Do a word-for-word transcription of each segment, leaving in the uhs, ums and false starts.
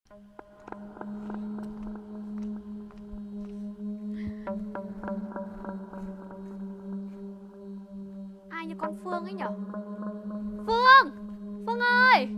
Ai như con Phương ấy nhở? Phương! Phương ơi!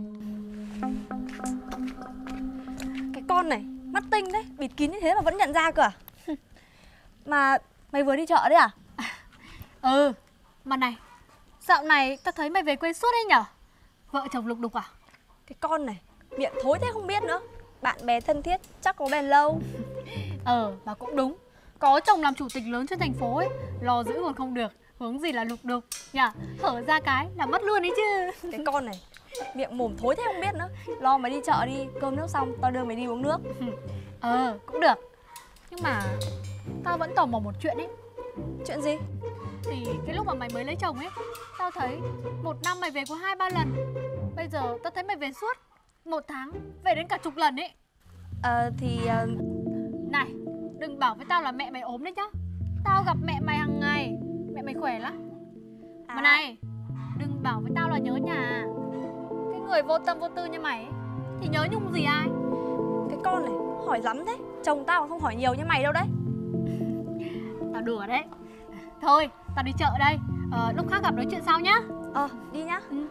Cái con này, mắt tinh đấy, bịt kín như thế mà vẫn nhận ra cơ à? Mà mày vừa đi chợ đấy à? Ừ, mà này, dạo này tao thấy mày về quê suốt đấy nhở? Vợ chồng lục đục à? Cái con này, miệng thối thế không biết nữa. Bạn bè thân thiết, chắc có bền lâu. Ờ, mà cũng đúng. Có chồng làm chủ tịch lớn trên thành phố ấy, lo giữ còn không được, hướng gì là lục đục nhở? Hở ra cái là mất luôn ấy chứ. Cái con này, miệng mồm thối thế không biết nữa. Lo mày đi chợ đi, cơm nước xong tao đưa mày đi uống nước. Ờ, cũng được. Nhưng mà tao vẫn tò mò một chuyện ấy. Chuyện gì? Thì cái lúc mà mày mới lấy chồng ấy, tao thấy một năm mày về có hai ba lần. Bây giờ tao thấy mày về suốt, một tháng về đến cả chục lần ấy. Ờ thì... Uh... Này, đừng bảo với tao là mẹ mày ốm đấy nhá. Tao gặp mẹ mày hàng ngày, mẹ mày khỏe lắm. À. Mà này, đừng bảo với tao là nhớ nhà. Cái người vô tâm vô tư như mày ấy, thì nhớ nhung gì ai. Cái con này hỏi lắm thế. Chồng tao không hỏi nhiều như mày đâu đấy. Tao đùa đấy. Thôi, tao đi chợ đây. Ờ, lúc khác gặp nói chuyện sau nhá. Ờ, đi nhá. Ừ.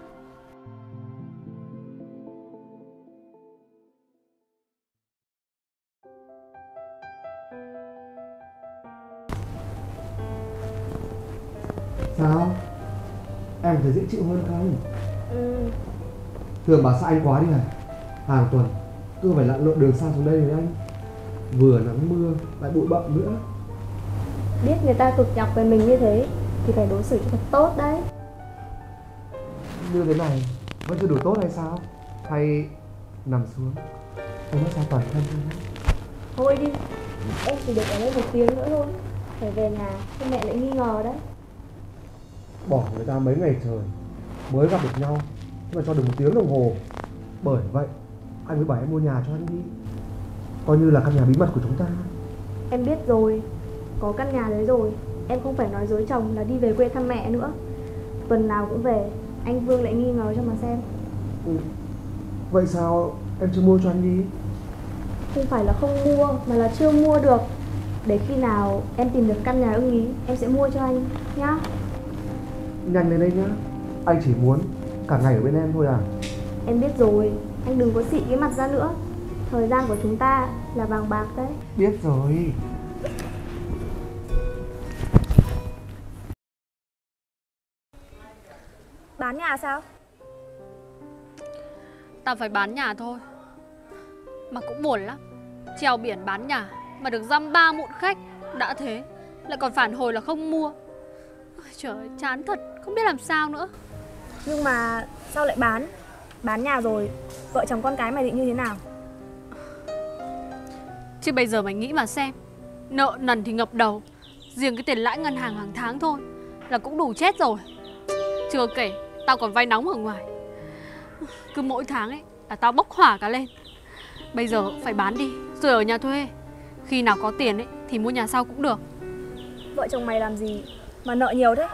Sao? Em thấy dễ chịu hơn không? Ừ. Thường bà sai anh quá đi này. Hàng tuần cứ phải lặn lội đường xa xuống đây với anh. Vừa nắng mưa lại bụi bặm nữa. Biết người ta cực nhọc về mình như thế thì phải đối xử cho thật tốt đấy. Như thế này vẫn chưa đủ tốt hay sao? Hay nằm xuống em mất sao toàn thân thôi. Thôi đi, em chỉ được ở đây một tiếng nữa thôi. Phải về nhà thì mẹ lại nghi ngờ đấy. Bỏ người ta mấy ngày trời mới gặp được nhau, nhưng mà cho được một tiếng đồng hồ. Bởi vậy anh mới bảo em mua nhà cho anh đi, coi như là căn nhà bí mật của chúng ta. Em biết rồi, có căn nhà đấy rồi. Em không phải nói dối chồng là đi về quê thăm mẹ nữa. Tuần nào cũng về, anh Vương lại nghi ngờ cho mà xem. Ừ. Vậy sao em chưa mua cho anh đi? Không phải là không mua, mà là chưa mua được. Để khi nào em tìm được căn nhà ưng ý, em sẽ mua cho anh nhá. Nhanh lên đây nhá. Anh chỉ muốn cả ngày ở bên em thôi à. Em biết rồi, anh đừng có xị cái mặt ra nữa. Thời gian của chúng ta là vàng bạc đấy. Biết rồi. Bán nhà sao? Tao phải bán nhà thôi. Mà cũng buồn lắm. Treo biển bán nhà mà được dăm ba mụn khách. Đã thế lại còn phản hồi là không mua. Ôi trời ơi, chán thật, không biết làm sao nữa. Nhưng mà sao lại bán? Bán nhà rồi, vợ chồng con cái mày định như thế nào? Chứ bây giờ mày nghĩ mà xem. Nợ nần thì ngập đầu. Riêng cái tiền lãi ngân hàng hàng tháng thôi là cũng đủ chết rồi. Chưa kể tao còn vay nóng ở ngoài. Cứ mỗi tháng ấy là tao bốc hỏa cả lên. Bây giờ phải bán đi rồi ở nhà thuê. Khi nào có tiền ấy thì mua nhà sau cũng được. Vợ chồng mày làm gì mà nợ nhiều thế?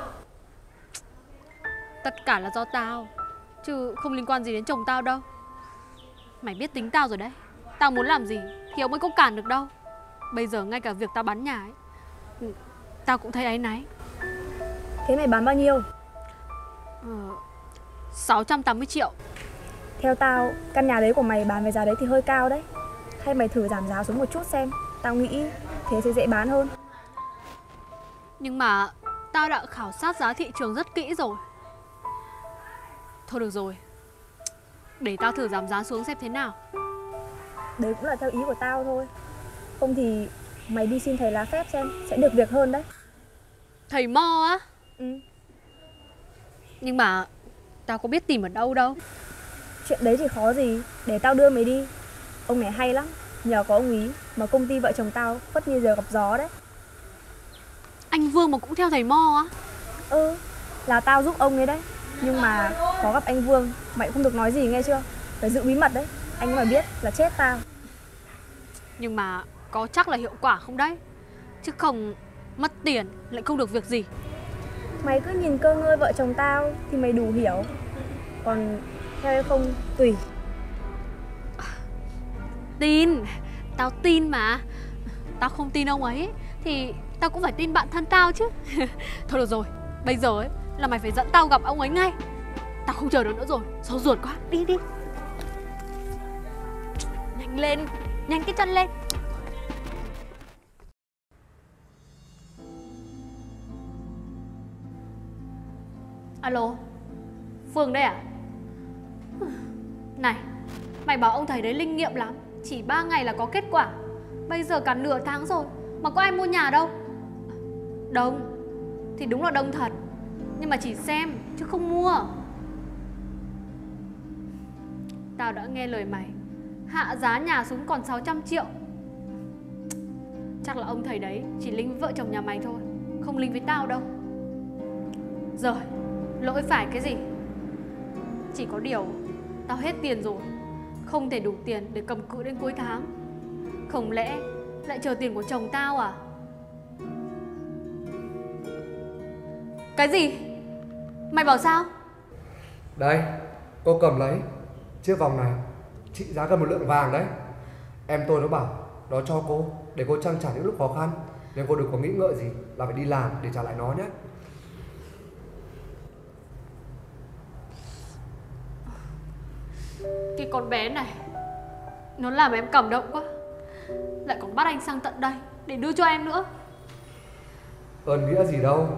Tất cả là do tao, chứ không liên quan gì đến chồng tao đâu. Mày biết tính tao rồi đấy. Tao muốn làm gì thì ông ấy không cản được đâu. Bây giờ ngay cả việc tao bán nhà ấy, tao cũng thấy áy náy. Thế mày bán bao nhiêu? ờ, sáu trăm tám mươi triệu. Theo tao, căn nhà đấy của mày bán với giá đấy thì hơi cao đấy. Hay mày thử giảm giá xuống một chút xem. Tao nghĩ thế sẽ dễ bán hơn. Nhưng mà tao đã khảo sát giá thị trường rất kỹ rồi. Thôi được rồi, để tao thử giảm giá xuống xem thế nào. Đấy cũng là theo ý của tao thôi. Không thì mày đi xin thầy lá phép xem, sẽ được việc hơn đấy. Thầy mo á? Ừ. Nhưng mà tao có biết tìm ở đâu đâu. Chuyện đấy thì khó gì, để tao đưa mày đi. Ông này hay lắm, nhờ có ông ý mà công ty vợ chồng tao phất như giờ gặp gió đấy. Anh Vương mà cũng theo thầy mo á? Ừ, là tao giúp ông ấy đấy. Nhưng mà có gặp anh Vương, mày không được nói gì nghe chưa? Phải giữ bí mật đấy, anh mà biết là chết tao. Nhưng mà có chắc là hiệu quả không đấy? Chứ không mất tiền lại không được việc gì. Mày cứ nhìn cơ ngơi vợ chồng tao thì mày đủ hiểu. Còn theo hay không tùy. Tin, tao tin mà. Tao không tin ông ấy thì tao cũng phải tin bạn thân tao chứ. Thôi được rồi, bây giờ ấy là mày phải dẫn tao gặp ông ấy ngay. Tao không chờ được nữa rồi, sốt ruột quá. Đi đi. Nhanh lên, nhanh cái chân lên. Alo, Phương đây à? Này, mày bảo ông thầy đấy linh nghiệm lắm, chỉ ba ngày là có kết quả. Bây giờ cả nửa tháng rồi mà có ai mua nhà đâu. Đông thì đúng là đông thật, nhưng mà chỉ xem chứ không mua. Tao đã nghe lời mày, hạ giá nhà xuống còn sáu trăm triệu. Chắc là ông thầy đấy chỉ linh với vợ chồng nhà mày thôi, không linh với tao đâu. Rồi, lỗi phải cái gì? Chỉ có điều tao hết tiền rồi, không thể đủ tiền để cầm cự đến cuối tháng. Không lẽ lại chờ tiền của chồng tao à? Cái gì? Mày bảo sao? Đây, cô cầm lấy. Chiếc vòng này trị giá gần một lượng vàng đấy. Em tôi nó bảo nó cho cô để cô trang trải những lúc khó khăn, nên cô đừng có nghĩ ngợi gì là phải đi làm để trả lại nó nhé. Cái con bé này, nó làm em cảm động quá, lại còn bắt anh sang tận đây để đưa cho em nữa. Ơn nghĩa gì đâu.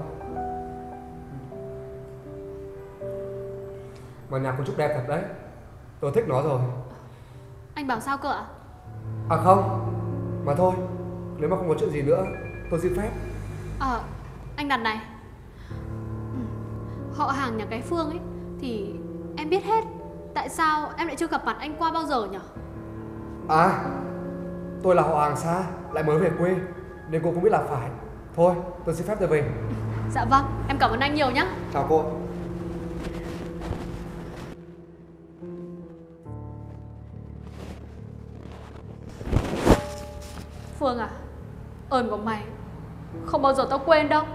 Mà nhà cô Trúc đẹp thật đấy, tôi thích nó rồi. Anh bảo sao cơ ạ? À không, mà thôi, nếu mà không có chuyện gì nữa, tôi xin phép. Ờ, à, anh Đạt này, họ hàng nhà cái Phương ấy thì em biết hết. Tại sao em lại chưa gặp mặt anh qua bao giờ nhỉ? À, tôi là họ hàng xa, lại mới về quê, nên cô không biết là phải. Thôi, tôi xin phép tôi về. Dạ vâng, em cảm ơn anh nhiều nhé. Chào cô. Phương à, ơn của mày không bao giờ tao quên đâu.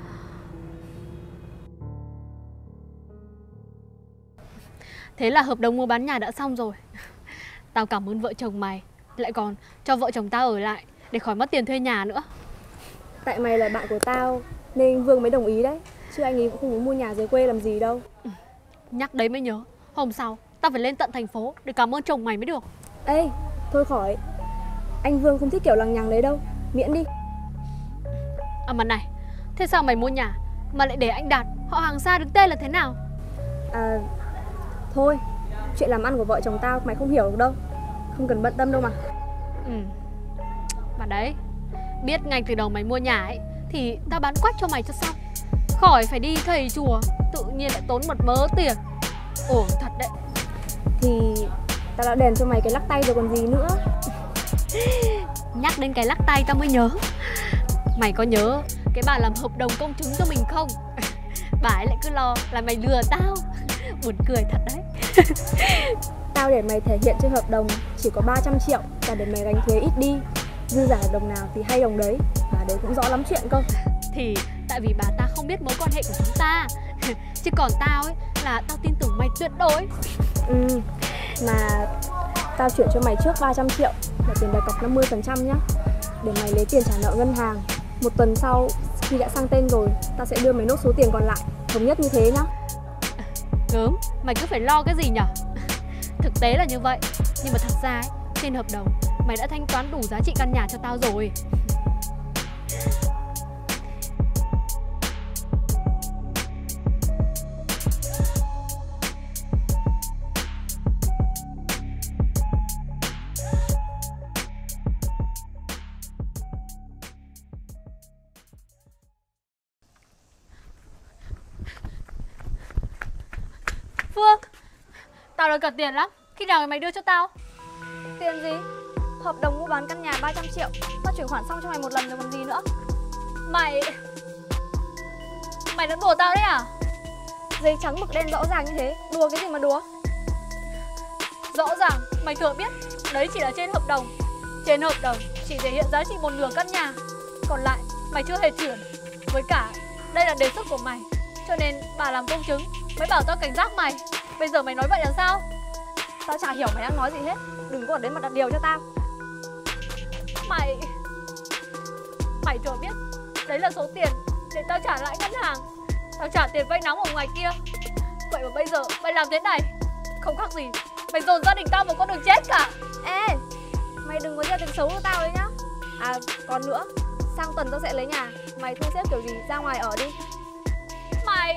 Thế là hợp đồng mua bán nhà đã xong rồi. Tao cảm ơn vợ chồng mày, lại còn cho vợ chồng tao ở lại để khỏi mất tiền thuê nhà nữa. Tại mày là bạn của tao nên Vương mới đồng ý đấy, chứ anh ấy cũng không muốn mua nhà dưới quê làm gì đâu. Nhắc đấy mới nhớ, hôm sau tao phải lên tận thành phố để cảm ơn chồng mày mới được. Ê, thôi khỏi. Anh Vương không thích kiểu lằng nhằng đấy đâu, miễn đi. À mà này, thế sao mày mua nhà mà lại để anh Đạt, họ hàng xa, đứng tên là thế nào? À, thôi, chuyện làm ăn của vợ chồng tao mày không hiểu được đâu, không cần bận tâm đâu mà. Ừ. Mà đấy, biết ngay từ đầu mày mua nhà ấy thì tao bán quách cho mày cho xong, khỏi phải đi thầy chùa, tự nhiên lại tốn một mớ tiền. Ồ thật đấy. Thì tao đã đền cho mày cái lắc tay rồi còn gì nữa. Nhắc đến cái lắc tay tao mới nhớ, mày có nhớ cái bà làm hợp đồng công chứng cho mình không? Bà ấy lại cứ lo là mày lừa tao. Buồn cười thật đấy. Tao để mày thể hiện trên hợp đồng chỉ có ba trăm triệu và để mày gánh thuế ít đi. Dư giả hợp đồng nào thì hay đồng đấy, bà đấy cũng rõ lắm chuyện cơ. Thì tại vì bà ta không biết mối quan hệ của chúng ta. Chứ còn tao ấy là tao tin tưởng mày tuyệt đối. Ừ, mà tao chuyển cho mày trước ba trăm triệu là tiền đặt cọc năm mươi phần trăm nhá, để mày lấy tiền trả nợ ngân hàng. Một tuần sau khi đã sang tên rồi, tao sẽ đưa mày nốt số tiền còn lại, thống nhất như thế nhá. Gớm, mày cứ phải lo cái gì nhở? Thực tế là như vậy, nhưng mà thật ra ấy, trên hợp đồng mày đã thanh toán đủ giá trị căn nhà cho tao rồi. Phương, tao đã cần tiền lắm, khi nào mày đưa cho tao? Tiền gì? Hợp đồng mua bán căn nhà ba trăm triệu, tao chuyển khoản xong cho mày một lần rồi còn gì nữa. Mày... Mày đang đùa tao đấy à? Giấy trắng mực đen rõ ràng như thế, đùa cái gì mà đùa? Rõ ràng, mày thừa biết, đấy chỉ là trên hợp đồng. Trên hợp đồng chỉ thể hiện giá trị một nửa căn nhà, còn lại mày chưa hề chuyển. Với cả, đây là đề xuất của mày, cho nên bà làm công chứng mới bảo tao cảnh giác mày. Bây giờ mày nói vậy là sao? Tao chả hiểu mày đang nói gì hết, đừng có đến mặt đặt điều cho tao. Mày Mày thừa biết đấy là số tiền để tao trả lại ngân hàng, tao trả tiền vay nóng ở ngoài kia. Vậy mà bây giờ mày làm thế này, không khác gì mày dồn gia đình tao vào con đường chết cả. Ê, mày đừng có gieo tiếng xấu cho tao đấy nhá. À, còn nữa, sang tuần tao sẽ lấy nhà. Mày thu xếp kiểu gì ra ngoài ở đi. Mày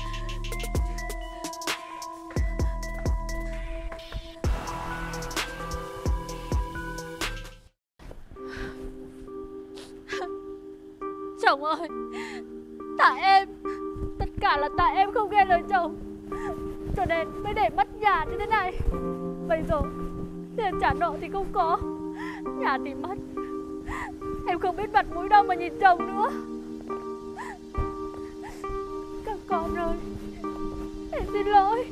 chồng ơi, tại em, tất cả là tại em không nghe lời chồng, cho nên mới để mất nhà như thế này. Bây giờ tiền trả nợ thì không có, nhà thì mất, em không biết mặt mũi đâu mà nhìn chồng nữa. Các con ơi, em xin lỗi.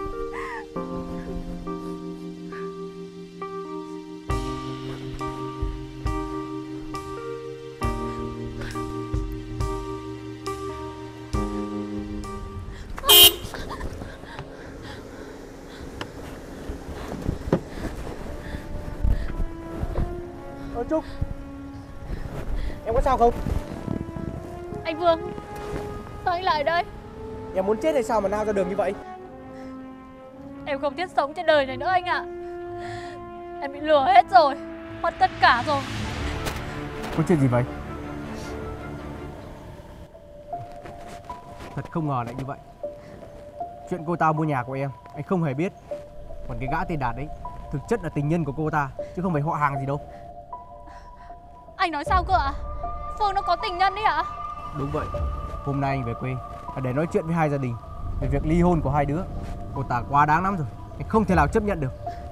Ơ Trúc, em có sao không? Anh Vương, sao anh lại ở đây? Em muốn chết hay sao mà nao ra đường như vậy? Em không thiết sống trên đời này nữa anh ạ. Em bị lừa hết rồi, mất tất cả rồi. Có chuyện gì vậy? Thật không ngờ lại như vậy. Chuyện cô ta mua nhà của em, anh không hề biết. Còn cái gã tên Đạt đấy, thực chất là tình nhân của cô ta, chứ không phải họ hàng gì đâu. Anh nói sao cơ ạ? Phương nó có tình nhân đấy ạ? Đúng vậy. Hôm nay anh về quê là để nói chuyện với hai gia đình về việc ly hôn của hai đứa. Cô ta quá đáng lắm rồi, anh không thể nào chấp nhận được.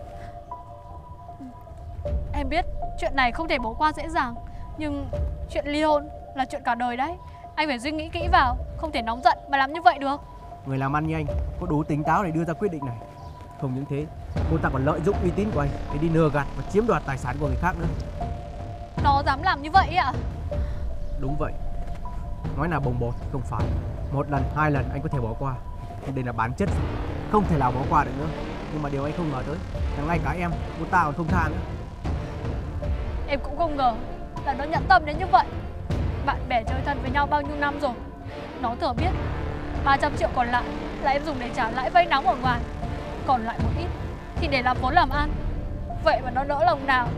Em biết chuyện này không thể bỏ qua dễ dàng, nhưng chuyện ly hôn là chuyện cả đời đấy. Anh phải suy nghĩ kỹ vào, không thể nóng giận mà làm như vậy được. Người làm ăn như anh có đủ tỉnh táo để đưa ra quyết định này. Không những thế, cô ta còn lợi dụng uy tín của anh để đi lừa gạt và chiếm đoạt tài sản của người khác nữa. Nó dám làm như vậy ạ? Đúng vậy. Nói là bồng bột không phải. Một lần, hai lần anh có thể bỏ qua, nhưng đây là bản chất, không thể nào bỏ qua được nữa. Nhưng mà điều anh không ngờ tới là ngay cả em, cô ta còn không tha nữa. Em cũng không ngờ là nó nhẫn tâm đến như vậy. Bạn bè chơi thân với nhau bao nhiêu năm rồi. Nó thừa biết ba trăm triệu còn lại là em dùng để trả lãi vay nóng ở ngoài, còn lại một ít thì để làm vốn làm ăn. Vậy mà nó nỡ lòng nào.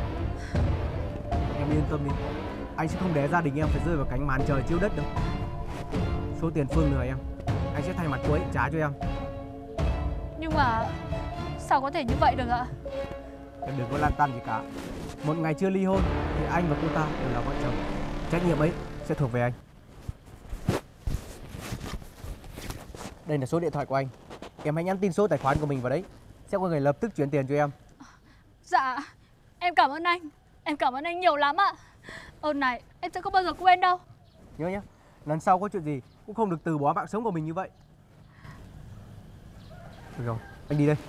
Em yên tâm đi, anh sẽ không để gia đình em phải rơi vào cánh màn trời chiếu đất đâu. Số tiền Phương lừa em, anh sẽ thay mặt cô ấy trả cho em. Nhưng mà sao có thể như vậy được ạ? Em đừng có lăn tăn gì cả. Một ngày chưa ly hôn thì anh và cô ta đều là vợ chồng. Trách nhiệm ấy sẽ thuộc về anh. Đây là số điện thoại của anh. Em hãy nhắn tin số tài khoản của mình vào đấy, sẽ có người lập tức chuyển tiền cho em. Dạ, em cảm ơn anh. Em cảm ơn anh nhiều lắm ạ. Ơn này em sẽ không bao giờ quên đâu. Nhớ nhé, lần sau có chuyện gì cũng không được từ bỏ mạng sống của mình như vậy. Được rồi, anh đi đây.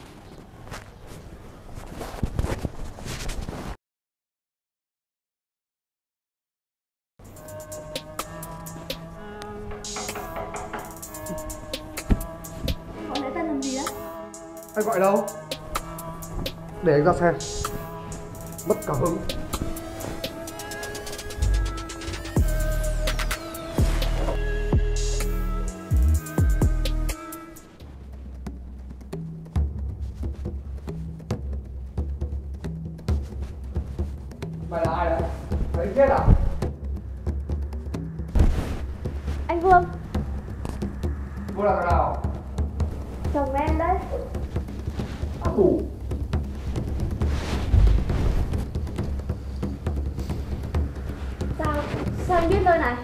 Gọi lại tên làm gì á? Anh gọi đâu? Để anh ra xem. Mất cả hứng. Mày là ai đấy? Thấy chết à? Anh Vương, Cô là thằng nào? chồng em đấy. Ác thủ. Sao, sao anh biết nơi này?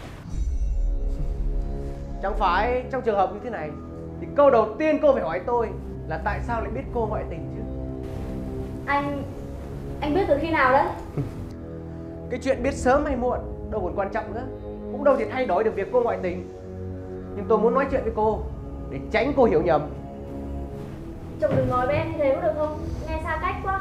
Chẳng phải trong trường hợp như thế này thì câu đầu tiên cô phải hỏi tôi là tại sao lại biết cô ngoại tình chứ? Anh, anh biết từ khi nào đấy? Cái chuyện biết sớm hay muộn đâu còn quan trọng nữa, cũng đâu thể thay đổi được việc cô ngoại tình. Nhưng tôi muốn nói chuyện với cô để tránh cô hiểu nhầm. Chồng đừng nói với em như thế có được không? Nghe xa cách quá.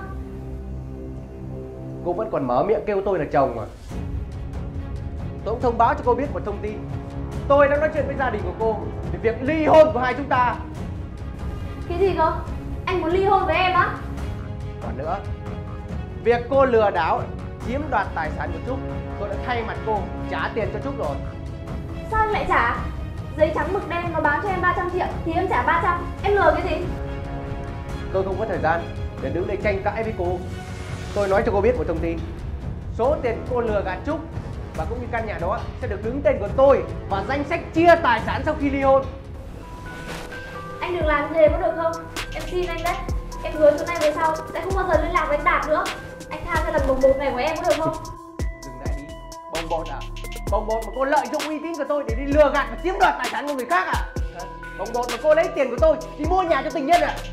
Cô vẫn còn mở miệng kêu tôi là chồng mà. Tôi cũng thông báo cho cô biết một thông tin. Tôi đang nói chuyện với gia đình của cô về việc ly hôn của hai chúng ta. Cái gì cơ? Anh muốn ly hôn với em á? Còn nữa, việc cô lừa đảo chiếm đoạt tài sản của Trúc, tôi đã thay mặt cô trả tiền cho Trúc rồi. Sao anh lại trả? Giấy trắng mực đen nó bán cho em ba trăm triệu thì em trả ba trăm, em lừa cái gì? Tôi không có thời gian để đứng đây tranh cãi với cô. Tôi nói cho cô biết một thông tin. Số tiền cô lừa gạt Trúc và cũng như căn nhà đó sẽ được đứng tên của tôi và danh sách chia tài sản sau khi ly hôn. Anh đừng làm như thế có được không? Em xin anh đấy. Em hứa từ nay về sau sẽ không bao giờ liên lạc với anh Đạt nữa. Anh tha cho lần bồng bột này của em có được không? Dừng lại đi. Bồng bột à? Bồng bột mà cô lợi dụng uy tín của tôi để đi lừa gạt và chiếm đoạt tài sản của người khác à? Bồng bột mà cô lấy tiền của tôi đi mua nhà cho tình nhân à?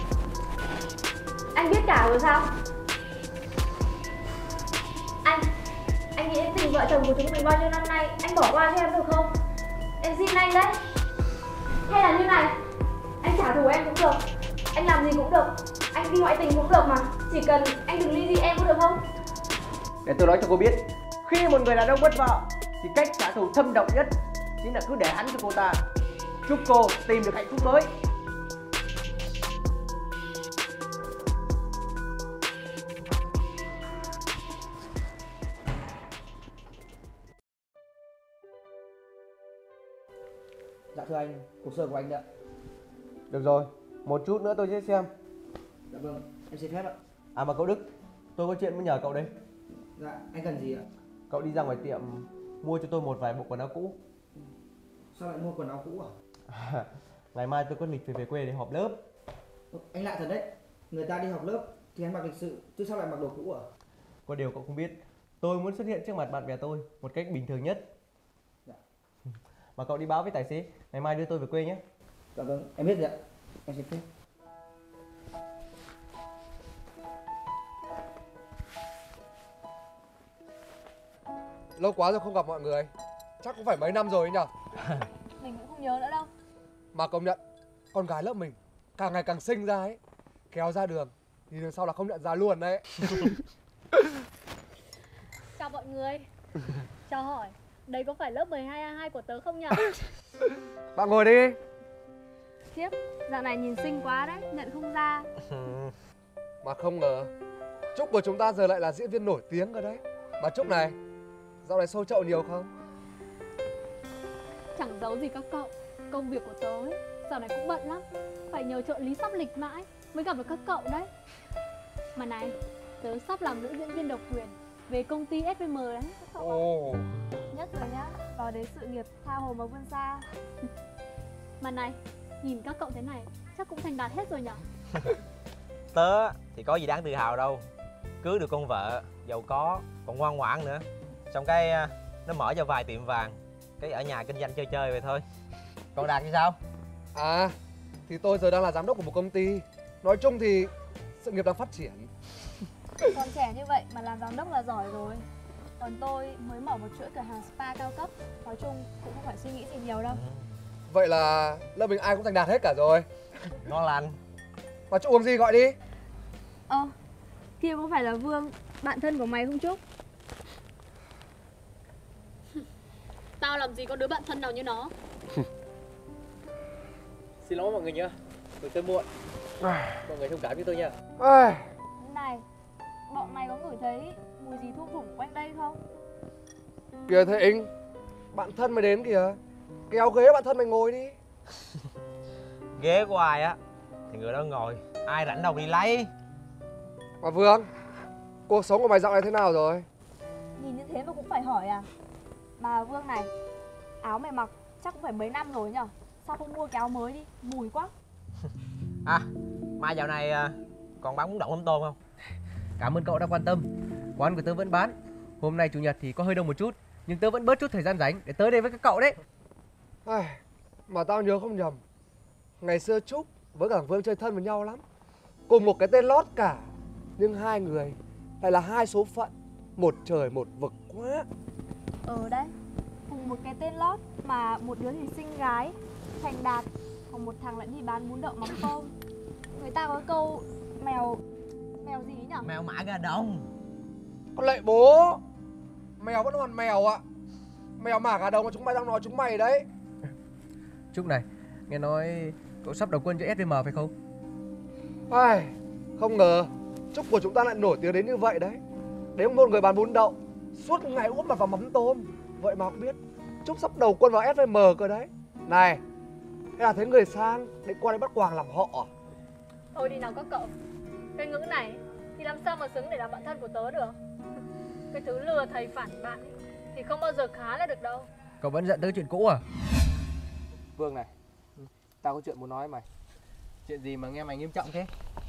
Anh biết cả rồi sao? Anh, anh nghĩ tình vợ chồng của chúng mình bao nhiêu năm nay, anh bỏ qua cho em được không? Em xin anh đấy. Hay là như này, anh trả thù em cũng được, anh làm gì cũng được, anh đi ngoại tình cũng được mà. Chỉ cần anh đừng ly dị em có được không? Để tôi nói cho cô biết, khi một người đàn ông mất vợ thì cách trả thù thâm độc nhất chính là cứ để hắn cho cô ta. Chúc cô tìm được hạnh phúc mới. Dạ thưa anh, hồ sơ của anh ạ. Được rồi, một chút nữa tôi sẽ xem. Dạ vâng, em xin phép ạ. À mà cậu Đức, tôi có chuyện muốn nhờ cậu đây. Dạ, anh cần gì ạ? Cậu đi ra ngoài tiệm mua cho tôi một vài bộ quần áo cũ. Sao lại mua quần áo cũ à? Ngày mai tôi có lịch phải về quê để họp lớp. Anh lạ thật đấy, người ta đi học lớp thì ăn mặc lịch sự, chứ sao lại mặc đồ cũ à? Có điều cậu không biết, tôi muốn xuất hiện trước mặt bạn bè tôi một cách bình thường nhất. Dạ. Mà cậu đi báo với tài xế, ngày mai đưa tôi về quê nhé. Dạ vâng, em biết rồi ạ. Em xin phép. Lâu quá rồi không gặp mọi người. Chắc cũng phải mấy năm rồi ấy nhở. Mình cũng không nhớ nữa đâu. Mà công nhận, con gái lớp mình càng ngày càng xinh ra ấy. Kéo ra đường thì đường sau là không nhận ra luôn đấy. Chào mọi người. Cho hỏi, đây có phải lớp mười hai A hai của tớ không nhỉ? Bạn ngồi đi. Khiếp, dạo này nhìn xinh quá đấy, nhận không ra. Mà không ngờ Trúc của chúng ta giờ lại là diễn viên nổi tiếng cơ đấy. Mà Trúc này, dạo này show chậu nhiều không? Chẳng giấu gì các cậu, công việc của tớ ấy, dạo này cũng bận lắm. Phải nhờ trợ lý sắp lịch mãi mới gặp được các cậu đấy. Mà này, tớ sắp làm nữ diễn viên độc quyền về công ty ét vê em đấy các cậu ạ. Ồ, Nhất rồi nhá, vào đến sự nghiệp tha hồ mà vươn xa. Mà này, nhìn các cậu thế này chắc cũng thành đạt hết rồi nhỉ? Tớ thì có gì đáng tự hào đâu. Cưới được con vợ giàu có, còn ngoan ngoãn nữa. Xong cái nó mở cho vài tiệm vàng, cái ở nhà kinh doanh chơi chơi vậy thôi. Còn Đạt thì sao? à, thì tôi giờ đang là giám đốc của một công ty. Nói chung thì sự nghiệp đang phát triển. Còn trẻ như vậy mà làm giám đốc là giỏi rồi. Còn tôi mới mở một chuỗi cửa hàng spa cao cấp. Nói chung cũng không phải suy nghĩ gì nhiều đâu. Vậy là lớp mình ai cũng thành đạt hết cả rồi. Ngon lành. Mà Trúc uống gì gọi đi. Ơ, ờ, kia có phải là Vương, bạn thân của mày không Trúc? Tao làm gì có đứa bạn thân nào như nó. Xin lỗi mọi người nhá, tôi tới muộn. Mọi người thông cảm với tôi nha. À, Này, bọn mày có ngửi thấy mùi gì thum thủm quanh đây không? kìa Thịnh, bạn thân mày đến kìa. Kéo ghế bạn thân mày ngồi đi. Ghế của ai á thì người đó ngồi, ai rảnh đâu đi lấy. Mà Vương, cuộc sống của mày dạo này thế nào rồi? Nhìn như thế mà cũng phải hỏi à? Mà Vương này, áo mày mặc chắc cũng phải mấy năm rồi nhở? Sao không mua cái áo mới đi, mùi quá. À, Mai dạo này còn bán bún đậu mắm tôm không? Cảm ơn cậu đã quan tâm. Quán của tớ vẫn bán. Hôm nay chủ nhật thì có hơi đông một chút, nhưng tớ vẫn bớt chút thời gian rảnh để tới đây với các cậu đấy. Ai, mà tao nhớ không nhầm, ngày xưa Trúc với cả Vương chơi thân với nhau lắm. Cùng một cái tên lót cả, nhưng hai người lại là hai số phận, một trời một vực quá. Ờ đấy, cùng một cái tên lót mà một đứa thì xinh gái, thành đạt, còn một thằng lại đi bán bún đậu mắm tôm. Người ta có câu mèo, mèo gì ấy nhở? Mèo mã gà đông. Con lệ bố, mèo vẫn còn mèo ạ. Mèo mả gà đồng mà chúng mày đang nói chúng mày đấy. Trúc này, nghe nói cậu sắp đầu quân cho ét vê em phải không? Ai, không ngờ Trúc của chúng ta lại nổi tiếng đến như vậy đấy. Đến một người bán bún đậu suốt ngày úp mặt vào mắm tôm. Vậy mà không biết Trúc sắp đầu quân vào ét vê em cơ đấy. Này, hay là thấy người sang định qua đây bắt quàng làm họ à? Thôi đi nào các cậu. Cái ngữ này thì làm sao mà xứng để làm bạn thân của tớ được. Cái thứ lừa thầy phản bạn ấy, thì không bao giờ khá là được đâu. Cậu vẫn giận tới chuyện cũ à? Vương này, tao có chuyện muốn nói với mày. Chuyện gì mà nghe mày nghiêm trọng thế?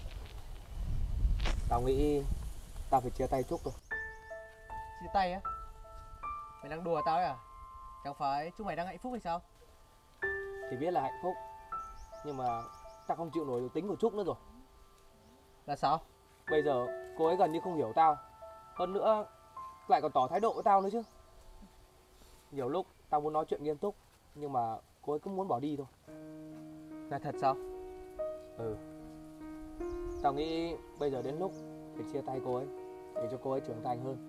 Tao nghĩ tao phải chia tay Trúc rồi. Chia tay á? Mày đang đùa tao ấy à? Chẳng phải chúng mày đang hạnh phúc hay sao? Thì biết là hạnh phúc, nhưng mà tao không chịu nổi tính của Trúc nữa rồi. Là sao? Bây giờ cô ấy gần như không hiểu tao. Hơn nữa lại còn tỏ thái độ với tao nữa chứ. Nhiều lúc tao muốn nói chuyện nghiêm túc, nhưng mà cô ấy cứ muốn bỏ đi thôi. Là thật sao? Ừ. Tao nghĩ bây giờ đến lúc phải chia tay cô ấy, để cho cô ấy trưởng thành hơn.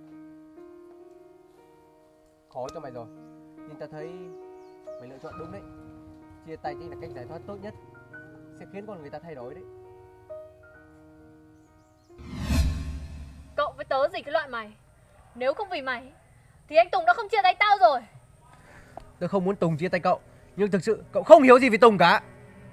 Khó cho mày rồi. Nhưng tao thấy mày lựa chọn đúng đấy. Chia tay chính là cách giải thoát tốt nhất, sẽ khiến con người ta thay đổi đấy. Cậu với tớ gì cái loại mày. Nếu không vì mày thì anh Tùng đã không chia tay tao rồi. Tôi không muốn Tùng chia tay cậu, nhưng thực sự cậu không hiểu gì về Tùng cả.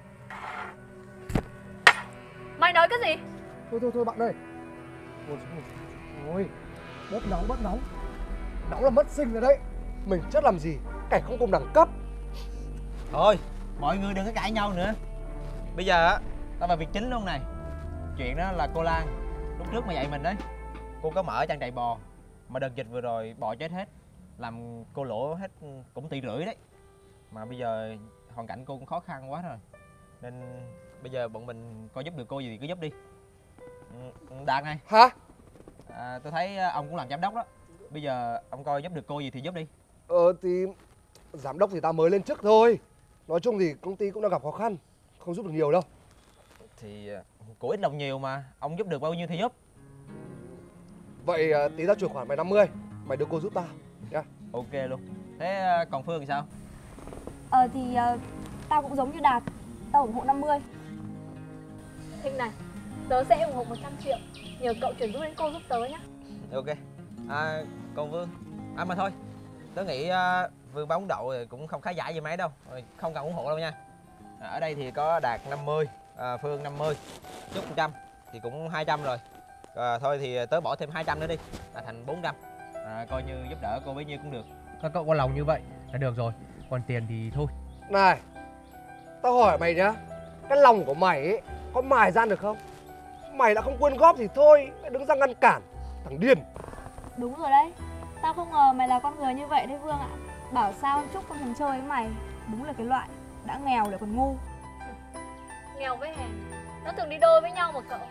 Mày nói cái gì? Thôi thôi thôi bạn ơi. Ôi, ôi, bớt nóng bớt nóng. Nóng là mất sinh rồi đấy. Mình chết làm gì, kẻ không cùng đẳng cấp. Thôi, mọi người đừng có cãi nhau nữa. Bây giờ á, tao vào việc chính luôn này. Chuyện đó là cô Lan lúc trước mà dạy mình đấy. Cô có mở trang trại bò, mà đợt dịch vừa rồi bò chết hết, làm cô lỗ hết cũng tỷ rưỡi đấy. Mà bây giờ hoàn cảnh cô cũng khó khăn quá rồi, nên bây giờ bọn mình coi giúp được cô gì thì cứ giúp đi. Đạt này. Hả? À, tôi thấy ông cũng làm giám đốc đó. Bây giờ ông coi giúp được cô gì thì giúp đi. Ờ thì giám đốc thì tao mới lên chức thôi. Nói chung thì công ty cũng đang gặp khó khăn, không giúp được nhiều đâu. Thì của ít lòng nhiều mà, ông giúp được bao nhiêu thì giúp. Vậy tí tao chuyển khoản mày năm mươi, mày đưa cô giúp tao nha. Ok luôn. Thế còn Phương thì sao? Ờ thì uh, tao cũng giống như Đạt, tao ủng hộ năm mươi. Thịnh này, tớ sẽ ủng hộ một trăm triệu. Nhờ cậu chuyển giúp đến cô giúp tớ nhé. Ok. À, còn Vương. À mà thôi, tớ nghĩ uh, Vương bán đậu thì cũng không khá giả gì mấy đâu, không cần ủng hộ đâu nha. À, ở đây thì có Đạt năm mươi, à, Phương năm mươi, Trúc một trăm thì cũng hai trăm rồi. À, thôi thì tớ bỏ thêm hai trăm nữa đi, là thành bốn trăm. À, coi như giúp đỡ cô bấy nhiêu cũng được. Các cậu có lòng như vậy là được rồi, còn tiền thì thôi. Này, tao hỏi mày nhá, cái lòng của mày ấy có mài gian được không? Mày đã không quyên góp thì thôi, mày đứng ra ngăn cản, thằng điên. Đúng rồi đấy, tao không ngờ mày là con người như vậy đấy Vương ạ. Bảo sao Trúc không thèm chơi với mày. Đúng là cái loại đã nghèo lại còn ngu. Nghèo với hèn, nó thường đi đôi với nhau mà cậu.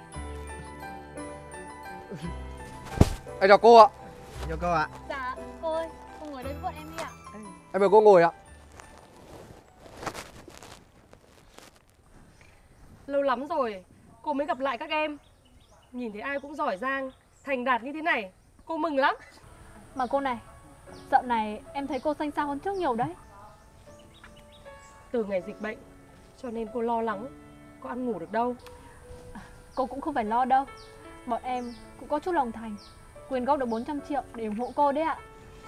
Anh chào cô ạ. Chào cô ạ. Dạ, cô ơi, cô ngồi đây với bọn em đi ạ. Em mời cô ngồi ạ. Lâu lắm rồi cô mới gặp lại các em. Nhìn thấy ai cũng giỏi giang, thành đạt như thế này, cô mừng lắm. Mà cô này, dạo này em thấy cô xanh xao hơn trước nhiều đấy. Từ ngày dịch bệnh cho nên cô lo lắng, có ăn ngủ được đâu. Cô cũng không phải lo đâu. Bọn em cũng có chút lòng thành, quyên góp được bốn trăm triệu để ủng hộ cô đấy ạ.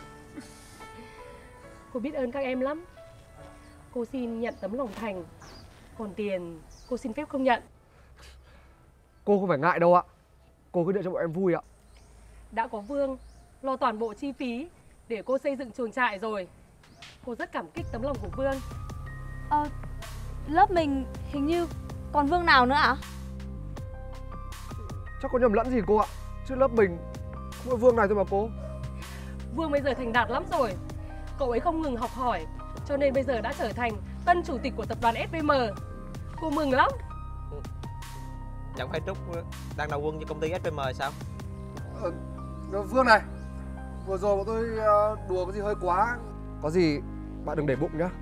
Cô biết ơn các em lắm. Cô xin nhận tấm lòng thành, còn tiền cô xin phép không nhận. Cô không phải ngại đâu ạ. Cô cứ để cho bọn em vui ạ. Đã có Vương lo toàn bộ chi phí để cô xây dựng chuồng trại rồi. Cô rất cảm kích tấm lòng của Vương. Ờ, lớp mình hình như còn Vương nào nữa ạ? Chắc có nhầm lẫn gì cô ạ. Chứ lớp mình không có Vương này thôi mà cô. Vương bây giờ thành đạt lắm rồi. Cậu ấy không ngừng học hỏi, cho nên bây giờ đã trở thành tân chủ tịch của tập đoàn ét vê em. Cô mừng lắm. Chẳng phải Trúc đang đầu quân cho công ty ét vê em sao? Ờ, Vương này, vừa rồi bọn tôi đùa cái gì hơi quá. Có gì bạn đừng để bụng nhá.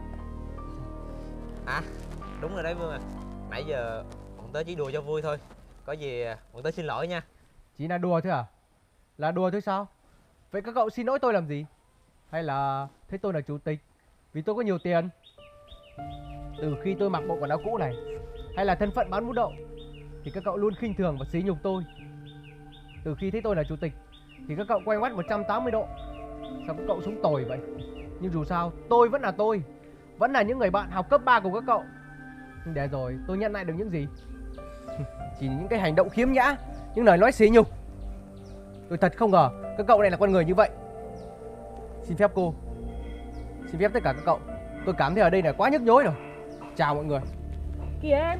À, đúng rồi đấy Vương à. Nãy giờ bọn tớ chỉ đùa cho vui thôi. Có gì bọn tớ xin lỗi nha. Chỉ là đùa thôi à? Là đùa thôi sao? Vậy các cậu xin lỗi tôi làm gì? Hay là thấy tôi là chủ tịch vì tôi có nhiều tiền? Từ khi tôi mặc bộ quần áo cũ này, hay là thân phận bán bún đậu, thì các cậu luôn khinh thường và sỉ nhục tôi. Từ khi thấy tôi là chủ tịch, thì các cậu quay ngoắt một trăm tám mươi độ. Sao các cậu sống tồi vậy? Nhưng dù sao tôi vẫn là tôi, vẫn là những người bạn học cấp ba của các cậu. Nhưng để rồi tôi nhận lại được những gì? Chỉ những cái hành động khiếm nhã, những lời nói xỉ nhục. Tôi thật không ngờ các cậu này là con người như vậy. Xin phép cô, xin phép tất cả các cậu, tôi cảm thấy ở đây là quá nhức nhối rồi. Chào mọi người. Kìa em.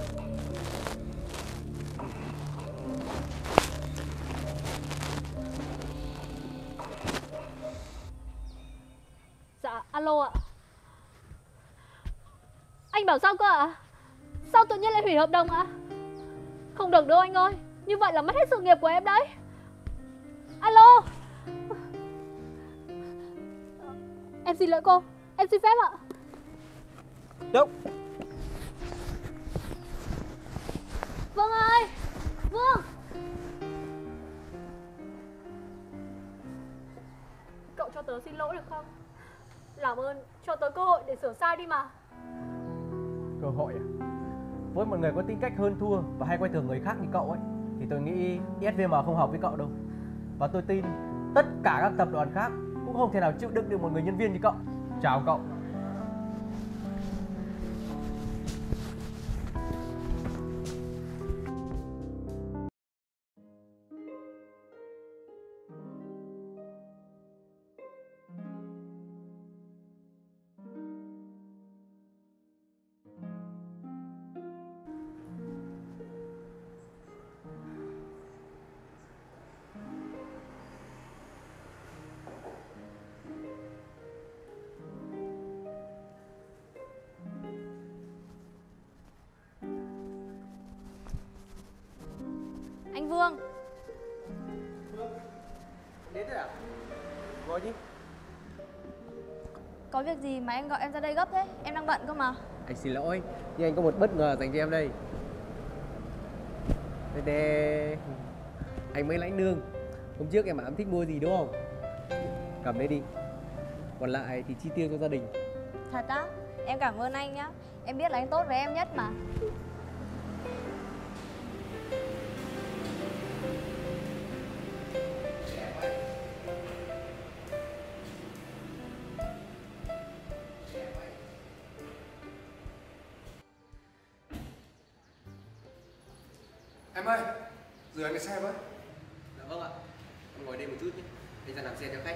Dạ, alo ạ. Anh bảo sao cơ ạ? Sao tự nhiên lại hủy hợp đồng ạ? Không được đâu anh ơi, như vậy là mất hết sự nghiệp của em đấy. Alo. Em xin lỗi cô, em xin phép ạ. Đâu? Vương ơi, Vương. Cậu cho tớ xin lỗi được không? Làm ơn cho tớ cơ hội để sửa sai đi mà. Cơ hội à? Với một người có tính cách hơn thua và hay coi thường người khác như cậu ấy, thì tôi nghĩ ét vê em không hợp với cậu đâu. Và tôi tin tất cả các tập đoàn khác cũng không thể nào chịu đựng được một người nhân viên như cậu. Chào cậu. Anh Vương. Đến rồi à? Ngồi đi. Có việc gì mà em gọi em ra đây gấp thế? Em đang bận cơ mà. Anh xin lỗi, nhưng anh có một bất ngờ dành cho em đây. Đây đây, anh mới lãnh lương. Hôm trước em bảo em thích mua gì đúng không? Cầm đây đi. Còn lại thì chi tiêu cho gia đình. Thật á? Em cảm ơn anh nhá. Em biết là anh tốt với em nhất mà. Em ơi, rửa cái xe với. Dạ vâng ạ. Em ngồi đây một chút nhé. Anh ra làm xe cho khách.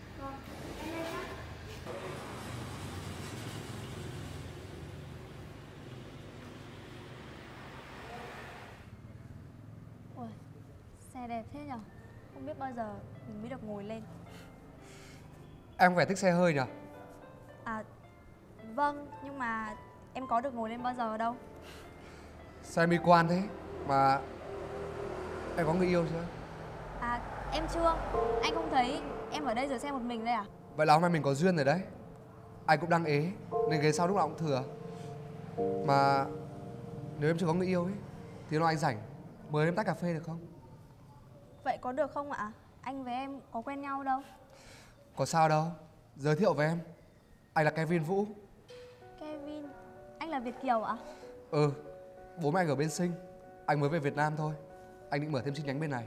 Ôi, xe đẹp thế nhở? Không biết bao giờ mình mới được ngồi lên. Em phải thích xe hơi nhỉ? À, vâng, nhưng mà em có được ngồi lên bao giờ đâu. Sao em bi quan thế? Mà em có người yêu chưa? À, em chưa. Anh không thấy em ở đây rửa xe một mình đây à? Vậy là hôm nay mình có duyên rồi đấy. Anh cũng đang ế nên ghế sau lúc nào cũng thừa. Mà nếu em chưa có người yêu ấy thì lúc nào anh rảnh mời em tách cà phê được không? Vậy có được không ạ? Anh với em có quen nhau đâu. Có sao đâu. Giới thiệu với em. Anh là Kevin Vũ. Kevin, anh là Việt Kiều ạ? Ừ, bố mẹ anh ở bên Sinh. Anh mới về Việt Nam thôi. Anh định mở thêm chi nhánh bên này.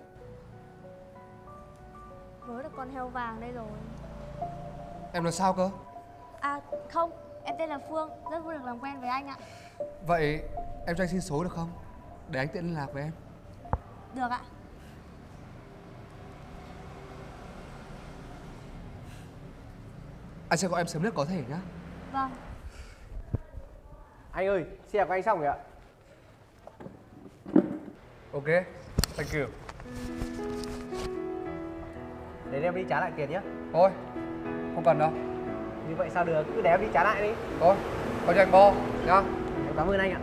Vớ được con heo vàng đây rồi. Em nói sao cơ? À không, em tên là Phương, rất vui được làm quen với anh ạ. Vậy em cho anh xin số được không? Để anh tiện liên lạc với em. Được ạ. Anh sẽ gọi em sớm nhất có thể nhá. Vâng. Anh ơi, xe của anh xong rồi ạ. Ok, thank you. Để em đi trả lại tiền nhé. Thôi, không cần đâu. Như vậy sao được, cứ để em đi trả lại đi. Thôi, coi cho anh bo nhá. Em cảm ơn anh ạ.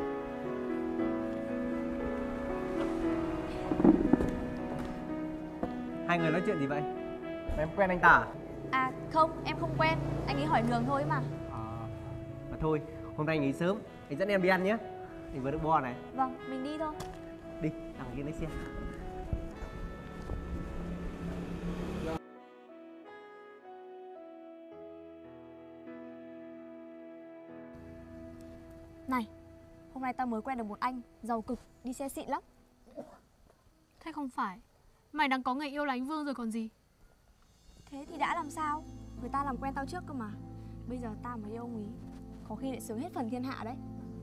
Hai người nói chuyện gì vậy? Em quen anh ta à? À không, em không quen, anh ấy hỏi đường thôi mà. À, mà thôi, hôm nay nghỉ sớm, anh dẫn em đi ăn nhé. Mình vừa được bo này. Vâng, mình đi thôi. Đi, thằng kia lấy xe. Này, hôm nay tao mới quen được một anh giàu cực, đi xe xịn lắm. Thế không phải Mày đang có người yêu là anh Vương rồi còn gì. Thế thì đã làm sao? Người ta làm quen tao trước cơ mà. Bây giờ tao mà yêu ông ý, có khi lại sướng hết phần thiên hạ đấy.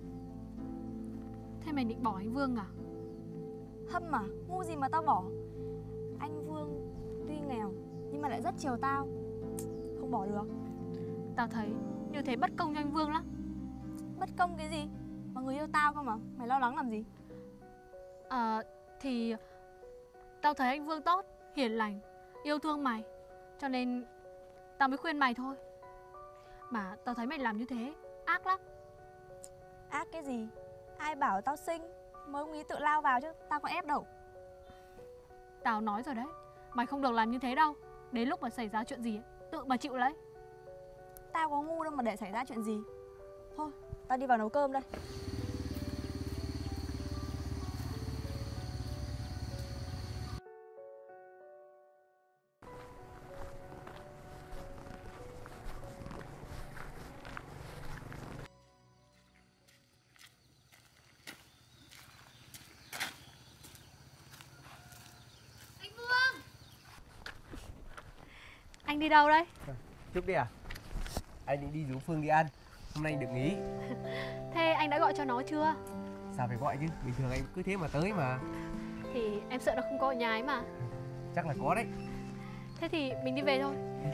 Thế mày định bỏ anh Vương à? Hâm mà, ngu gì mà tao bỏ. Anh Vương tuy nghèo nhưng mà lại rất chiều tao, không bỏ được. Tao thấy như thế bất công cho anh Vương lắm. Bất công cái gì? Mà người yêu tao cơ mà, mày lo lắng làm gì? À, thì tao thấy anh Vương tốt, hiền lành, yêu thương mày, cho nên tao mới khuyên mày thôi. Mà tao thấy mày làm như thế ác lắm. Ác cái gì? Ai bảo tao xinh mới ông ý tự lao vào chứ, tao có ép đâu. Tao nói rồi đấy, mày không được làm như thế đâu. Đến lúc mà xảy ra chuyện gì tự mà chịu lấy. Tao có ngu đâu mà để xảy ra chuyện gì. Thôi, tao đi vào nấu cơm đây. Anh đi đâu đấy? Trúc đi à? Anh định đi rủ Phương đi ăn. Hôm nay anh được nghỉ. Thế anh đã gọi cho nó chưa? Sao phải gọi chứ? Bình thường anh cứ thế mà tới mà. Thì em sợ nó không có ở nhà ấy mà. Chắc là có đấy. Thế thì mình đi về thôi.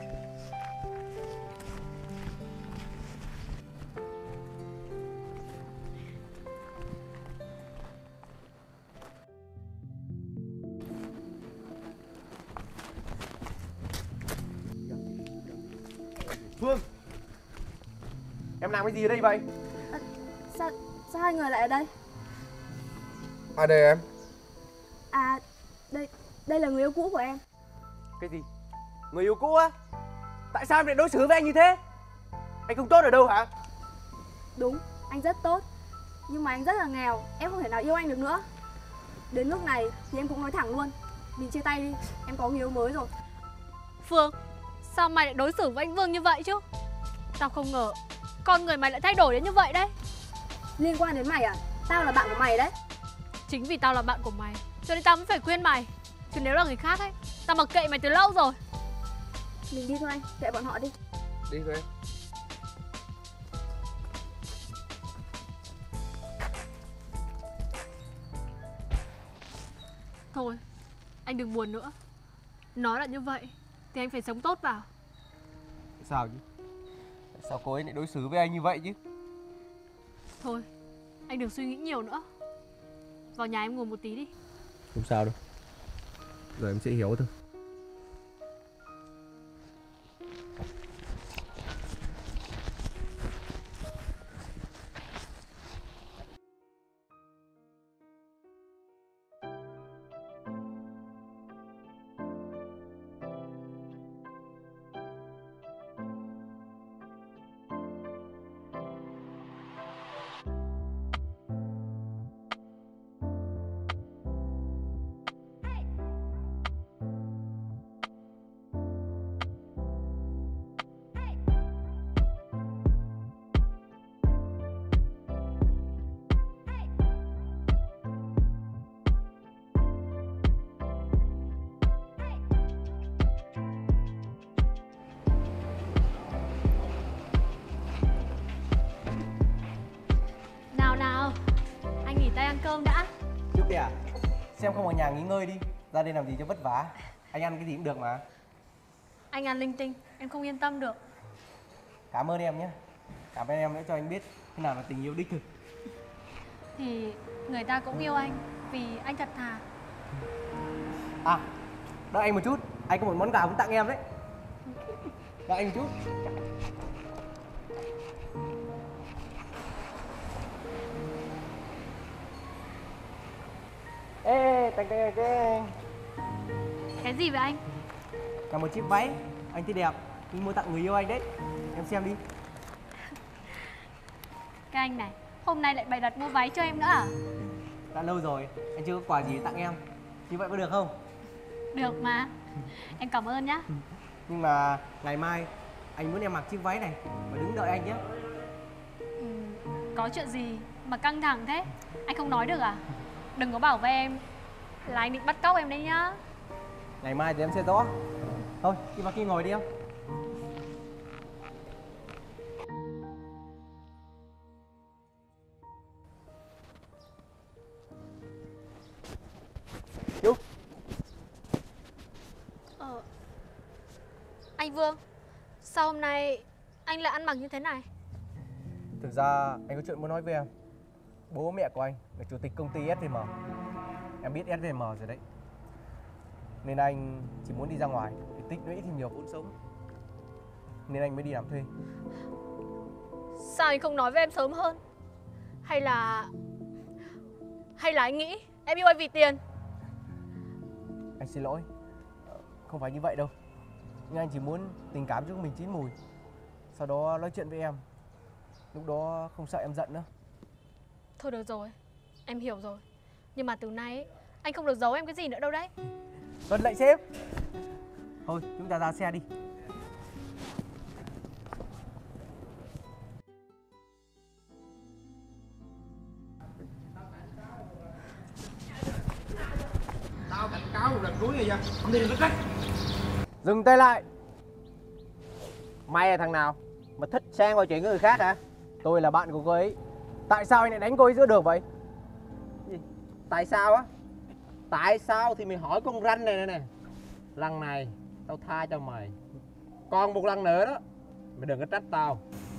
Phương, em làm cái gì ở đây vậy? À, sao, sao hai người lại ở đây? Ai đây em? À, đây, đây là người yêu cũ của em. Cái gì? Người yêu cũ á? Tại sao em lại đối xử với anh như thế? Anh không tốt ở đâu hả? Đúng, anh rất tốt. Nhưng mà anh rất là nghèo, em không thể nào yêu anh được nữa. Đến lúc này thì em cũng nói thẳng luôn. Mình chia tay đi, em có người yêu mới rồi. Phương, sao mày lại đối xử với anh Vương như vậy chứ? Tao không ngờ con người mày lại thay đổi đến như vậy đấy. Liên quan đến mày à? Tao là bạn của mày đấy. Chính vì tao là bạn của mày cho nên tao mới phải khuyên mày. Chứ nếu là người khác ấy, tao mặc kệ mày từ lâu rồi. Mình đi thôi anh, kệ bọn họ đi. Đi thôi em. Thôi, anh đừng buồn nữa. Nói là như vậy thì anh phải sống tốt vào. Sao chứ? Sao cô ấy lại đối xử với anh như vậy chứ? Thôi, anh đừng suy nghĩ nhiều nữa. Vào nhà em ngồi một tí đi. Không sao đâu. Rồi em sẽ hiểu thôi. Nào nào, anh nghỉ tay ăn cơm đã. Trúc đi à? Xem không ở nhà nghỉ ngơi đi. Ra đây làm gì cho vất vả. Anh ăn cái gì cũng được mà. Anh ăn linh tinh, em không yên tâm được. Cảm ơn em nhé. Cảm ơn em đã cho anh biết thế nào là tình yêu đích thực. Thì người ta cũng yêu anh vì anh thật thà. À, đợi anh một chút. Anh có một món quà muốn tặng em đấy. Đợi anh một chút. Ê, tặng tặng tặng. Cái gì vậy anh? Là một chiếc váy. Anh thấy đẹp. Anh mua tặng người yêu anh đấy. Em xem đi. Cái anh này, hôm nay lại bày đặt mua váy cho em nữa à? Đã lâu rồi, anh chưa có quà gì tặng em. Như vậy có được không? Được mà. Em cảm ơn nhá. Nhưng mà ngày mai anh muốn em mặc chiếc váy này và đứng đợi anh nhé. Ừ, có chuyện gì mà căng thẳng thế? Anh không nói được à? Đừng có bảo với em là anh định bắt cóc em đấy nhá. Ngày mai thì em sẽ rõ. Thôi, đi vào kia ngồi đi em. Chú. Ờ Anh Vương, sao hôm nay anh lại ăn mặc như thế này? Thực ra anh có chuyện muốn nói với em. Bố mẹ của anh là chủ tịch công ty ét vê em. Em biết ét vê em rồi đấy. Nên anh chỉ muốn đi ra ngoài để tích lũy thêm nhiều vốn sống. Nên anh mới đi làm thuê. Sao anh không nói với em sớm hơn? Hay là... Hay là anh nghĩ em yêu anh vì tiền? Anh xin lỗi, không phải như vậy đâu. Nhưng anh chỉ muốn tình cảm cho mình chín mùi, sau đó nói chuyện với em. Lúc đó không sợ em giận nữa. Thôi được rồi, em hiểu rồi. Nhưng mà từ nay ấy, anh không được giấu em cái gì nữa đâu đấy. Tuân lệnh sếp. Thôi chúng ta ra xe đi. Tao cảnh cáo lần cuối rồi nha. Không đi được cách. Dừng tay lại. Mày là thằng nào mà thích xen vào chuyện của người khác hả? Tôi là bạn của cô ấy. Tại sao anh lại đánh cô ấy giữa đường vậy? Gì? Tại sao á? Tại sao thì mày hỏi con ranh này nè nè. Lần này tao tha cho mày. Còn một lần nữa đó, mày đừng có trách tao.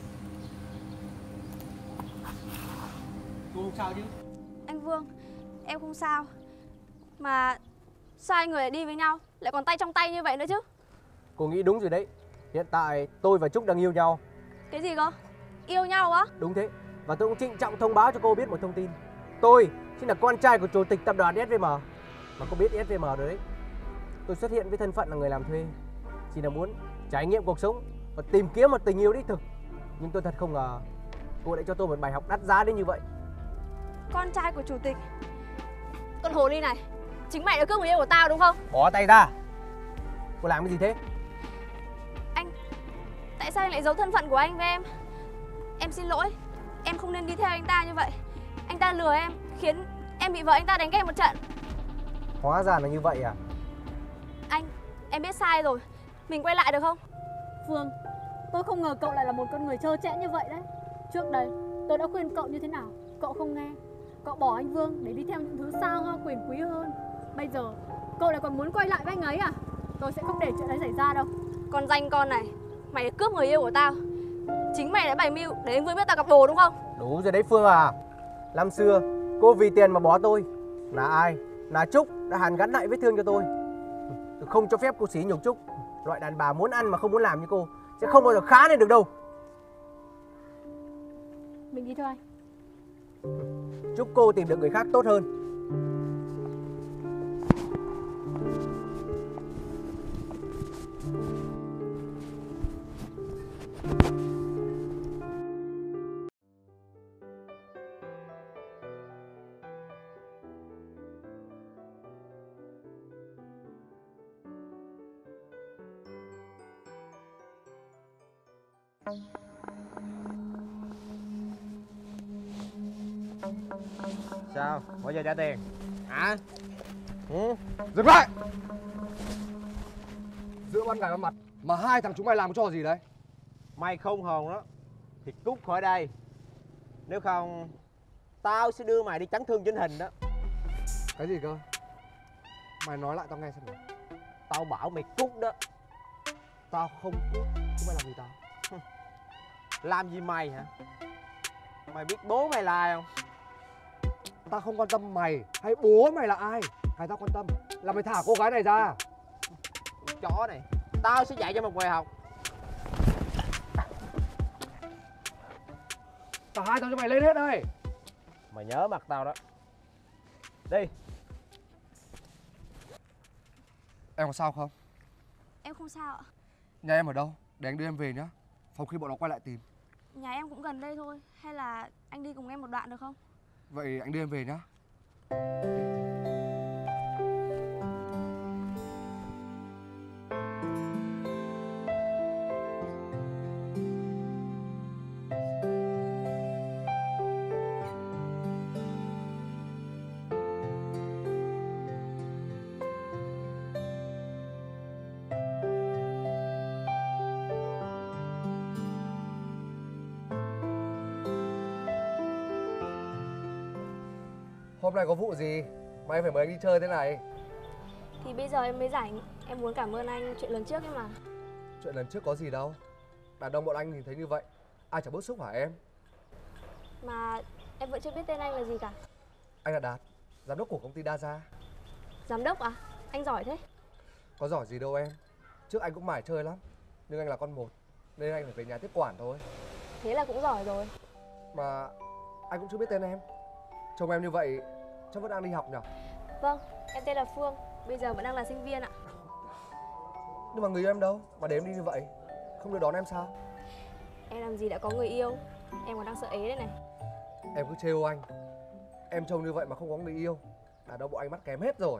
Cô không sao chứ? Anh Vương, em không sao. Mà sao hai người lại đi với nhau, lại còn tay trong tay như vậy nữa chứ? Cô nghĩ đúng rồi đấy. Hiện tại tôi và Trúc đang yêu nhau. Cái gì cơ? Yêu nhau á? Đúng thế. Và tôi cũng trịnh trọng thông báo cho cô biết một thông tin. Tôi chính là con trai của chủ tịch tập đoàn ét vê em. Mà cô biết ét vê em rồi đấy. Tôi xuất hiện với thân phận là người làm thuê, chỉ là muốn trải nghiệm cuộc sống và tìm kiếm một tình yêu đích thực. Nhưng tôi thật không ngờ cô lại cho tôi một bài học đắt giá đến như vậy. Con trai của chủ tịch? Con hồ ly này, chính mày đã cướp người yêu của tao đúng không? Bỏ tay ra. Cô làm cái gì thế? Anh, tại sao anh lại giấu thân phận của anh với em? Em xin lỗi, em không nên đi theo anh ta như vậy. Anh ta lừa em, khiến em bị vợ anh ta đánh ghen một trận. Hóa ra là như vậy à? Anh, em biết sai rồi. Mình quay lại được không? Phương, tôi không ngờ cậu lại là một con người trơ trẽn như vậy đấy. Trước đây, tôi đã khuyên cậu như thế nào, cậu không nghe. Cậu bỏ anh Vương để đi theo những thứ xa hoa quyền quý hơn. Bây giờ, cậu lại còn muốn quay lại với anh ấy à? Tôi sẽ không để chuyện đấy xảy ra đâu. Con danh con này, mày đã cướp người yêu của tao. Chính mày đã bày mưu để anh Vương biết tao cặp bồ đúng không? Đúng rồi đấy Phương à. Năm xưa, cô vì tiền mà bỏ tôi. Là ai? Là Trúc đã hàn gắn lại vết thương cho tôi. Tôi không cho phép cô sỉ nhục Trúc. Loại đàn bà muốn ăn mà không muốn làm như cô sẽ không bao giờ khá lên được đâu. Mình đi thôi anh. Chúc cô tìm được người khác tốt hơn. Sao? Bao giờ trả tiền? Hả? Ừ? Dừng lại! Giữa ban ngày ban mặt mà hai thằng chúng mày làm cái trò gì đấy? Mày không hồn đó thì cút khỏi đây. Nếu không tao sẽ đưa mày đi chấn thương chỉnh hình đó. Cái gì cơ? Mày nói lại tao nghe xem nào. Tao bảo mày cút đó. Tao không cút, chúng mày làm gì tao? Làm gì mày hả? Mày biết bố mày là không? Tao không quan tâm mày hay bố mày là ai. Cái tao quan tâm là mày thả cô gái này ra. Chó này, tao sẽ dạy cho một bài học. Tao hai thằng cho mày lên hết đây. Mày nhớ mặt tao đó. Đi. Em có sao không? Em không sao ạ. Nhà em ở đâu? Để anh đưa em về nhá. Phòng khi bọn nó quay lại tìm. Nhà em cũng gần đây thôi. Hay là anh đi cùng em một đoạn được không? Vậy anh đưa em về nhá. Hôm nay có vụ gì mà em phải mời anh đi chơi thế này? Thì bây giờ em mới rảnh, em muốn cảm ơn anh chuyện lần trước ấy mà. Chuyện lần trước có gì đâu. Đàn ông bọn anh nhìn thấy như vậy, ai chẳng bức xúc hả em? Mà em vẫn chưa biết tên anh là gì cả. Anh là Đạt, giám đốc của công ty Đa Gia. Giám đốc à? Anh giỏi thế. Có giỏi gì đâu em. Trước anh cũng mải chơi lắm. Nhưng anh là con một, nên anh phải về nhà tiếp quản thôi. Thế là cũng giỏi rồi. Mà anh cũng chưa biết tên em. Trông em như vậy chắc vẫn đang đi học nhỉ? Vâng, em tên là Phương, bây giờ vẫn đang là sinh viên ạ. Nhưng mà người yêu em đâu mà để em đi như vậy? Không được đón em sao? Em làm gì đã có người yêu, em còn đang sợ ế đây này. Em cứ trêu anh. Em trông như vậy mà không có người yêu, đàn ông bọn anh mắt kém hết rồi.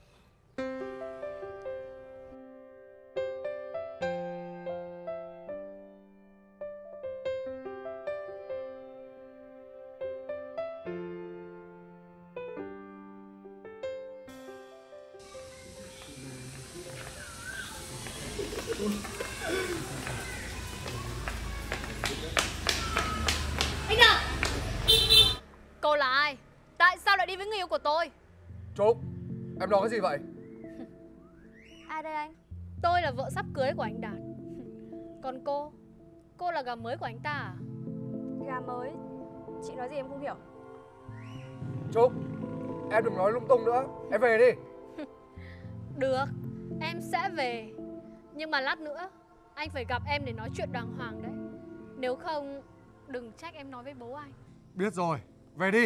Anh ạ! Cô là ai? Tại sao lại đi với người yêu của tôi? Trúc, em nói cái gì vậy? Ai đây anh? Tôi là vợ sắp cưới của anh Đạt. Còn cô? Cô là gà mới của anh ta à? Gà mới? Chị nói gì em không hiểu. Trúc, em đừng nói lung tung nữa. Em về đi. Được, em sẽ về. Nhưng mà lát nữa anh phải gặp em để nói chuyện đàng hoàng đấy. Nếu không, đừng trách em nói với bố anh. Biết rồi, về đi.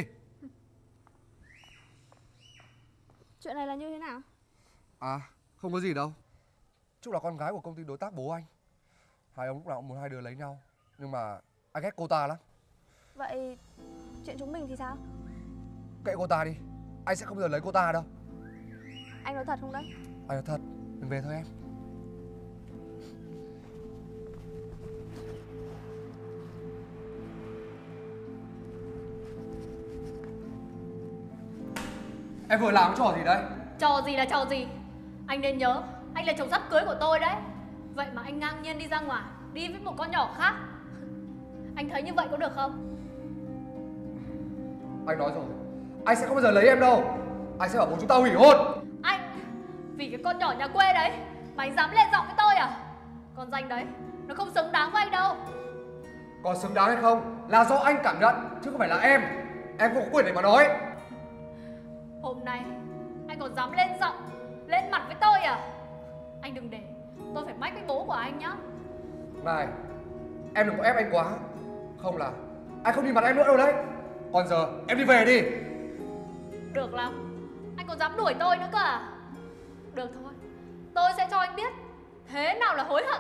Chuyện này là như thế nào? À, không có gì đâu. Trúc là con gái của công ty đối tác bố anh. Hai ông lúc nào cũng muốn hai đứa lấy nhau. Nhưng mà anh ghét cô ta lắm. Vậy chuyện chúng mình thì sao? Kệ cô ta đi. Anh sẽ không bao giờ lấy cô ta đâu. Anh nói thật không đấy? Anh nói thật, mình về thôi em. Em vừa làm cái trò gì đấy? Trò gì là trò gì? Anh nên nhớ, anh là chồng sắp cưới của tôi đấy. Vậy mà anh ngang nhiên đi ra ngoài, đi với một con nhỏ khác. Anh thấy như vậy có được không? Anh nói rồi, anh sẽ không bao giờ lấy em đâu. Anh sẽ bảo bố chúng ta hủy hôn. Anh, vì cái con nhỏ nhà quê đấy mà anh dám lên giọng với tôi à? Con danh đấy, nó không xứng đáng với anh đâu. Còn xứng đáng hay không là do anh cảm nhận, chứ không phải là em. Em không có quyền để mà nói. Hôm nay anh còn dám lên giọng, lên mặt với tôi à? Anh đừng để tôi phải mách với bố của anh nhá. Này, em đừng có ép anh quá. Không là anh không nhìn mặt em nữa đâu đấy. Còn giờ em đi về đi. Được lắm, anh còn dám đuổi tôi nữa cơ à? Được thôi, tôi sẽ cho anh biết thế nào là hối hận.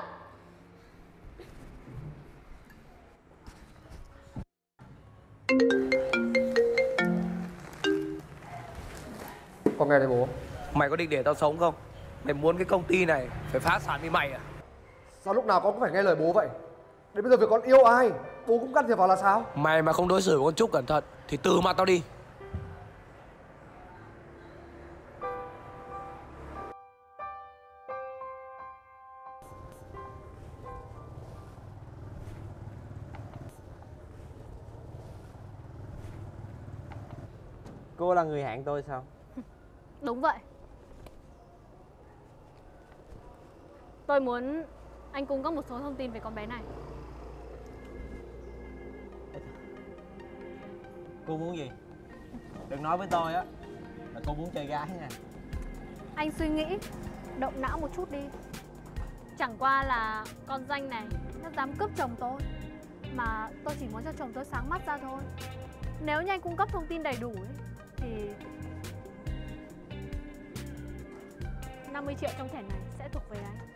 Con nghe thấy bố. Mày có định để tao sống không? Mày muốn cái công ty này phải phá sản vì mày à? Sao lúc nào con cũng phải nghe lời bố vậy? Đến bây giờ việc con yêu ai, bố cũng can thiệp vào là sao? Mày mà không đối xử với con Trúc cẩn thận thì từ mặt tao đi. Cô là người hẹn tôi sao? Đúng vậy. Tôi muốn anh cung cấp một số thông tin về con bé này. Cô muốn gì? Đừng nói với tôi á là cô muốn chơi gái nha. Anh suy nghĩ, động não một chút đi. Chẳng qua là con danh này nó dám cướp chồng tôi, mà tôi chỉ muốn cho chồng tôi sáng mắt ra thôi. Nếu như anh cung cấp thông tin đầy đủ ấy, thì năm mươi triệu trong thẻ này sẽ thuộc về anh.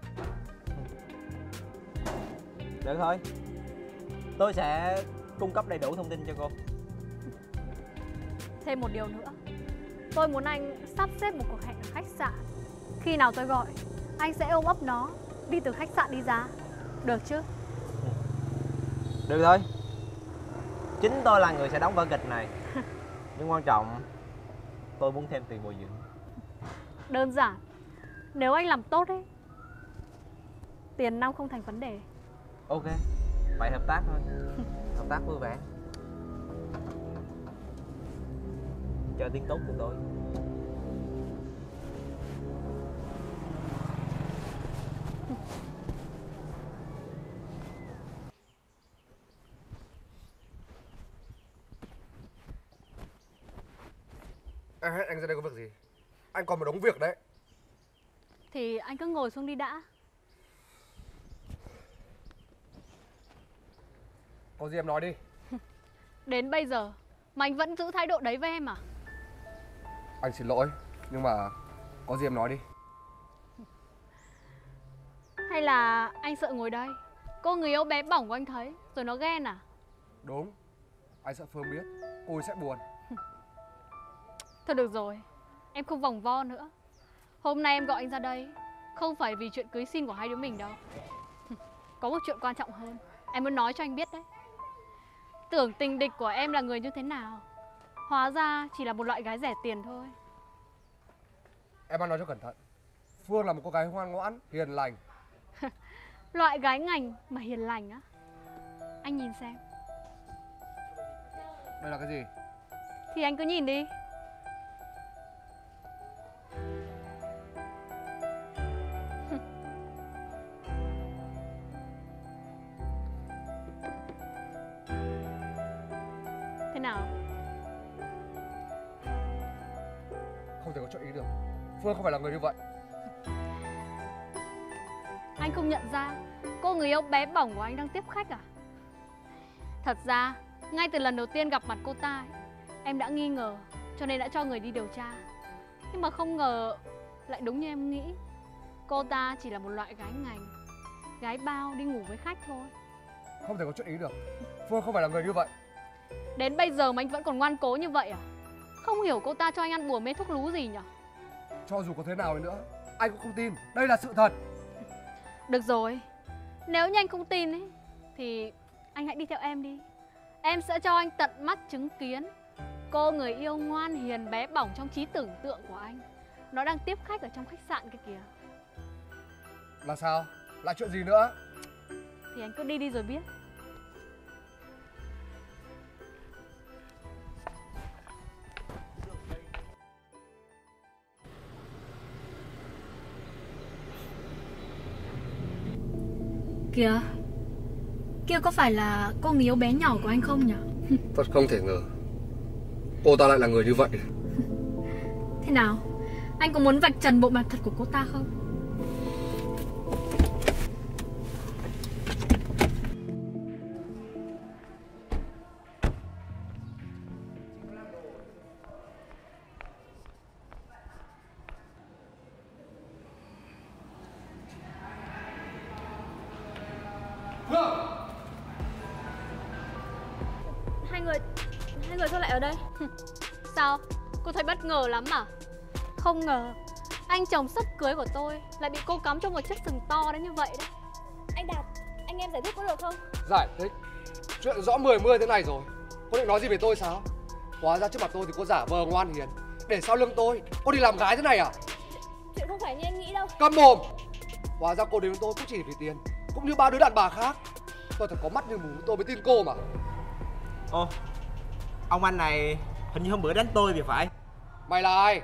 Được thôi, tôi sẽ cung cấp đầy đủ thông tin cho cô. Thêm một điều nữa, tôi muốn anh sắp xếp một cuộc hẹn ở khách sạn. Khi nào tôi gọi, anh sẽ ôm ấp nó đi từ khách sạn đi ra. Được chứ? Được thôi. Chính tôi là người sẽ đóng vở kịch này. Nhưng quan trọng, tôi muốn thêm tiền bồi dưỡng. Đơn giản. Nếu anh làm tốt ấy, tiền nong không thành vấn đề. Ok, vậy hợp tác thôi. Hợp tác vui vẻ. cho tiếng tốt của tôi. Em hẹn anh ra đây có việc gì? Anh còn một đống việc đấy. Thì anh cứ ngồi xuống đi đã. Có gì em nói đi. Đến bây giờ mà anh vẫn giữ thái độ đấy với em à? Anh xin lỗi, nhưng mà có gì em nói đi. Hay là anh sợ ngồi đây cô người yêu bé bỏng của anh thấy rồi nó ghen à? Đúng, anh sợ Phương biết, cô ấy sẽ buồn. Thôi được rồi, em không vòng vo nữa. Hôm nay em gọi anh ra đây không phải vì chuyện cưới xin của hai đứa mình đâu. Có một chuyện quan trọng hơn em muốn nói cho anh biết đấy. Tưởng tình địch của em là người như thế nào, hóa ra chỉ là một loại gái rẻ tiền thôi. Em ăn nói cho cẩn thận. Phương là một cô gái ngoan ngoãn, hiền lành. Loại gái ngành mà hiền lành á? Anh nhìn xem. Đây là cái gì? Thì anh cứ nhìn đi. Thế nào? Không thể có chuyện ý được. Phương không phải là người như vậy. Anh không nhận ra cô người yêu bé bỏng của anh đang tiếp khách à? Thật ra ngay từ lần đầu tiên gặp mặt cô ta ấy, em đã nghi ngờ cho nên đã cho người đi điều tra. Nhưng mà không ngờ lại đúng như em nghĩ. Cô ta chỉ là một loại gái ngành, gái bao đi ngủ với khách thôi. Không thể có chuyện ý được. Phương không phải là người như vậy. Đến bây giờ mà anh vẫn còn ngoan cố như vậy à? Không hiểu cô ta cho anh ăn bùa mê thuốc lú gì nhỉ? Cho dù có thế nào đi nữa, anh cũng không tin. Đây là sự thật. Được rồi, nếu như anh không tin ấy thì anh hãy đi theo em đi. Em sẽ cho anh tận mắt chứng kiến cô người yêu ngoan hiền bé bỏng trong trí tưởng tượng của anh, nó đang tiếp khách ở trong khách sạn kia kìa. Là sao? Là chuyện gì nữa? Thì anh cứ đi đi rồi biết. Kìa, kia có phải là cô người yêu bé nhỏ của anh không nhỉ? Thật không thể ngờ cô ta lại là người như vậy. Thế nào, anh có muốn vạch trần bộ mặt thật của cô ta không? Hai người, hai người sao lại ở đây? Sao, cô thấy bất ngờ lắm à? Không ngờ anh chồng sắp cưới của tôi lại bị cô cắm trong một chiếc sừng to đến như vậy đấy. Anh Đạt, anh em giải thích có được không? Giải thích? Chuyện rõ mười mươi thế này rồi, cô định nói gì về tôi sao? Hóa ra trước mặt tôi thì cô giả vờ ngoan hiền, để sau lưng tôi cô đi làm gái thế này à? Chuyện không phải như anh nghĩ đâu. Câm mồm! Hóa ra cô đến với tôi cũng chỉ vì tiền, cũng như bao đứa đàn bà khác. Tôi thật có mắt như mù, tôi mới tin cô mà. Ô, ông anh này hình như hôm bữa đánh tôi thì phải. Mày là ai?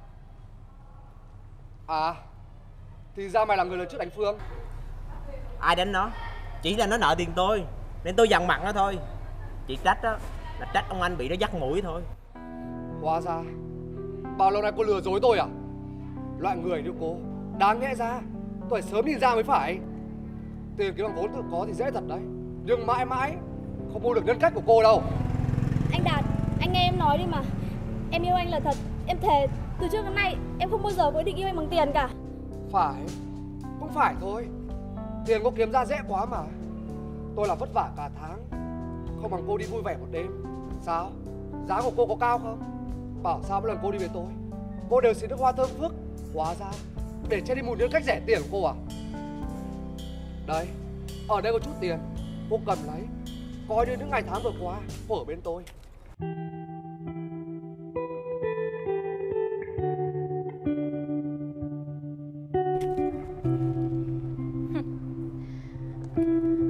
À, thì ra mày là người lần trước đánh Phương. Ai đánh nó? Chỉ là nó nợ tiền tôi nên tôi dằn mặt nó thôi. Chỉ trách đó là trách ông anh bị nó dắt mũi thôi. Hóa ra bao lâu nay cô lừa dối tôi à? Loại người như cô đáng lẽ ra tôi phải sớm nhìn ra mới phải. Tiền kiếm bằng vốn tự có thì dễ thật đấy, nhưng mãi mãi không mua được nhân cách của cô đâu. Anh Đạt, anh nghe em nói đi mà. Em yêu anh là thật. Em thề từ trước đến nay em không bao giờ có ý định yêu anh bằng tiền cả. Phải, cũng phải thôi. Tiền cô kiếm ra dễ quá mà. Tôi làm vất vả cả tháng, không bằng cô đi vui vẻ một đêm. Sao? Giá của cô có cao không? Bảo sao mỗi lần cô đi với tôi, cô đều xịt nước hoa thơm phức. Hóa ra để che đi một nhân cách rẻ tiền của cô à? Đây, ở đây có chút tiền, cô cầm lấy, coi như những ngày tháng vừa qua cô ở bên tôi.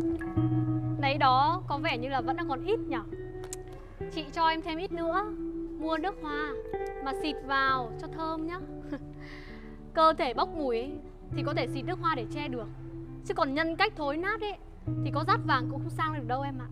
Đấy đó, có vẻ như là vẫn đang còn ít nhỉ? Chị cho em thêm ít nữa, mua nước hoa mà xịt vào cho thơm nhá. Cơ thể bốc mùi ấy, thì có thể xịt nước hoa để che được, chứ còn nhân cách thối nát ấy thì có dát vàng cũng không sang được đâu em ạ.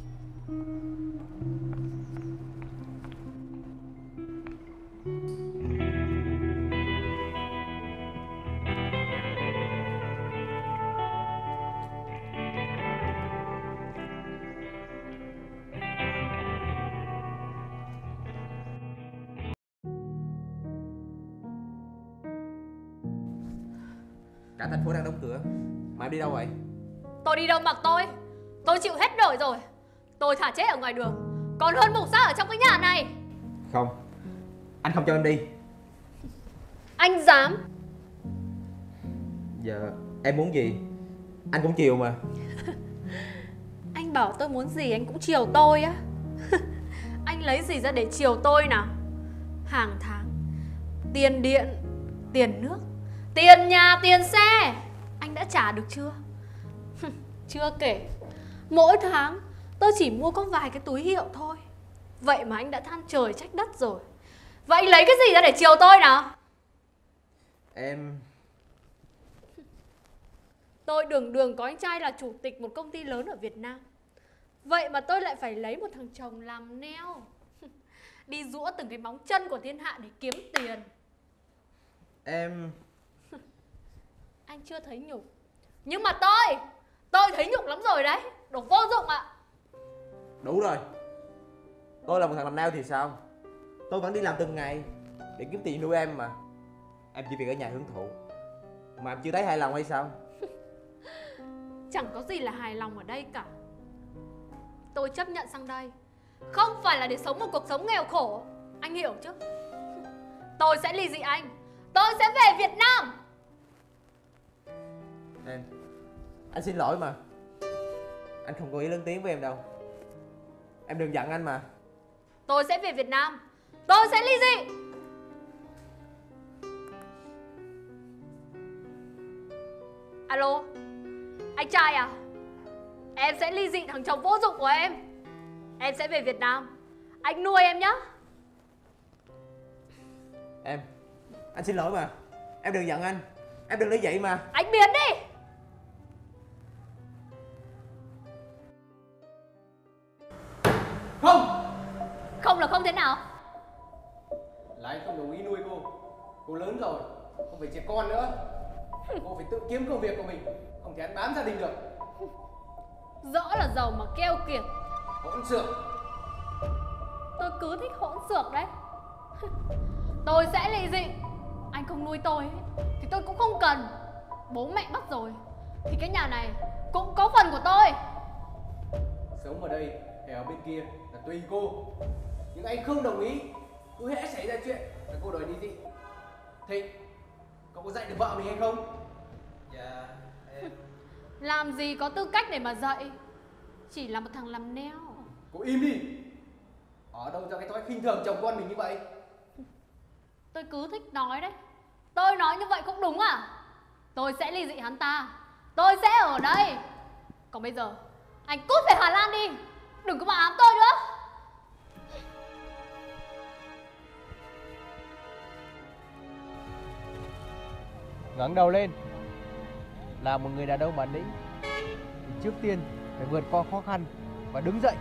Cả thành phố đang đóng cửa mà em đi đâu vậy? Tôi đi đâu mặc tôi, tôi chịu hết nổi rồi. Tôi thả chết ở ngoài đường còn hơn mục xác ở trong cái nhà này. Không, anh không cho em đi. Anh dám? Giờ em muốn gì anh cũng chiều mà. Anh bảo tôi muốn gì anh cũng chiều tôi á? Anh lấy gì ra để chiều tôi nào? Hàng tháng tiền điện, tiền nước, tiền nhà, tiền xe anh đã trả được chưa? Chưa kể mỗi tháng tôi chỉ mua có vài cái túi hiệu thôi. Vậy mà anh đã than trời trách đất rồi. Vậy anh lấy cái gì ra để chiều tôi nào? Em... Tôi đường đường có anh trai là chủ tịch một công ty lớn ở Việt Nam. Vậy mà tôi lại phải lấy một thằng chồng làm neo, đi giũa từng cái móng chân của thiên hạ để kiếm tiền. Em... Anh chưa thấy nhục, nhưng mà tôi Tôi thấy nhục lắm rồi đấy. Đồ vô dụng ạ. Đủ rồi. Tôi là một thằng làm nail thì sao? Tôi vẫn đi làm từng ngày để kiếm tiền nuôi em mà. Em chỉ việc ở nhà hưởng thụ mà em chưa thấy hài lòng hay sao? Chẳng có gì là hài lòng ở đây cả. Tôi chấp nhận sang đây không phải là để sống một cuộc sống nghèo khổ, anh hiểu chứ? Tôi sẽ ly dị anh. Tôi sẽ về Việt Nam. Em, anh xin lỗi mà. Anh không có ý lớn tiếng với em đâu. Em đừng giận anh mà. Tôi sẽ về Việt Nam. Tôi sẽ ly dị. Alo, anh trai à? Em sẽ ly dị thằng chồng vô dụng của em. Em sẽ về Việt Nam. Anh nuôi em nhá. Em, anh xin lỗi mà. Em đừng giận anh. Em đừng lấy vậy mà. Anh biến đi. Không. Không là không thế nào? Là anh không đồng ý nuôi cô. Cô lớn rồi, không phải trẻ con nữa. Cô phải tự kiếm công việc của mình, không thể ăn bám gia đình được. Rõ là giàu mà keo kiệt. Hỗn xược. Tôi cứ thích hỗn xược đấy. Tôi sẽ ly dị. Anh không nuôi tôi ấy, thì tôi cũng không cần. Bố mẹ mất rồi thì cái nhà này cũng có phần của tôi. Sống ở đây hay ở bên kia là tùy cô. Nhưng anh không đồng ý. Cứ hễ xảy ra chuyện là cô đòi đi dị. Thì cậu có dạy được vợ mình hay không? Dạ em... Làm gì có tư cách để mà dạy. Chỉ là một thằng làm neo. Cô im đi. Ở đâu ra cái thói khinh thường chồng con mình như vậy? Tôi cứ thích nói đấy. Tôi nói như vậy cũng đúng à? Tôi sẽ ly dị hắn ta. Tôi sẽ ở đây. Còn bây giờ anh cút về Hà Lan đi. Đừng có mà ám tôi nữa. Ngẩng đầu lên. Là một người đàn ông bản lĩnh thì trước tiên phải vượt qua khó khăn và đứng dậy.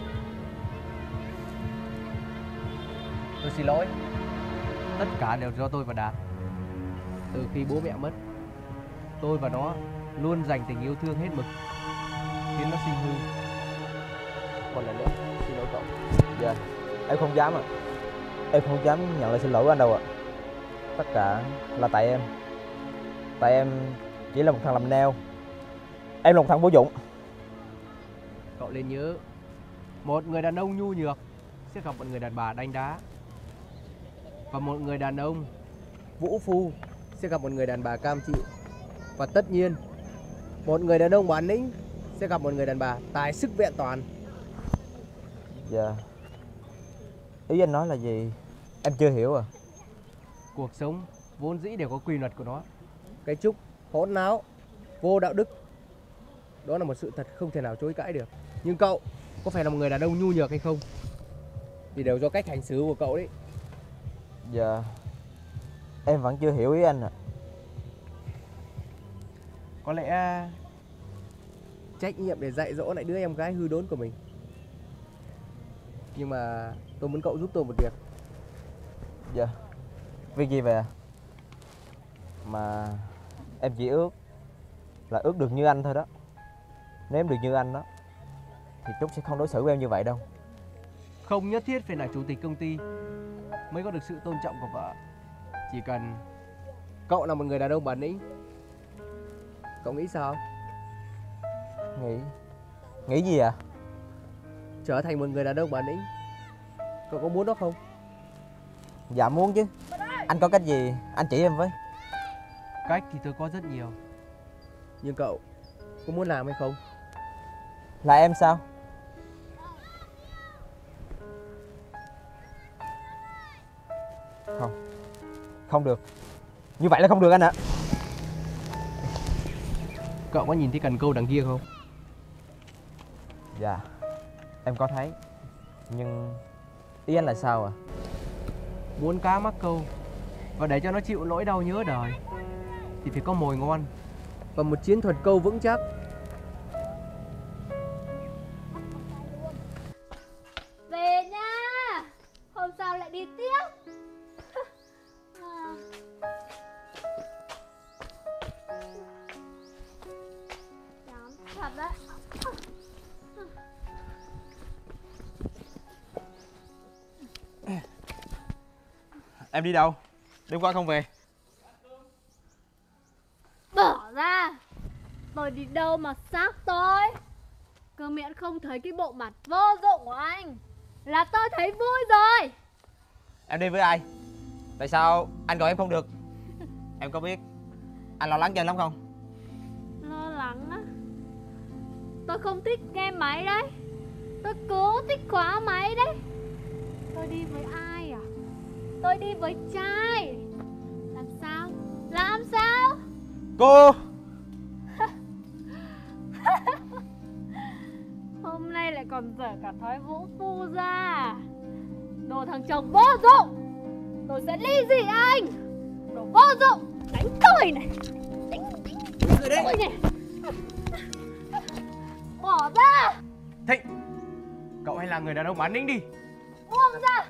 Tôi xin lỗi. Tất cả đều do tôi và Đạt. Từ khi bố mẹ mất, tôi và nó luôn dành tình yêu thương hết mực, khiến nó sinh hư. Một lần nữa, xin lỗi cậu. Dạ, em không dám ạ. Em không dám nhận lời xin lỗi của anh đâu ạ. Tất cả là tại em. Tại em chỉ là một thằng làm nail. Em là một thằng vô dụng. Cậu nên nhớ, một người đàn ông nhu nhược sẽ gặp một người đàn bà đánh đá. Và một người đàn ông vũ phu sẽ gặp một người đàn bà cam chịu. Và tất nhiên, một người đàn ông bản lĩnh sẽ gặp một người đàn bà tài sức vẹn toàn. Dạ. Ý anh nói là gì? Em chưa hiểu à. Cuộc sống vốn dĩ đều có quy luật của nó. Cái Trúc hỗn láo, vô đạo đức, đó là một sự thật không thể nào chối cãi được. Nhưng cậu có phải là một người đàn ông nhu nhược hay không? thì đều do cách hành xử của cậu đấy. Dạ, em vẫn chưa hiểu ý anh ạ. À. Có lẽ trách nhiệm để dạy dỗ lại đứa em gái hư đốn của mình. Nhưng mà tôi muốn cậu giúp tôi một việc. Dạ, việc gì vậy à? Mà em chỉ ước là ước được như anh thôi đó. Nếu em được như anh đó thì Trúc sẽ không đối xử với em như vậy đâu. Không nhất thiết phải là chủ tịch công ty mới có được sự tôn trọng của vợ. Chỉ cần cậu là một người đàn ông bản lĩnh. Cậu nghĩ sao? Nghĩ Nghĩ gì à? Trở thành một người đàn ông bản lĩnh. Cậu có muốn đó không? Dạ muốn chứ. Anh có cách gì anh chỉ em với. Cách thì tôi có rất nhiều. Nhưng cậu có muốn làm hay không? Là em sao? Không, không được. Như vậy là không được anh ạ. Cậu có nhìn thấy cần câu đằng kia không? Dạ, em có thấy. Nhưng ý anh là sao à? Muốn cá mắc câu và để cho nó chịu nỗi đau nhớ đời thì phải có mồi ngon và một chiến thuật câu vững chắc. Về nha. Hôm sau lại đi tiếp. À. Chán thật đấy. Em đi đâu? Đêm qua không về. Bỏ ra. Tôi đi đâu mà xác tôi. Cơ miễn không thấy cái bộ mặt vô dụng của anh là tôi thấy vui rồi. Em đi với ai? Tại sao anh gọi em không được? Em có biết anh lo lắng cho em lắm không? Lo lắng á? Tôi không thích nghe máy đấy. Tôi cố thích khóa máy đấy. Tôi đi với ai à? Tôi đi với trai. Làm sao? Làm sao? Cô! Hôm nay lại còn dở cả thói vũ phu ra. Đồ thằng chồng vô dụng. Tôi sẽ ly dị anh. Đồ vô dụng. Đánh tôi này. Đánh, đánh, đánh tôi này. Bỏ ra. Thịnh, cậu hãy là người đàn ông bản lĩnh đi. Buông ra.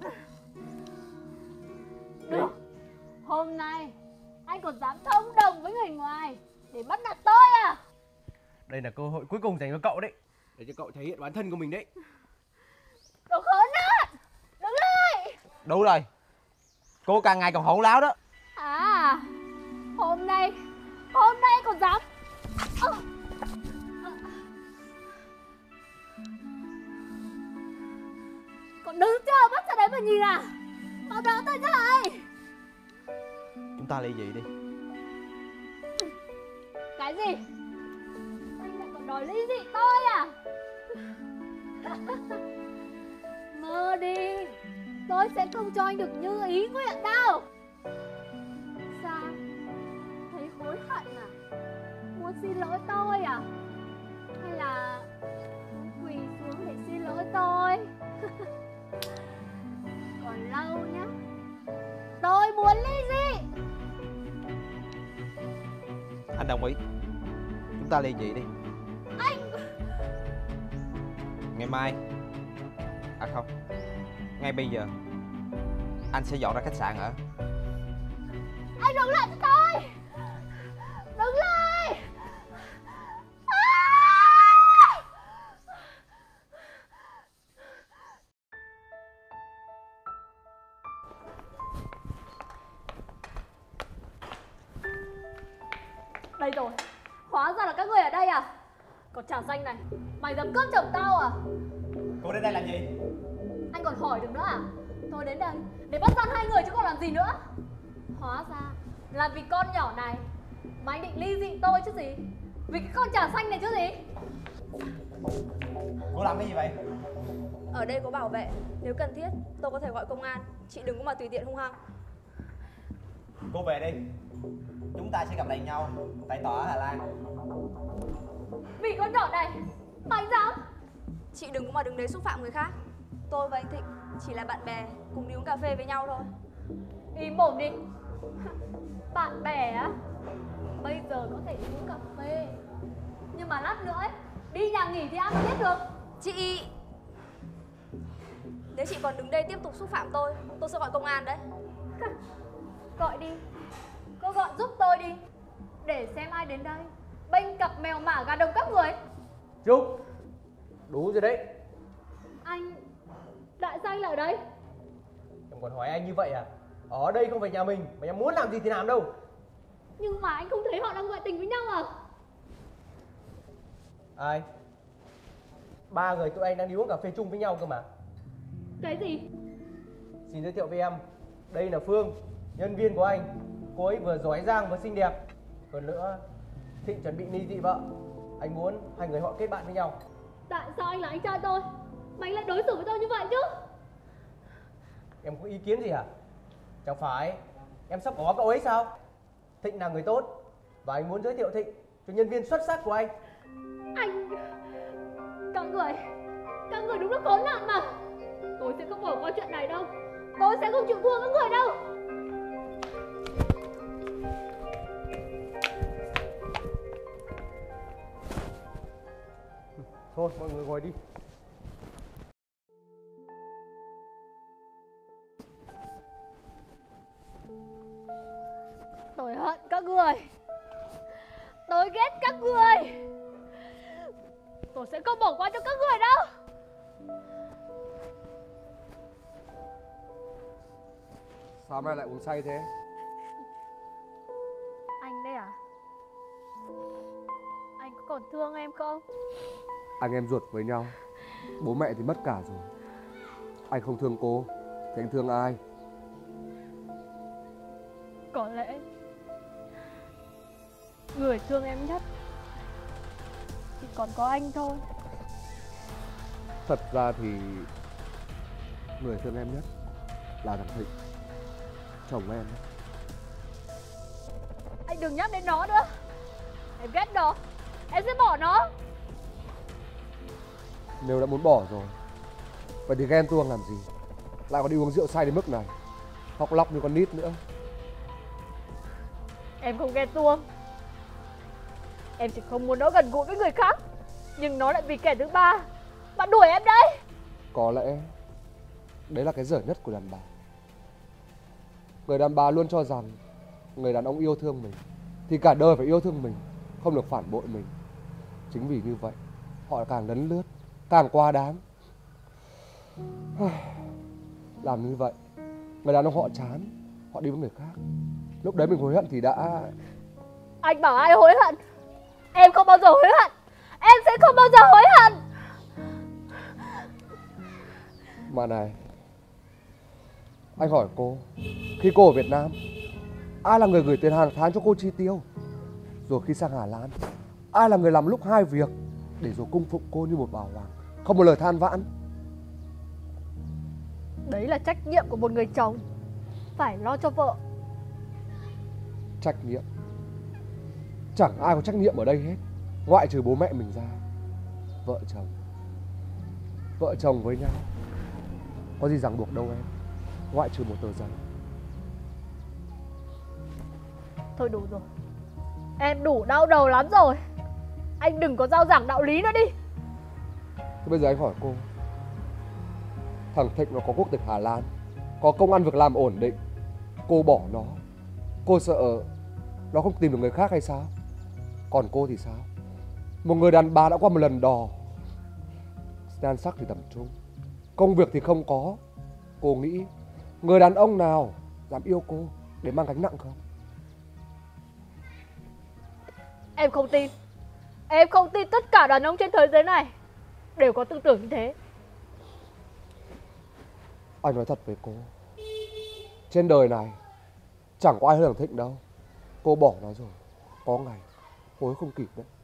Được. Hôm nay anh còn dám thông đồng với người ngoài để bắt nạt tôi à? Đây là cơ hội cuối cùng dành cho cậu đấy, để cho cậu thể hiện bản thân của mình đấy. Đồ khốn nạn. Đứng lại. Đủ rồi. Cô càng ngày còn hỗn láo đó. À, hôm nay Hôm nay còn dám à. Còn đứng chờ bắt ra đấy mà nhìn à? Mau đỡ tôi dậy. Chúng ta ly dị đi. Cái gì? Anh lại còn đòi ly dị tôi à? Mơ đi. Tôi sẽ không cho anh được như ý nguyện đâu. Sao? Thấy hối hận à? Muốn xin lỗi tôi à? Hay là quỳ xuống để xin lỗi tôi? Còn lâu nhá. Tôi muốn ly dị. Anh đồng ý. Chúng ta ly dị đi. Anh. Ngày mai. À không, ngay bây giờ anh sẽ dọn ra khách sạn ở. Anh đừng lại cho tôi. Đừng lại. À! Đây rồi. Hóa ra là các người ở đây à? Còn trả danh này, mày dám cướp chồng tao à? Cô đến đây làm gì? Anh còn hỏi được nữa à? Tôi đến đây để bắt gian hai người chứ còn làm gì nữa. Hóa ra là vì con nhỏ này mà anh định ly dị tôi chứ gì. Vì cái con trà xanh này chứ gì. Cô làm cái gì vậy? Ở đây có bảo vệ, nếu cần thiết tôi có thể gọi công an. Chị đừng có mà tùy tiện hung hăng. Cô về đi. Chúng ta sẽ gặp lại nhau tại tòa ở Hà Lan. Vì con nhỏ này mà anh dám. Chị đừng có mà đứng đấy xúc phạm người khác. Tôi và anh Thịnh chỉ là bạn bè cùng đi uống cà phê với nhau thôi. Im mồm đi. Bạn bè á? Bây giờ có thể đi uống cà phê, nhưng mà lát nữa ấy, đi nhà nghỉ thì ai mà biết được. Chị, nếu chị còn đứng đây tiếp tục xúc phạm tôi, tôi sẽ gọi công an đấy. Gọi đi, cô gọi giúp tôi đi, để xem ai đến đây bênh cặp mèo mả gà đồng các người. Trúc, đủ rồi đấy. Anh, tại sao anh lại ở đây? Em còn hỏi anh như vậy à? Ở đây không phải nhà mình, mà em muốn làm gì thì làm đâu. Nhưng mà anh không thấy họ đang ngoại tình với nhau à? Ai? Ba người tụi anh đang đi uống cà phê chung với nhau cơ mà. Cái gì? Xin giới thiệu với em, đây là Phương, nhân viên của anh. Cô ấy vừa giỏi giang vừa xinh đẹp. Hơn nữa, Thịnh chuẩn bị ly dị vợ. Anh muốn hai người họ kết bạn với nhau. Tại sao anh là anh trai tôi mà anh lại đối xử với tôi như vậy chứ? Em có ý kiến gì hả? Chẳng phải em sắp có cậu ấy sao? Thịnh là người tốt, và anh muốn giới thiệu Thịnh cho nhân viên xuất sắc của anh. Anh... Các người... Các người đúng là khốn nạn mà. Tôi sẽ không bỏ qua chuyện này đâu. Tôi sẽ không chịu thua các người đâu. Thôi mọi người ngồi đi. Tôi hận các người. Tôi ghét các người. Tôi sẽ không bỏ qua cho các người đâu. Sao hôm nay lại uống say thế? Anh đây à? Anh có còn thương em không? Anh em ruột với nhau, bố mẹ thì mất cả rồi. Anh không thương cô thì anh thương ai? Có lẽ người thương em nhất chỉ còn có anh thôi. Thật ra thì người thương em nhất là thằng Thịnh, chồng em. Anh đừng nhắc đến nó nữa. Em ghét nó. Em sẽ bỏ nó. Nếu đã muốn bỏ rồi, vậy thì ghen tuông làm gì? Lại còn đi uống rượu say đến mức này, khóc lóc như con nít nữa. Em không ghen tuông. Em chỉ không muốn nó gần gũi với người khác, nhưng nó lại vì kẻ thứ ba mà đuổi em đấy. Có lẽ đấy là cái dở nhất của đàn bà. Người đàn bà luôn cho rằng người đàn ông yêu thương mình thì cả đời phải yêu thương mình, không được phản bội mình. Chính vì như vậy họ càng lấn lướt, càng quá đáng. Làm như vậy người đàn ông họ chán, họ đi với người khác. Lúc đấy mình hối hận thì đã... Anh bảo ai hối hận? Em không bao giờ hối hận. Em sẽ không bao giờ hối hận. Mà này, anh hỏi cô, khi cô ở Việt Nam, ai là người gửi tiền hàng tháng cho cô chi tiêu? Rồi khi sang Hà Lan, ai là người làm lúc hai việc để rồi cung phụng cô như một bảo hoàng, không một lời than vãn? Đấy là trách nhiệm của một người chồng, phải lo cho vợ. Trách nhiệm? Chẳng ai có trách nhiệm ở đây hết, ngoại trừ bố mẹ mình ra. Vợ chồng, vợ chồng với nhau có gì ràng buộc đâu em, ngoại trừ một tờ giấy. Thôi đủ rồi. Em đủ đau đầu lắm rồi. Anh đừng có rao giảng đạo lý nữa đi. Thế bây giờ anh hỏi cô, thằng Thịnh nó có quốc tịch Hà Lan, có công ăn việc làm ổn định, cô bỏ nó, cô sợ nó không tìm được người khác hay sao? Còn cô thì sao? Một người đàn bà đã qua một lần đò, nhan sắc thì tầm trung, công việc thì không có. Cô nghĩ người đàn ông nào dám yêu cô để mang gánh nặng không? Em không tin. Em không tin tất cả đàn ông trên thế giới này đều có tư tưởng như thế. Anh nói thật với cô, trên đời này chẳng có ai hơn thằng Thịnh đâu. Cô bỏ nó rồi, có ngày hối không kịp đấy.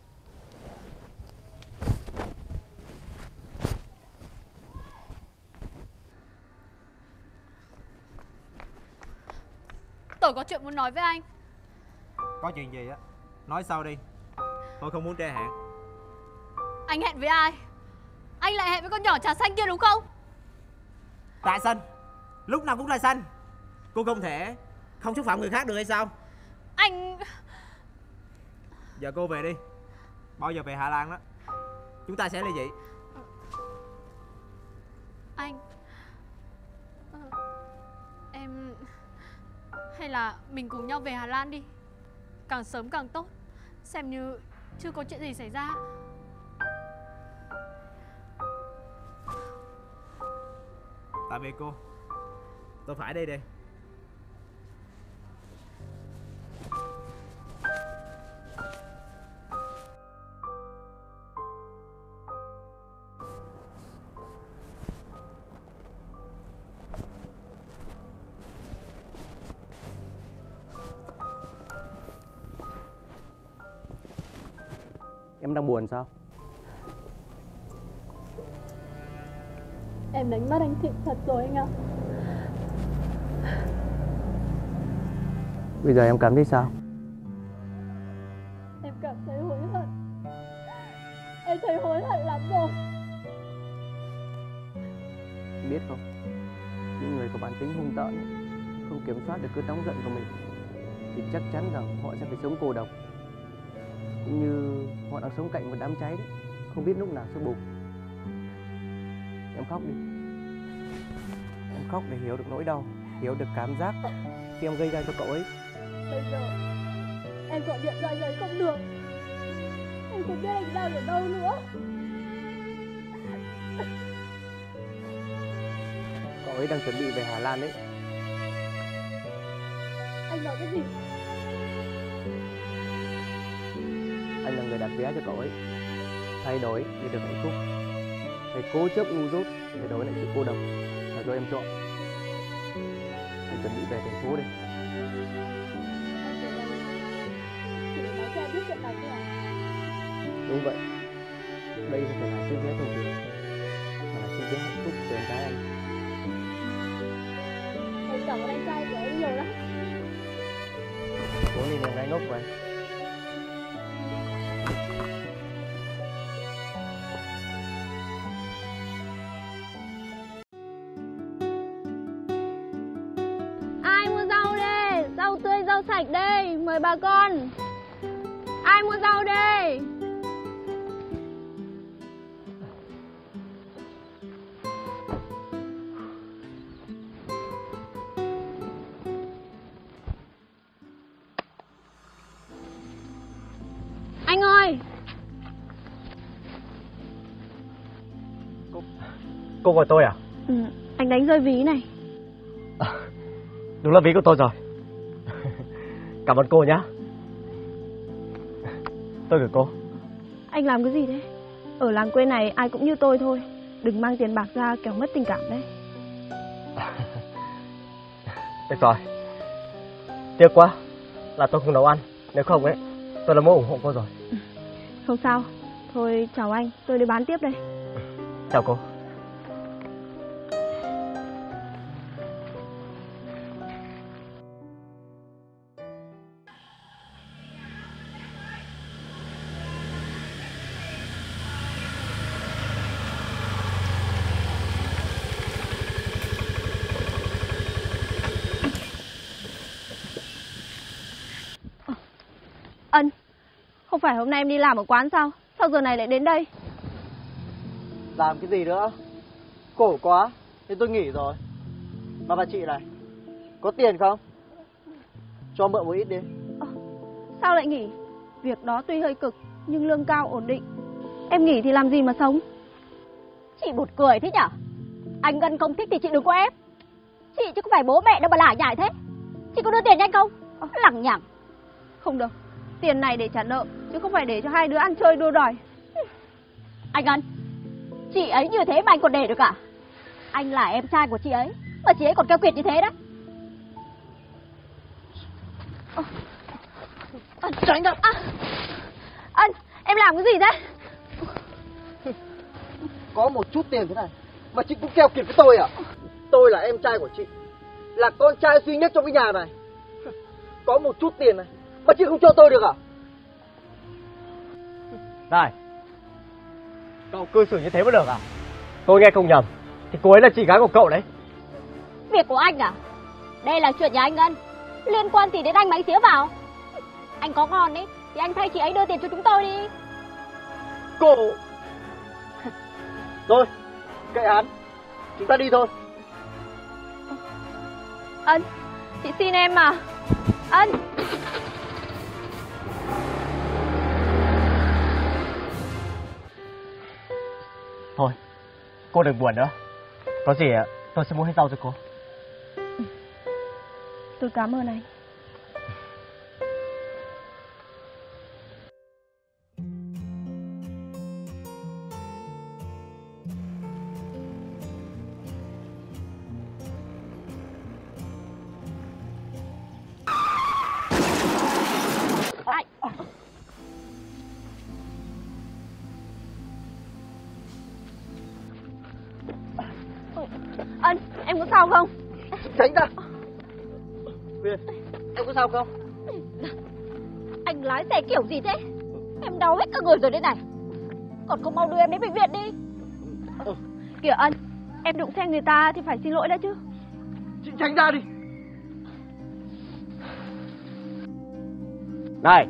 Tôi có chuyện muốn nói với anh. Có chuyện gì á? Nói sau đi. Tôi không muốn trễ hẹn. Anh hẹn với ai? Anh lại hẹn với con nhỏ trà xanh kia đúng không? Tại sân, lúc nào cũng là sân. Cô không thể không xúc phạm người khác được hay sao? Anh... Giờ cô về đi. Bao giờ về Hà Lan đó chúng ta sẽ ly dị. Anh... Ờ, Em... Hay là mình cùng nhau về Hà Lan đi. Càng sớm càng tốt. Xem như chưa có chuyện gì xảy ra. Tạm biệt cô. Tôi phải đi đây. Em đang buồn sao? Em đánh mất anh Thịnh thật rồi anh ạ. Bây giờ em cảm thấy sao? Em cảm thấy hối hận. Em thấy hối hận lắm rồi. Biết không, những người có bản tính hung tợn, không kiểm soát được cơn nóng giận của mình, thì chắc chắn rằng họ sẽ phải sống cô độc. Cũng như họ đang sống cạnh một đám cháy đấy, không biết lúc nào sẽ bùng. Em khóc đi. Em khóc để hiểu được nỗi đau, hiểu được cảm giác khi em gây ra cho cậu ấy. Bây giờ em gọi điện cho anh ấy không được. Em không biết anh đang ở đâu nữa. Cậu ấy đang chuẩn bị về Hà Lan đấy. Anh nói cái gì? Anh là người đặt vé cho cậu ấy. Thay đổi để được hạnh phúc, hay cố chấp ngu dốt để đổi lại sự cô độc, là do em chọn. Anh chuẩn bị về thành phố đây. Chỉ để nói cho em biết chuyện này thôi à? Đúng vậy. Đây không phải là chiếc vé thông thường, mà là chiếc vé hạnh phúc của em gái anh. Em cảm ơn anh trai của em nhiều lắm. Cố lên em gái ngốc vậy. Ai mua rau đây? Rau tươi, rau sạch đây, mời bà con. Ai mua rau đây? Anh ơi! Cô, cô gọi tôi à? Ừ, anh đánh rơi ví này. À, đúng là ví của tôi rồi. Cảm ơn cô nhé. Tôi gửi cô. Anh làm cái gì đấy? Ở làng quê này ai cũng như tôi thôi. Đừng mang tiền bạc ra kẻo mất tình cảm đấy. Được rồi. Tiếc quá là tôi không nấu ăn. Nếu không ấy, tôi là muốn ủng hộ cô rồi. Không sao. Thôi chào anh, tôi đi bán tiếp đây. Chào cô. Ân, không phải hôm nay em đi làm ở quán sao? Sao giờ này lại đến đây? Làm cái gì nữa? Khổ quá, thì tôi nghỉ rồi. Mà bà chị này, có tiền không? Cho mượn một ít đi. À, sao lại nghỉ? Việc đó tuy hơi cực, nhưng lương cao ổn định. Em nghỉ thì làm gì mà sống? Chị buồn cười thế nhở? Anh Ngân không thích thì chị đừng có ép. Chị chứ không phải bố mẹ đâu mà lải nhải thế. Chị có đưa tiền cho anh không? À, lằng nhằng. Không được, tiền này để trả nợ, chứ không phải để cho hai đứa ăn chơi đua đòi. Anh Ngân, chị ấy như thế mà anh còn để được à? Anh là em trai của chị ấy, mà chị ấy còn keo kiệt như thế đó. À, à, tránh ra. À, anh, em làm cái gì thế? Có một chút tiền thế này mà chị cũng keo kiệt với tôi à? Tôi là em trai của chị, là con trai duy nhất trong cái nhà này. Có một chút tiền này mà chị không cho tôi được à? Này, cậu cư xử như thế mới được à? Tôi nghe không nhầm thì cô ấy là chị gái của cậu đấy. Việc của anh à? Đây là chuyện nhà anh Ngân, liên quan gì đến anh mà anh xía vào? Anh có ngon ấy thì anh thay chị ấy đưa tiền cho chúng tôi đi. Cô... Thôi, kệ hắn, chúng ta đi thôi. Ân, chị xin em mà. Ân. Thôi, cô đừng buồn nữa. Có gì tôi sẽ mua hết rau cho cô. Tôi cảm ơn anh. Ân, em có sao không? Tránh ra. Huyền, em có sao không? Anh lái xe kiểu gì thế? Em đau hết cả người rồi đây này. Còn không mau đưa em đến bệnh viện đi. Ừ. Kìa Ân, em đụng xe người ta thì phải xin lỗi đã chứ. Chị tránh ra đi. Này,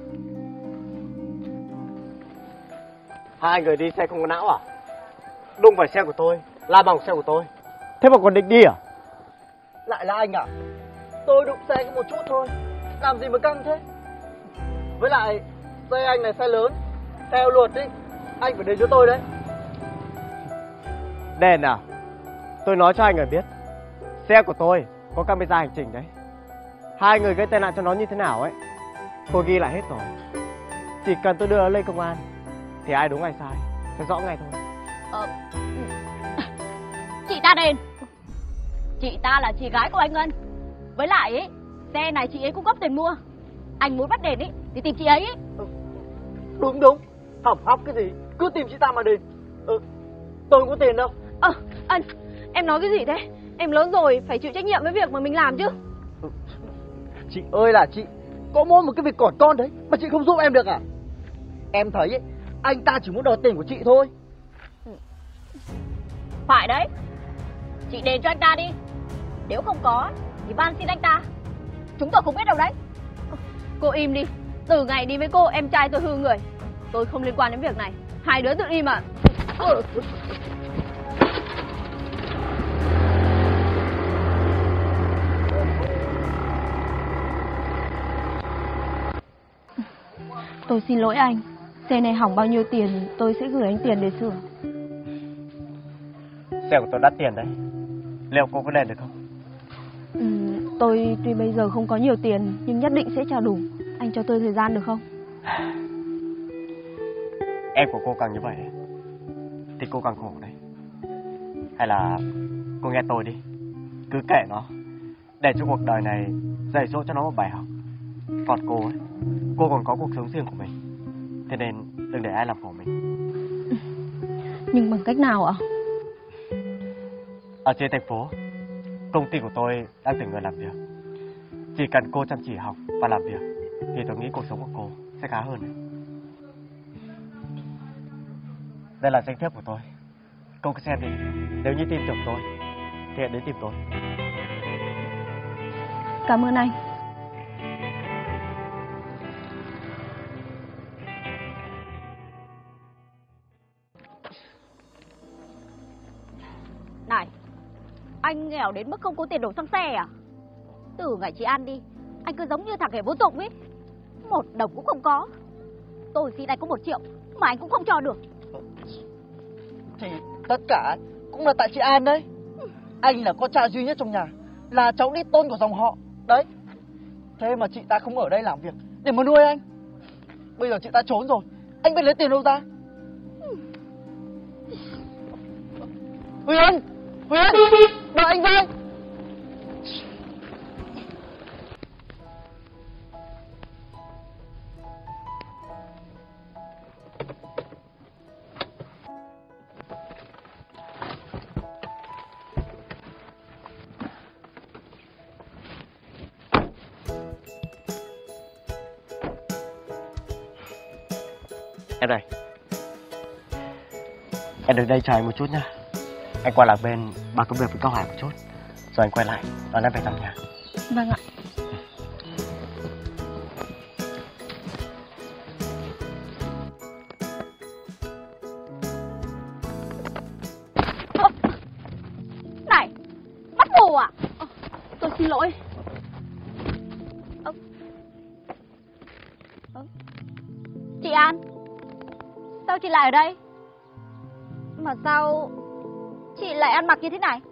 hai người đi xe không có não à? Đụng phải xe của tôi, la bằng xe của tôi, thế mà còn định đi à? Lại là anh à? Tôi đụng xe có một chút thôi, làm gì mà căng thế? Với lại xe anh này xe lớn, theo luật đi, anh phải đền cho tôi đấy. Đền à? Tôi nói cho anh người biết, xe của tôi có camera hành trình đấy. Hai người gây tai nạn cho nó như thế nào ấy, tôi ghi lại hết rồi. Chỉ cần tôi đưa nó lên công an thì ai đúng ai sai sẽ rõ ngay thôi. Ờ, chị ta đền. Chị ta là chị gái của anh Ngân. Với lại ấy, xe này chị ấy cung cấp tiền mua. Anh muốn bắt đền ấy thì tìm chị ấy, ấy. Đúng đúng, hỏng hóc cái gì, cứ tìm chị ta mà đền. Ừ, tôi không có tiền đâu. Ờ, Ân, em nói cái gì thế? Em lớn rồi, phải chịu trách nhiệm với việc mà mình làm chứ. Chị ơi là chị, có mỗi một cái việc còn con đấy mà chị không giúp em được à? Em thấy ấy, anh ta chỉ muốn đòi tiền của chị thôi. Phải đấy, chị đền cho anh ta đi. Nếu không có thì van xin anh ta. Chúng tôi không biết đâu đấy. Cô im đi. Từ ngày đi với cô, em trai tôi hư người. Tôi không liên quan đến việc này. Hai đứa tự đi mà. Ừ. Tôi xin lỗi anh. Xe này hỏng bao nhiêu tiền tôi sẽ gửi anh tiền để sửa. Xe của tôi đắt tiền đấy, liệu cô có đền được không? Ừ, tôi tuy bây giờ không có nhiều tiền nhưng nhất định sẽ trả đủ. Anh cho tôi thời gian được không? Em của cô càng như vậy thì cô càng khổ đấy. Hay là cô nghe tôi đi, cứ kệ nó, để cho cuộc đời này dạy dỗ cho nó một bài học. Còn cô ấy, cô còn có cuộc sống riêng của mình, thế nên đừng để ai làm khổ mình. Nhưng bằng cách nào ạ? Ở trên thành phố, công ty của tôi đang tuyển người làm việc. Chỉ cần cô chăm chỉ học và làm việc thì tôi nghĩ cuộc sống của cô sẽ khá hơn. Đây là danh thiếp của tôi, cô cứ xem đi. Nếu như tin tưởng tôi thì hãy đến tìm tôi. Cảm ơn anh. Này, anh nghèo đến mức không có tiền đổ xăng xe à? Từ ngày chị An đi, anh cứ giống như thằng kẻ vô dụng ấy. Một đồng cũng không có. Tôi xin anh có một triệu mà anh cũng không cho được. Thì tất cả cũng là tại chị An đấy. Anh là con trai duy nhất trong nhà, là cháu đích tôn của dòng họ. Đấy, thế mà chị ta không ở đây làm việc để mà nuôi anh. Bây giờ chị ta trốn rồi, anh biết lấy tiền đâu ra? Huyền! Huyền! Đợi anh với! Em đây. Em đứng đây chờ anh một chút nhá. Anh qua lạc bên bà có việc với Cao Hải một chút, Rồi anh quay lại đón em về thăm nhà. Vâng ạ. Ơ, này, bắt bù à? Ờ, tôi xin lỗi. Ờ. Ờ. Chị An, sao chị lại ở đây? Mà sao chị lại ăn mặc như thế này?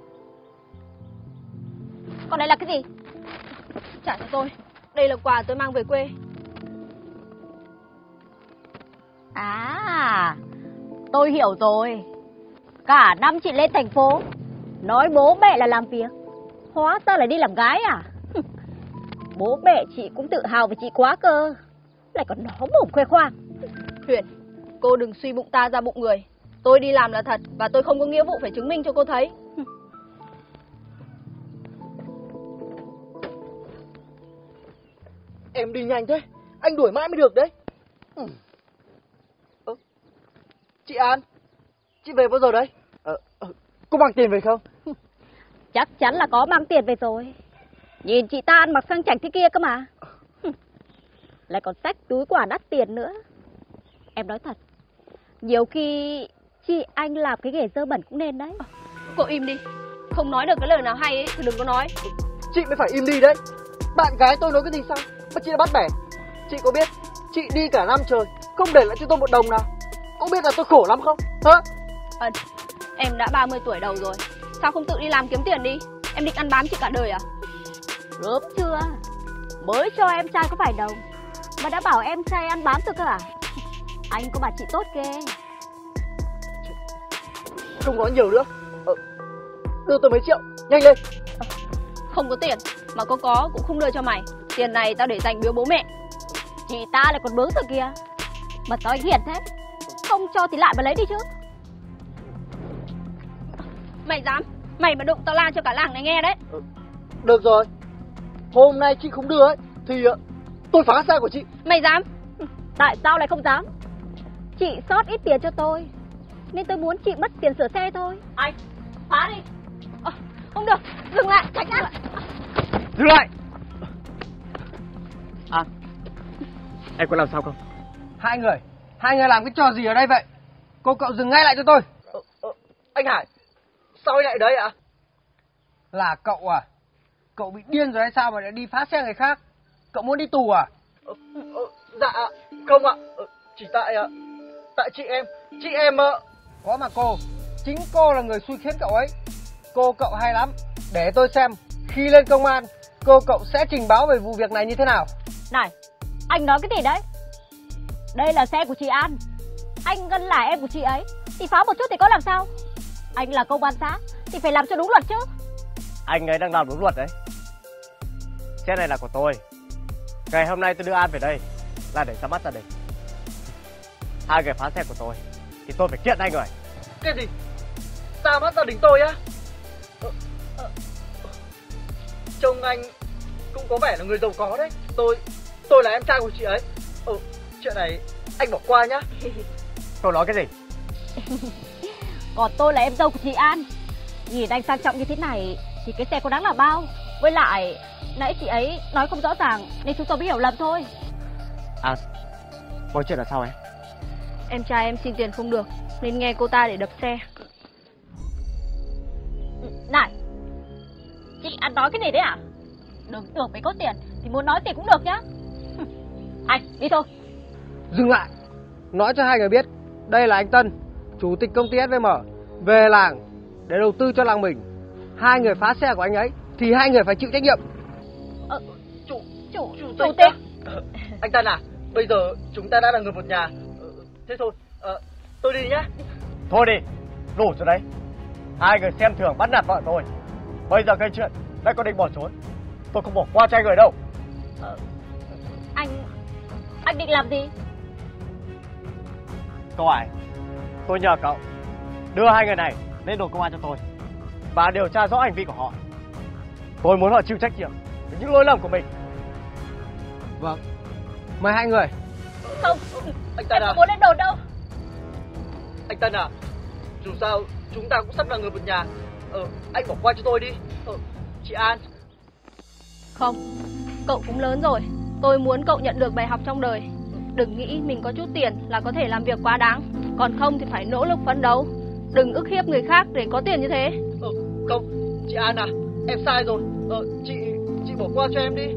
Còn đây là cái gì? Trả cho tôi. Đây là quà tôi mang về quê. À, tôi hiểu rồi. Cả năm chị lên thành phố nói bố mẹ là làm việc, hóa ra là đi làm gái à? Bố mẹ chị cũng tự hào về chị quá cơ, lại còn nó mồm khoe khoang. Huyền, cô đừng suy bụng ta ra bụng người. Tôi đi làm là thật và tôi không có nghĩa vụ phải chứng minh cho cô thấy. Em đi nhanh thế, anh đuổi mãi mới được đấy. Ừ. Ơ, chị An, chị về bao giờ đấy? Ờ, ờ, có mang tiền về không? Chắc chắn là có mang tiền về rồi. Nhìn chị ta ăn mặc sang chảnh thế kia cơ mà. Lại còn xách túi quà đắt tiền nữa. Em nói thật, nhiều khi chị anh làm cái nghề dơ bẩn cũng nên đấy. Cô im đi. Không nói được cái lời nào hay ấy thì đừng có nói. Chị mới phải im đi đấy. Bạn gái tôi nói cái gì sao mà chị đã bắt bẻ? Chị có biết chị đi cả năm trời không để lại cho tôi một đồng nào? Có biết là tôi khổ lắm không? Hả? Ân, em đã ba mươi tuổi đầu rồi, sao không tự đi làm kiếm tiền đi? Em định ăn bám chị cả đời à? Gớm chưa? Mới cho em trai có vài đồng mà đã bảo em trai ăn bám tôi cơ à? Anh có bà chị tốt ghê. Không nói nhiều nữa. Ờ, đưa tôi mấy triệu, nhanh lên. Không có tiền, mà có có cũng không đưa cho mày. Tiền này tao để dành biếu bố mẹ. Chị ta lại còn bướng rồi kìa. Mà sao anh hiền thế? Không cho thì lại mà lấy đi chứ. Mày dám? Mày mà đụng tao la cho cả làng này nghe đấy. Ừ, được rồi. Hôm nay chị không đưa ấy thì uh, tôi phá xe của chị. Mày dám? Tại sao lại không dám? Chị sót ít tiền cho tôi nên tôi muốn chị mất tiền sửa xe thôi. Anh, phá đi. À, không được, dừng lại, tránh ra. Dừng lại. À, em có làm sao không? Hai người, hai người làm cái trò gì ở đây vậy? Cô cậu dừng ngay lại cho tôi. Ờ, ờ, anh Hải, sao anh lại ở đây ạ? Là cậu à? Cậu bị điên rồi hay sao mà lại đi phá xe người khác? Cậu muốn đi tù à? Ờ, ờ, dạ không ạ, ờ, chỉ tại ạ, tại chị em, chị em ạ. Có mà cô, chính cô là người xui khiến cậu ấy. Cô cậu hay lắm, để tôi xem khi lên công an cô cậu sẽ trình báo về vụ việc này như thế nào. Này, anh nói cái gì đấy? Đây là xe của chị An. Anh Ngân là em của chị ấy, thì phá một chút thì có làm sao? Anh là công an xã thì phải làm cho đúng luật chứ. Anh ấy đang làm đúng luật đấy. Xe này là của tôi. Ngày hôm nay tôi đưa An về đây là để ra mắt gia đình. Hai người phá xe của tôi thì tôi phải kiện hai người. Cái gì? Ra mắt gia đình tôi á? Ờ, ờ, trông anh cũng có vẻ là người giàu có đấy. Tôi, tôi là em trai của chị ấy. Ừ, chuyện này anh bỏ qua nhá. Cô nói cái gì? Còn tôi là em dâu của chị An. Nhìn anh sang trọng như thế này thì cái xe có đáng là bao. Với lại nãy chị ấy nói không rõ ràng nên chúng tôi mới hiểu lầm thôi. À, mọi chuyện là sao em? Em trai em xin tiền không được nên nghe cô ta để đập xe. Này, chị An nói cái gì đấy à? Đừng tưởng mấy có tiền thì muốn nói tiền cũng được nhá. Anh, đi thôi. Dừng lại. Nói cho hai người biết, đây là anh Tân, chủ tịch công ty ét vê em, về làng để đầu tư cho làng mình. Hai người phá xe của anh ấy thì hai người phải chịu trách nhiệm. Ờ, chủ, chủ, chủ, chủ tịch. tịch. Ờ, anh Tân à, bây giờ chúng ta đã là người một nhà. Ờ, thế thôi, ờ, tôi đi nhá. Thôi đi, đủ rồi đấy. Hai người xem thường bắt nạt vợ tôi. Bây giờ cái chuyện lại có định bỏ trốn, tôi không bỏ qua cho hai người đâu. Ờ, anh, anh định làm gì? Cậu Hải, tôi nhờ cậu đưa hai người này lên đồn công an cho tôi và điều tra rõ hành vi của họ. Tôi muốn họ chịu trách nhiệm về những lỗi lầm của mình. Vâng, mời hai người. Không, anh Tân em à, không muốn lên đồn đâu. Anh Tân à, dù sao chúng ta cũng sắp là người một nhà. Ờ, anh bỏ qua cho tôi đi. Ờ, Chị An. Không, cậu cũng lớn rồi. Tôi muốn cậu nhận được bài học trong đời. Đừng nghĩ mình có chút tiền là có thể làm việc quá đáng. Còn không thì phải nỗ lực phấn đấu. Đừng ức hiếp người khác để có tiền như thế. Ờ, không, chị An à, em sai rồi. Ờ, chị, chị bỏ qua cho em đi.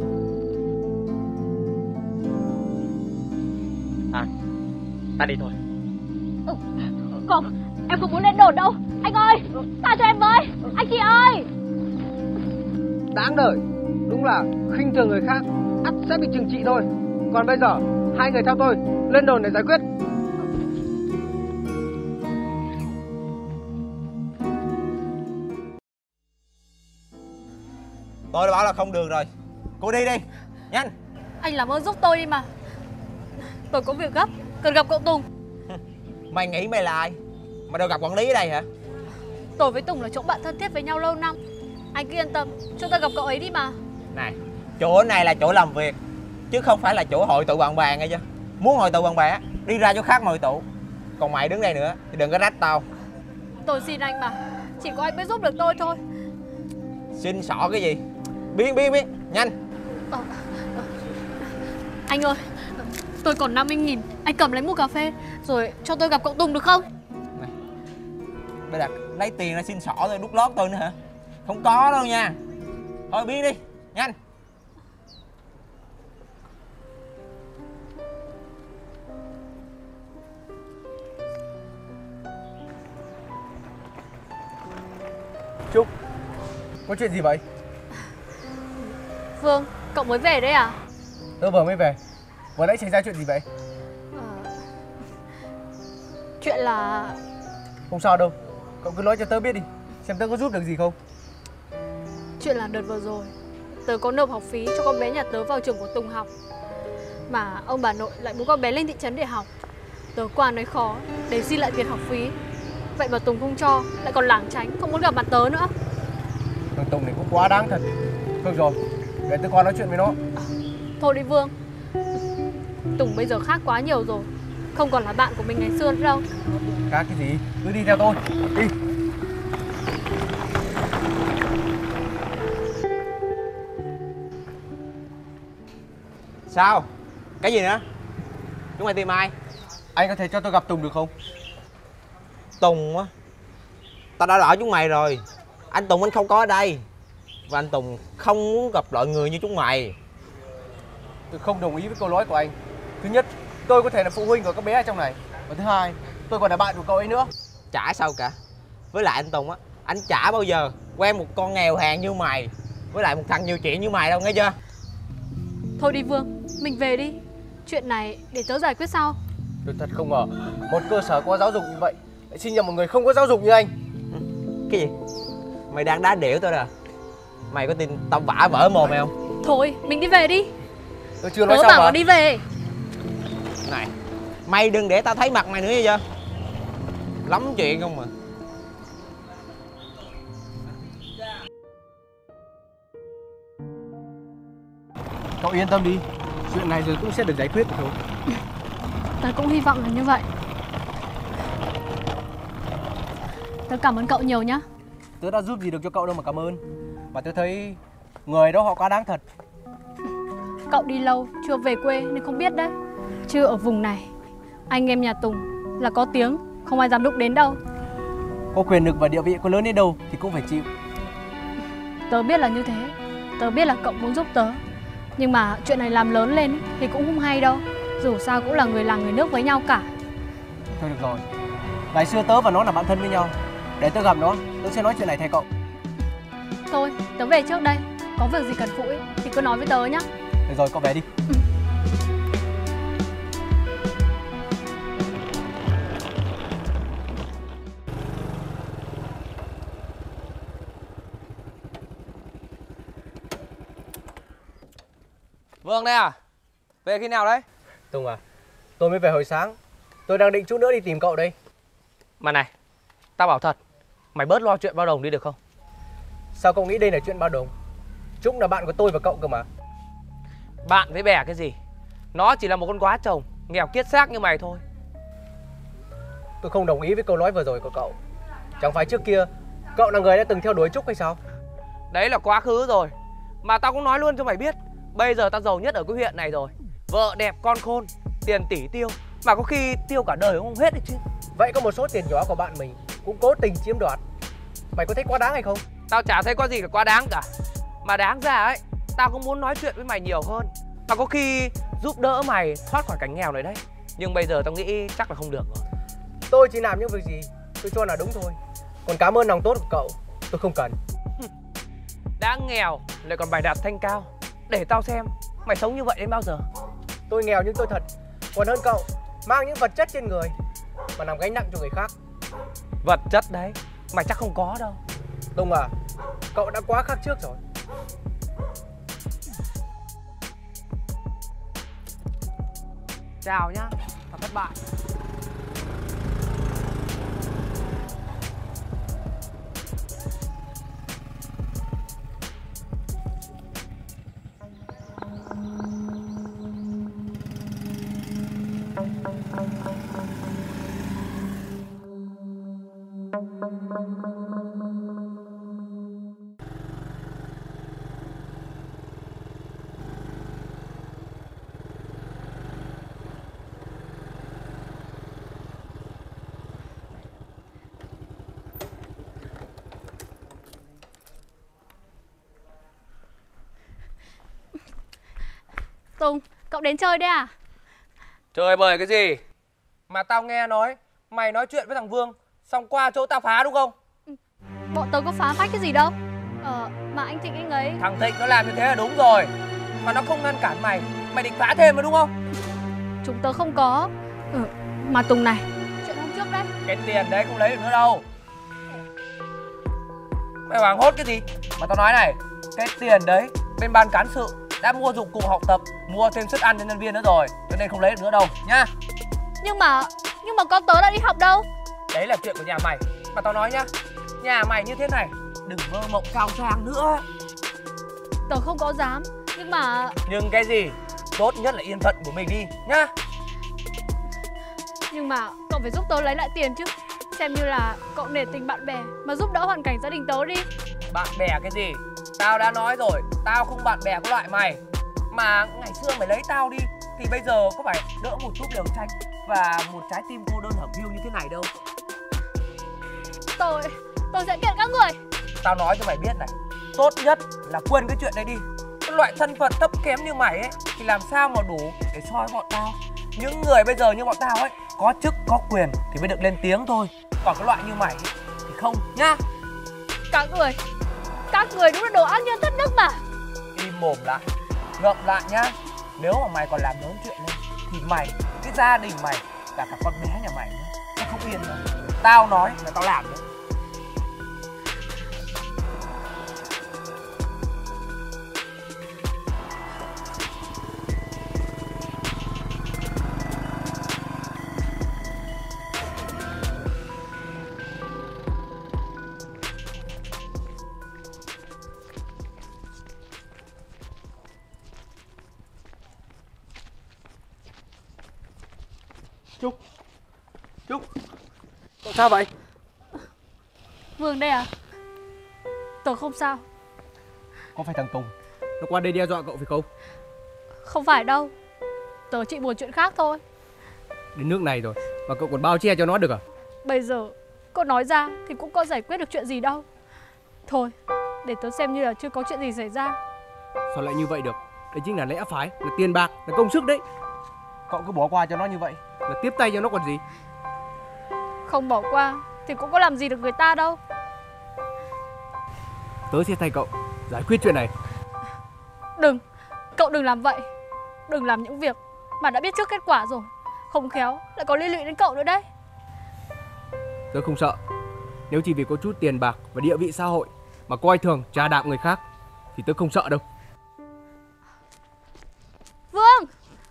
À, ta đi thôi. Ừ. Không, em không muốn lên đồn đâu. Anh ơi, tha cho em với. Anh chị ơi. Đáng đời, đúng là khinh thường người khác, ắt sẽ bị trừng trị thôi. Còn bây giờ, hai người theo tôi, lên đồn để giải quyết. Tôi đã bảo là không được rồi. Cô đi đi, nhanh. Anh làm ơn giúp tôi đi mà. Tôi có việc gấp, cần gặp cậu Tùng. Mày nghĩ mày là ai mà đâu gặp quản lý ở đây hả? Tôi với Tùng là chỗ bạn thân thiết với nhau lâu năm. Anh cứ yên tâm, cho tôi gặp cậu ấy đi mà. Này, chỗ này là chỗ làm việc, chứ không phải là chỗ hội tụ bạn bè nghe chưa? Muốn hội tụ bạn bè, đi ra chỗ khác mà hội tụ. Còn mày đứng đây nữa thì đừng có rách tao. Tôi xin anh mà, chỉ có anh mới giúp được tôi thôi. Xin xỏ cái gì? Biến biến biến, nhanh. Ờ, ờ. Anh ơi, tôi còn năm mươi nghìn, anh cầm lấy mua cà phê rồi cho tôi gặp cậu Tùng được không? Này, bây giờ lấy tiền ra xin xỏ tôi đút lót tôi nữa hả? Không có đâu nha. Thôi biến đi, nhanh. Trúc, có chuyện gì vậy? Phương, cậu mới về đấy à? Tớ vừa mới về. Vừa nãy xảy ra chuyện gì vậy? À, chuyện là... Không sao đâu, cậu cứ nói cho tớ biết đi, xem tớ có giúp được gì không. Chuyện là đợt vừa rồi tớ có nộp học phí cho con bé nhà tớ vào trường của Tùng học, mà ông bà nội lại muốn con bé lên thị trấn để học. Tớ qua nói khó để xin lại tiền học phí, vậy mà Tùng không cho, lại còn lảng tránh, không muốn gặp mặt tớ nữa. Thằng Tùng này cũng quá đáng thật. Thôi rồi, để tớ qua nói chuyện với nó. À, thôi đi Vương, Tùng bây giờ khác quá nhiều rồi, không còn là bạn của mình ngày xưa nữa đâu. Khác cái gì, cứ đi theo tôi, đi. Sao? Cái gì nữa? Chúng mày tìm ai? Anh có thể cho tôi gặp Tùng được không? Tùng á? Tao đã đợi chúng mày rồi. Anh Tùng anh không có ở đây. Và anh Tùng không muốn gặp loại người như chúng mày. Tôi không đồng ý với câu nói của anh. Thứ nhất, tôi có thể là phụ huynh của các bé ở trong này. Và thứ hai, tôi còn là bạn của cậu ấy nữa. Chả sao cả. Với lại anh Tùng á, anh chả bao giờ quen một con nghèo hèn như mày, với lại một thằng nhiều chuyện như mày đâu, nghe chưa? Thôi đi Vương, mình về đi. Chuyện này để tớ giải quyết sau. Tôi thật không ngờ một cơ sở có giáo dục như vậy lại sinh ra một người không có giáo dục như anh. Cái gì? Mày đang đá đểu tôi à? Mày có tin tao vả vỡ mồm mày không? Thôi, mình đi về đi. Tôi chưa nói tớ xong bảo mà. là đi về. Này, mày đừng để tao thấy mặt mày nữa nghe chưa? Lắm chuyện không mà. Cậu yên tâm đi, chuyện này rồi cũng sẽ được giải quyết thôi. Tớ cũng hy vọng là như vậy. Tớ cảm ơn cậu nhiều nhá. Tớ đã giúp gì được cho cậu đâu mà cảm ơn. Và tớ thấy người đó họ quá đáng thật. Cậu đi lâu, chưa về quê nên không biết đấy. Chứ ở vùng này, anh em nhà Tùng là có tiếng, không ai dám đụng đến đâu. Có quyền lực và địa vị có lớn đến đâu thì cũng phải chịu. Tớ biết là như thế. Tớ biết là cậu muốn giúp tớ. Nhưng mà chuyện này làm lớn lên thì cũng không hay đâu. Dù sao cũng là người làng người nước với nhau cả. Thôi được rồi, ngày xưa tớ và nó là bạn thân với nhau. Để tớ gặp nó, tớ sẽ nói chuyện này thay cậu. Thôi, tớ về trước đây. Có việc gì cần phụ ấy, thì cứ nói với tớ nhá. Được rồi, cậu về đi. Ừ. Vương đây à? Về khi nào đấy? Tùng à, tôi mới về hồi sáng. Tôi đang định chút nữa đi tìm cậu đây. Mà này, tao bảo thật, mày bớt lo chuyện bao đồng đi được không? Sao cậu nghĩ đây là chuyện bao đồng? Trúc là bạn của tôi và cậu cơ mà. Bạn với bè cái gì? Nó chỉ là một con quá chồng, nghèo kiết xác như mày thôi. Tôi không đồng ý với câu nói vừa rồi của cậu. Chẳng phải trước kia cậu là người đã từng theo đuổi Trúc hay sao? Đấy là quá khứ rồi. Mà tao cũng nói luôn cho mày biết, bây giờ tao giàu nhất ở cái huyện này rồi. Vợ đẹp, con khôn, tiền tỷ tiêu, mà có khi tiêu cả đời cũng không hết đấy chứ. Vậy có một số tiền nhỏ của bạn mình cũng cố tình chiếm đoạt, mày có thấy quá đáng hay không? Tao chả thấy có gì là quá đáng cả. Mà đáng ra ấy, tao cũng muốn nói chuyện với mày nhiều hơn, mà có khi giúp đỡ mày thoát khỏi cảnh nghèo này đấy. Nhưng bây giờ tao nghĩ chắc là không được rồi. Tôi chỉ làm những việc gì tôi cho là đúng thôi. Còn cảm ơn lòng tốt của cậu, tôi không cần. Đã nghèo lại còn bày đặt thanh cao, để tao xem mày sống như vậy đến bao giờ. Tôi nghèo nhưng tôi thật, còn hơn cậu mang những vật chất trên người mà làm gánh nặng cho người khác. Vật chất đấy, mày chắc không có đâu. Tùng à, cậu đã quá khác trước rồi. Chào nhá, tao thất bại. Tùng, cậu đến chơi đấy à? Chơi bời cái gì? Mà tao nghe nói mày nói chuyện với thằng Vương xong qua chỗ tao phá đúng không? Bọn tớ có phá phách cái gì đâu. Ờ, mà anh Thịnh anh ấy... Thằng Thịnh nó làm như thế là đúng rồi. Mà nó không ngăn cản mày, mày định phá thêm mà đúng không? Chúng tớ không có. Ừ, mà Tùng này, chuyện hôm trước đấy. Cái tiền đấy không lấy được nữa đâu. Mày hoảng hốt cái gì? Mà tao nói này, cái tiền đấy bên ban cán sự đã mua dụng cụ học tập, mua thêm suất ăn cho nhân viên nữa rồi, cho nên không lấy được nữa đâu nhá. Nhưng mà, nhưng mà con tớ đã đi học đâu. Đấy là chuyện của nhà mày. Mà tao nói nhá, nhà mày như thế này đừng mơ mộng cao sang nữa. Tớ không có dám, nhưng mà... Nhưng cái gì? Tốt nhất là yên phận của mình đi nhá. Nhưng mà cậu phải giúp tớ lấy lại tiền chứ. Xem như là cậu nể tình bạn bè mà giúp đỡ hoàn cảnh gia đình tớ đi. Bạn bè cái gì? Tao đã nói rồi, tao không bạn bè có loại mày. Mà ngày xưa mày lấy tao đi thì bây giờ có phải đỡ một chút liều tranh và một trái tim cô đơn hẩm hiu như thế này đâu. Tôi, tôi sẽ kiện các người. Tao nói cho mày biết này, tốt nhất là quên cái chuyện đấy đi. Cái loại thân phận thấp kém như mày ấy thì làm sao mà đủ để soi bọn tao. Những người bây giờ như bọn tao ấy, có chức có quyền thì mới được lên tiếng thôi. Còn cái loại như mày ấy, thì không nhá. Các người, các người đúng là đồ ác nhân thất đức mà. Im mồm lại, ngậm lại nhá. Nếu mà mày còn làm lớn chuyện lên thì mày, cái gia đình mày, cả cả con bé nhà mày nữa, nó không yên đâu. Tao nói là tao làm đấy. Trúc, Trúc, cậu sao vậy? Vương đây à? Tớ không sao. Có phải thằng Tùng nó qua đây đe dọa cậu phải không? Không phải đâu. Tớ chỉ buồn chuyện khác thôi. Đến nước này rồi mà cậu còn bao che cho nó được à? Bây giờ cậu nói ra thì cũng có giải quyết được chuyện gì đâu. Thôi, để tớ xem như là chưa có chuyện gì xảy ra. Sao lại như vậy được? Đấy chính là lẽ phải, là tiền bạc, là công sức đấy. Cậu cứ bỏ qua cho nó như vậy là tiếp tay cho nó còn gì. Không bỏ qua thì cũng có làm gì được người ta đâu. Tớ sẽ thay cậu giải quyết chuyện này. Đừng, cậu đừng làm vậy. Đừng làm những việc mà đã biết trước kết quả rồi. Không khéo lại có liên lụy đến cậu nữa đấy. Tớ không sợ. Nếu chỉ vì có chút tiền bạc và địa vị xã hội mà coi thường trà đạp người khác thì tớ không sợ đâu. Vương!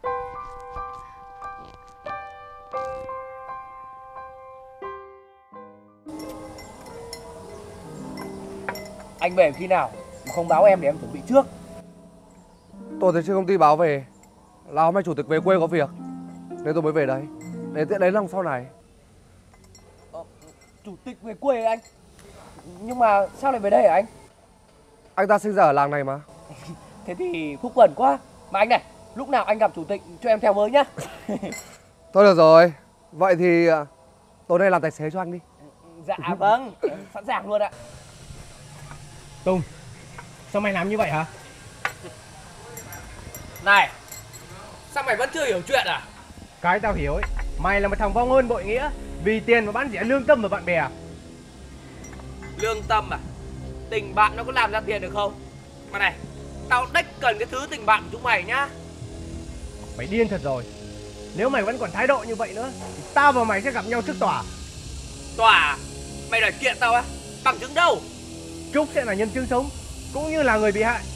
Anh về khi nào mà không báo em để em chuẩn bị trước? Tôi thấy trên công ty báo về là hôm nay chủ tịch về quê có việc nên tôi mới về đây để tiện lấy lòng sau này. Ờ, chủ tịch về quê anh? Nhưng mà sao lại về đây hả anh? Anh ta sinh ra ở làng này mà. Thế thì phúc quần quá. Mà anh này, lúc nào anh gặp chủ tịch cho em theo với nhá. Thôi được rồi. Vậy thì tối nay làm tài xế cho anh đi. Dạ vâng, em sẵn sàng luôn ạ. Tùng, sao mày làm như vậy hả? Này, sao mày vẫn chưa hiểu chuyện à? Cái tao hiểu ấy, mày là một thằng vong ơn bội nghĩa, vì tiền mà bán rẻ lương tâm và bạn bè. Lương tâm à? Tình bạn nó có làm ra tiền được không? Mà này, tao đếch cần cái thứ tình bạn của chúng mày nhá. Mày điên thật rồi. Nếu mày vẫn còn thái độ như vậy nữa thì tao và mày sẽ gặp nhau trước tòa. Tòa? Mày đòi kiện tao á? Bằng chứng đâu? Trúc sẽ là nhân chứng sống, cũng như là người bị hại.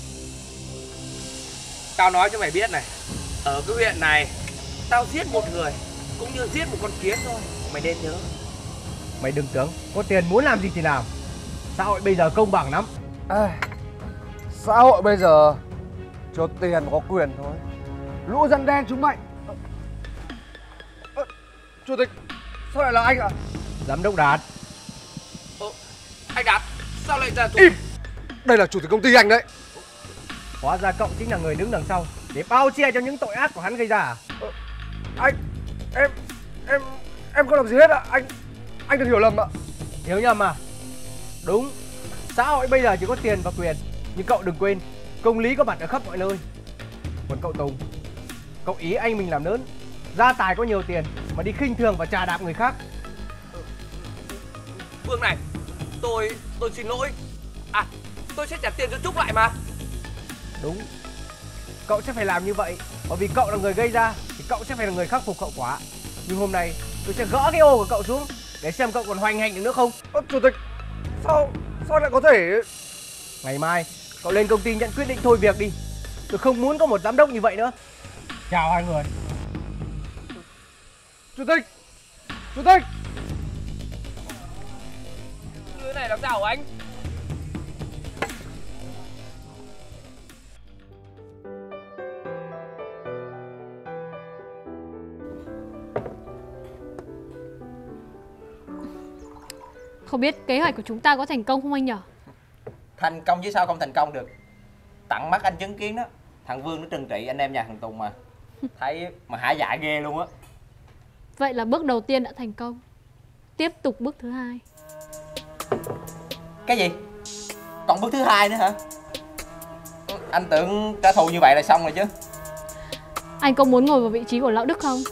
Tao nói cho mày biết này, ở cái huyện này tao giết một người cũng như giết một con kiến thôi. Mày nên nhớ. Mày đừng tưởng có tiền muốn làm gì thì làm. Xã hội bây giờ công bằng lắm. À, xã hội bây giờ cho tiền mà có quyền thôi. Lũ dân đen chúng mày. À, Chủ tịch, sao lại là anh ạ? Giám đốc Đạt. Ồ, anh Đạt, sao lại là chủ... Im! Đây là chủ tịch công ty anh đấy. Hóa ra cậu chính là người đứng đằng sau để bao che cho những tội ác của hắn gây ra à? Ờ, anh, em, em, em không làm gì hết ạ. Anh, anh đừng hiểu lầm ạ. Hiểu nhầm à? Đúng, xã hội bây giờ chỉ có tiền và quyền. Nhưng cậu đừng quên, công lý có mặt ở khắp mọi nơi. Còn cậu Tùng, cậu ý anh mình làm lớn, gia tài có nhiều tiền mà đi khinh thường và chà đạp người khác. Vương này, tôi, tôi xin lỗi. À, tôi sẽ trả tiền cho Trúc lại mà. Đúng, cậu sẽ phải làm như vậy, bởi vì cậu là người gây ra thì cậu sẽ phải là người khắc phục hậu quả. Nhưng hôm nay tôi sẽ gỡ cái ô của cậu xuống để xem cậu còn hoành hành được nữa không. Ờ, Chủ tịch, sao, sao lại có thể... Ngày mai cậu lên công ty nhận quyết định thôi việc đi. Tôi không muốn có một giám đốc như vậy nữa. Chào hai người. Chủ tịch, Chủ tịch. Cái này làm sao hả anh? Không biết kế hoạch của chúng ta có thành công không anh nhỉ? Thành công chứ sao không thành công được. Tận mắt anh chứng kiến đó, thằng Vương nó trừng trị anh em nhà thằng Tùng mà. Thấy mà hả dạ ghê luôn á. Vậy là bước đầu tiên đã thành công. Tiếp tục bước thứ hai. Cái gì? Còn bước thứ hai nữa hả? Anh tưởng trả thù như vậy là xong rồi chứ. Anh có muốn ngồi vào vị trí của Lão Đức không?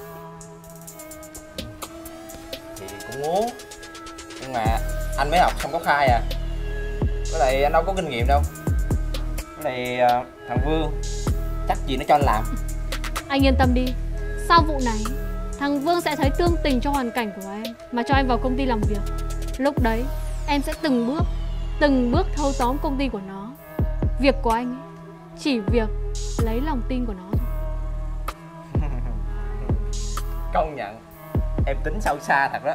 Thì cũng muốn. Nhưng mà anh mới học xong có khai à. Với lại anh đâu có kinh nghiệm đâu. Với lại thằng Vương chắc gì nó cho anh làm. Anh yên tâm đi. Sau vụ này, thằng Vương sẽ thấy tương tình cho hoàn cảnh của em mà cho em vào công ty làm việc. Lúc đấy em sẽ từng bước Từng bước thâu tóm công ty của nó. Việc của anh ấy chỉ việc lấy lòng tin của nó thôi. Công nhận em tính sâu xa thật đó.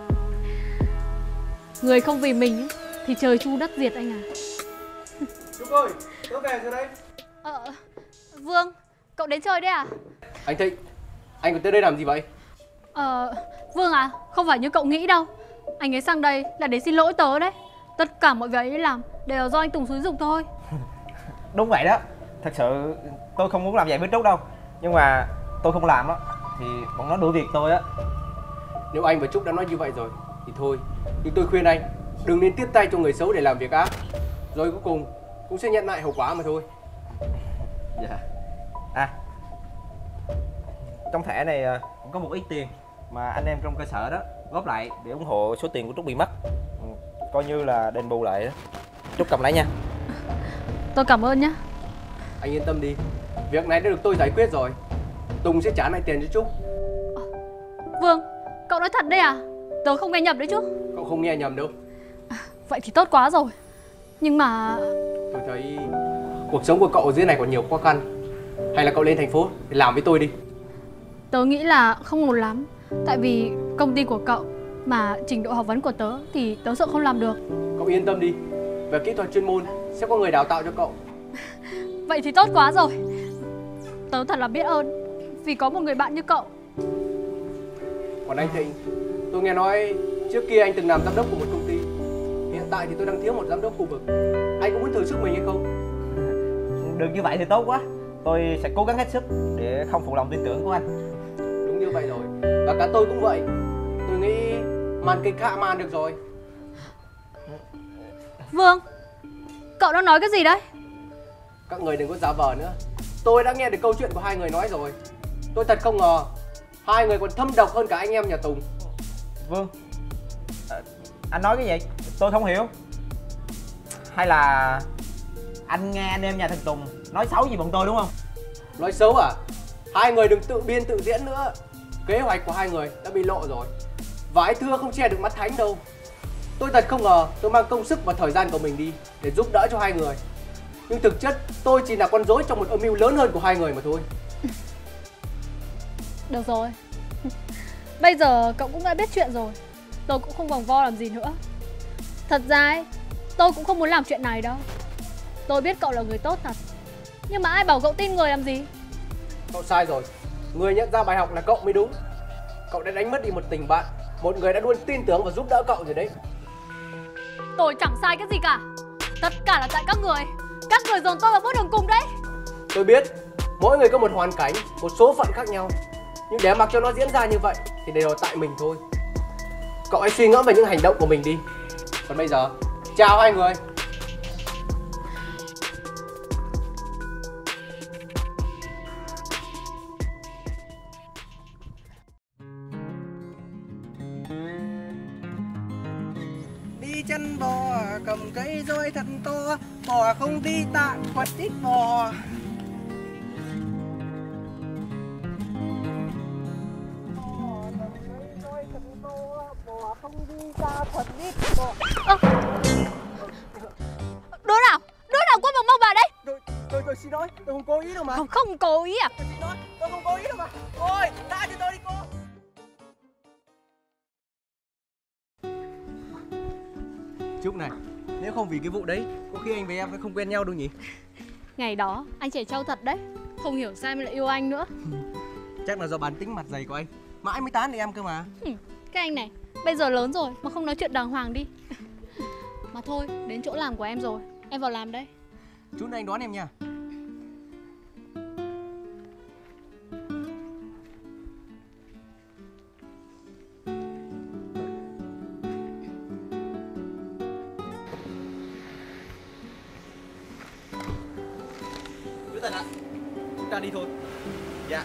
Người không vì mình ấy, thì trời chu đất diệt anh à. Trúc ơi, tớ về rồi đây. Ờ, Vương, cậu đến chơi đấy à? Anh Thịnh, anh còn tới đây làm gì vậy? Ờ, Vương à, không phải như cậu nghĩ đâu. Anh ấy sang đây là để xin lỗi tớ đấy. Tất cả mọi việc ấy làm đều là do anh Tùng xúi giục thôi. Đúng vậy đó. Thật sự tôi không muốn làm vậy với Trúc đâu. Nhưng mà tôi không làm đó thì bọn nó đuổi việc tôi á. Nếu anh và Trúc đã nói như vậy rồi thì thôi. Nhưng tôi khuyên anh đừng nên tiếp tay cho người xấu để làm việc ác. Rồi cuối cùng cũng sẽ nhận lại hậu quả mà thôi. Dạ. À, trong thẻ này cũng có một ít tiền mà anh em trong cơ sở đó góp lại để ủng hộ số tiền của Trúc bị mất. Ừ, coi như là đền bù lại đó. Trúc cầm lấy nha. Tôi cảm ơn nhé. Anh yên tâm đi, việc này đã được tôi giải quyết rồi. Tùng sẽ trả lại tiền cho Trúc. Vương, cậu nói thật đấy à? Tớ không nghe nhầm đấy chứ? Cậu không nghe nhầm đâu. À, vậy thì tốt quá rồi. Nhưng mà... Tôi thấy cuộc sống của cậu ở dưới này còn nhiều khó khăn. Hay là cậu lên thành phố để làm với tôi đi. Tớ nghĩ là không ổn lắm. Tại vì công ty của cậu mà trình độ học vấn của tớ thì tớ sợ không làm được. Cậu yên tâm đi, về kỹ thuật chuyên môn sẽ có người đào tạo cho cậu. Vậy thì tốt quá rồi. Tớ thật là biết ơn vì có một người bạn như cậu. Còn anh Thịnh, tôi nghe nói trước kia anh từng làm giám đốc của một công ty. Hiện hiện tại thì tôi đang thiếu một giám đốc khu vực. Anh có muốn thử sức mình hay không? Được như vậy thì tốt quá. Tôi sẽ cố gắng hết sức để không phụ lòng tin tưởng của anh. Đúng như vậy rồi. Và cả tôi cũng vậy. Tôi nghĩ màn kịch hạ màn được rồi. Vương, cậu đang nói cái gì đấy? Các người đừng có giả vờ nữa. Tôi đã nghe được câu chuyện của hai người nói rồi. Tôi thật không ngờ hai người còn thâm độc hơn cả anh em nhà Tùng. Vương, à, anh nói cái gì? Tôi không hiểu. Hay là anh nghe anh em nhà thằng Tùng nói xấu gì bọn tôi đúng không? Nói xấu à? Hai người đừng tự biên tự diễn nữa. Kế hoạch của hai người đã bị lộ rồi. Vải thưa không che được mắt thánh đâu. Tôi thật không ngờ tôi mang công sức và thời gian của mình đi để giúp đỡ cho hai người. Nhưng thực chất tôi chỉ là con rối trong một âm mưu lớn hơn của hai người mà thôi. Được rồi. Bây giờ cậu cũng đã biết chuyện rồi. Tôi cũng không vòng vo làm gì nữa. Thật ra ấy, tôi cũng không muốn làm chuyện này đâu. Tôi biết cậu là người tốt thật. Nhưng mà ai bảo cậu tin người làm gì? Cậu sai rồi. Người nhận ra bài học là cậu mới đúng. Cậu đã đánh mất đi một tình bạn, một người đã luôn tin tưởng và giúp đỡ cậu rồi đấy. Tôi chẳng sai cái gì cả. Tất cả là tại các người. Các người dồn tôi vào bước đường cùng đấy. Tôi biết mỗi người có một hoàn cảnh, một số phận khác nhau. Nhưng để mặc cho nó diễn ra như vậy thì đều là tại mình thôi. Cậu hãy suy ngẫm về những hành động của mình đi. Còn bây giờ, chào hai người. Đi chân bò cầm cây roi thật to, bò không đi tạ quật ít bò. Ơ, đứa nào? Đứa nào quên bằng mau bà đây? Tôi, tôi, tôi xin lỗi, tôi không cố ý đâu mà. Không, không cố ý à? Tôi xin lỗi, tôi không cố ý đâu mà. Cô ơi, tha cho tôi đi cô. Trúc này, nếu không vì cái vụ đấy, có khi anh với em sẽ không quen nhau đâu nhỉ? Ngày đó anh trẻ trâu thật đấy. Không hiểu sao em lại yêu anh nữa. Chắc là do bản tính mặt dày của anh. Mãi mới tán được em cơ mà. Cái anh này, bây giờ lớn rồi mà không nói chuyện đàng hoàng đi. Mà thôi, đến chỗ làm của em rồi. Em vào làm đây. Chút nữa anh đón em nha. Chú Tần ạ, chúng ta đi thôi. Dạ.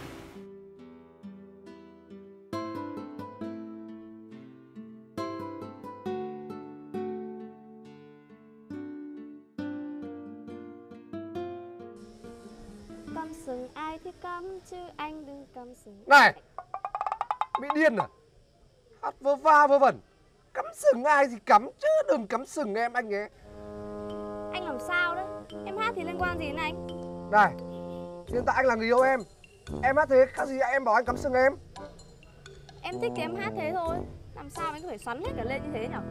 Cắm sừng ai thì cắm chứ anh đừng cắm sừng. Này, bị điên à? Hát vơ va vơ vẩn. Cắm sừng ai thì cắm chứ đừng cắm sừng em anh nhé. Anh làm sao đấy? Em hát thì liên quan gì đến anh? Này, hiện tại anh là người yêu em. Em hát thế khác gì em bảo anh cắm sừng em. Em thích thì em hát thế thôi. Làm sao anh có thể xoắn hết cả lên như thế nhỉ?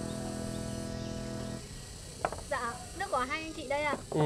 Dạ, nước của hai anh chị đây ạ. Ừ.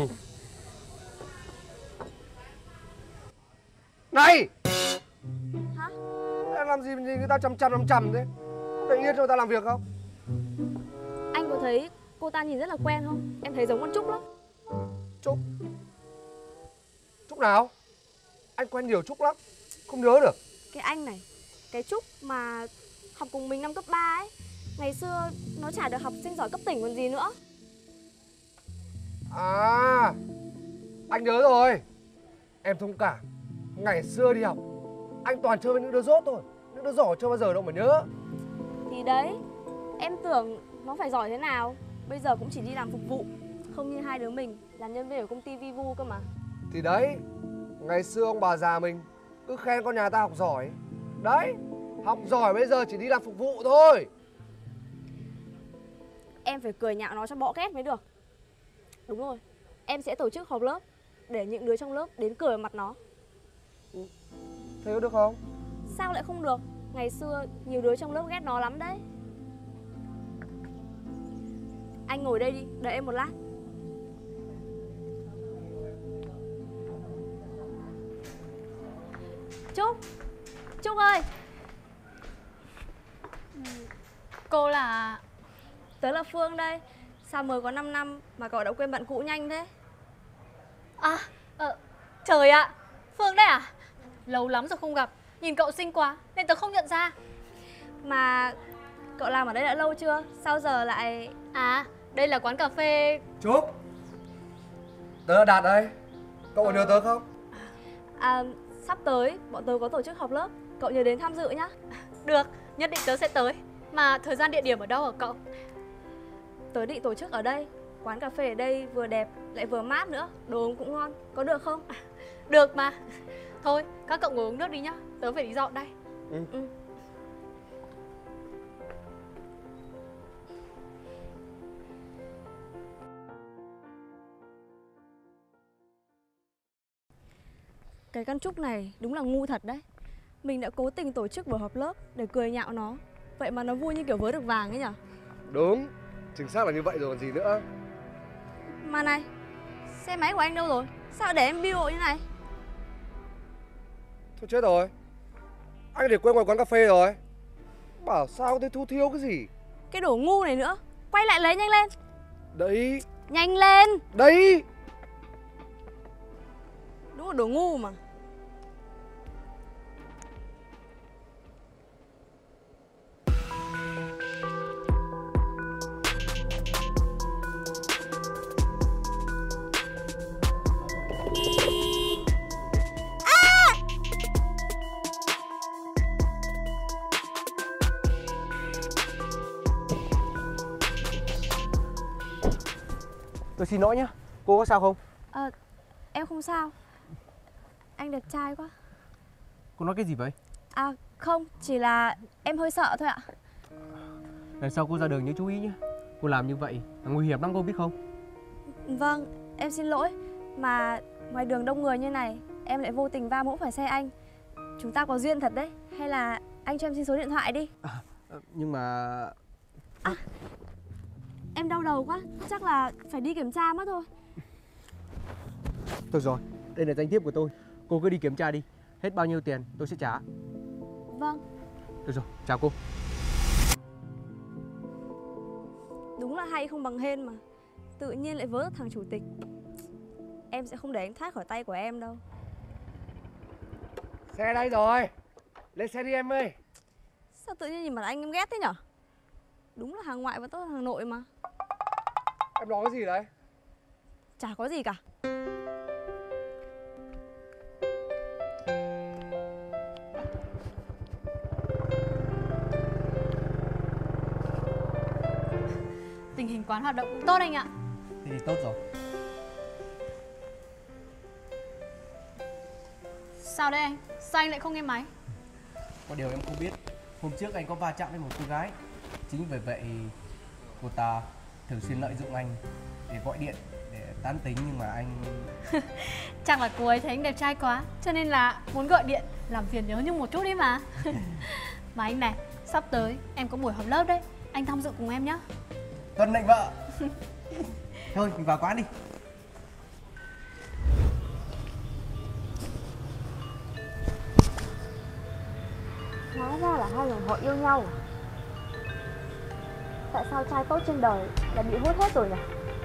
Này! Hả? Em làm gì mà nhìn người ta chằm chằm chằm chằm thế? Để yên cho người ta làm việc không? Anh có thấy cô ta nhìn rất là quen không? Em thấy giống con Trúc lắm. Trúc? Trúc nào? Anh quen nhiều Trúc lắm. Không nhớ được. Cái anh này, cái Trúc mà học cùng mình năm cấp ba ấy. Ngày xưa nó chả được học sinh giỏi cấp tỉnh còn gì nữa. À, anh nhớ rồi. Em thông cảm. Ngày xưa đi học anh toàn chơi với những đứa dốt thôi. Những đứa giỏi chưa bao giờ đâu mà nhớ. Thì đấy, em tưởng nó phải giỏi thế nào. Bây giờ cũng chỉ đi làm phục vụ. Không như hai đứa mình là nhân viên ở công ty Vivu cơ mà. Thì đấy, ngày xưa ông bà già mình cứ khen con nhà ta học giỏi. Đấy, học giỏi bây giờ chỉ đi làm phục vụ thôi. Em phải cười nhạo nó cho bọ ghét mới được. Đúng rồi, em sẽ tổ chức họp lớp để những đứa trong lớp đến cười vào mặt nó. Thế có được không? Sao lại không được? Ngày xưa nhiều đứa trong lớp ghét nó lắm đấy. Anh ngồi đây đi, đợi em một lát. Trúc, Trúc ơi. Cô là... tớ là Phương đây. Sao mới có năm năm mà cậu đã quên bạn cũ nhanh thế? À, ờ, trời ạ, Phương đấy à? Lâu lắm rồi không gặp, nhìn cậu xinh quá nên tớ không nhận ra. Mà cậu làm ở đây đã lâu chưa? Sao giờ lại... À, đây là quán cà phê... Trúc, tớ là Đạt đây. Cậu có nhớ tớ không? À, sắp tới bọn tớ có tổ chức họp lớp, cậu nhớ đến tham dự nhá. Được, nhất định tớ sẽ tới. Mà thời gian địa điểm ở đâu hả cậu? Tớ định tổ chức ở đây. Quán cà phê ở đây vừa đẹp lại vừa mát nữa, đồ uống cũng ngon, có được không? Được mà. Thôi, các cậu ngồi uống nước đi nhá, tớ phải đi dọn đây. Ừ. Ừ. Cái con Trúc này đúng là ngu thật đấy. Mình đã cố tình tổ chức buổi họp lớp để cười nhạo nó, vậy mà nó vui như kiểu vớ được vàng ấy nhở. Đúng, chính xác là như vậy rồi còn gì nữa. Mà này, xe máy của anh đâu rồi? Sao để em bill hộ như này? Thôi chết rồi, anh để quên ngoài quán cà phê rồi. Bảo sao thế, thu thiếu cái gì? Cái đồ ngu này nữa. Quay lại lấy nhanh lên. Đấy. Nhanh lên. Đấy. Đúng là đồ ngu mà. Tôi xin lỗi nhá, cô có sao không? À, em không sao. Anh đẹp trai quá. Cô nói cái gì vậy? À không, chỉ là em hơi sợ thôi ạ. Lần sau cô ra đường nhớ chú ý nhé. Cô làm như vậy là nguy hiểm lắm, cô biết không? Vâng, em xin lỗi. Mà ngoài đường đông người như này, em lại vô tình va mỗ phải xe anh. Chúng ta có duyên thật đấy. Hay là anh cho em xin số điện thoại đi. À, nhưng mà... À, em đau đầu quá, chắc là phải đi kiểm tra mất thôi. Thôi rồi, đây là danh thiếp của tôi. Cô cứ đi kiểm tra đi. Hết bao nhiêu tiền tôi sẽ trả. Vâng. Được rồi, chào cô. Đúng là hay không bằng hên mà. Tự nhiên lại vớ được thằng chủ tịch. Em sẽ không để anh thoát khỏi tay của em đâu. Xe đây rồi. Lên xe đi em ơi. Sao tự nhiên nhìn mặt anh em ghét thế nhở? Đúng là hàng ngoại vẫn tốt hơn hàng nội mà. Em nói cái gì đấy? Chả có gì cả. Tình hình quán hoạt động cũng tốt anh ạ. Thế thì tốt rồi. Sao đấy anh? Sao anh lại không nghe máy? Có điều em không biết, hôm trước anh có va chạm với một cô gái. Chính vì vậy cô ta thường xuyên lợi dụng anh để gọi điện, để tán tính, nhưng mà anh... Chắc là cô ấy thấy anh đẹp trai quá, cho nên là muốn gọi điện làm phiền nhớ nhung một chút đấy mà. Mà anh này, sắp tới em có buổi họp lớp đấy, anh tham dự cùng em nhé. Tuân lệnh vợ. Thôi mình vào quán đi. Hóa ra là hai người họ yêu nhau. Tại sao trai tốt trên đời lại bị hút hết rồi nhỉ?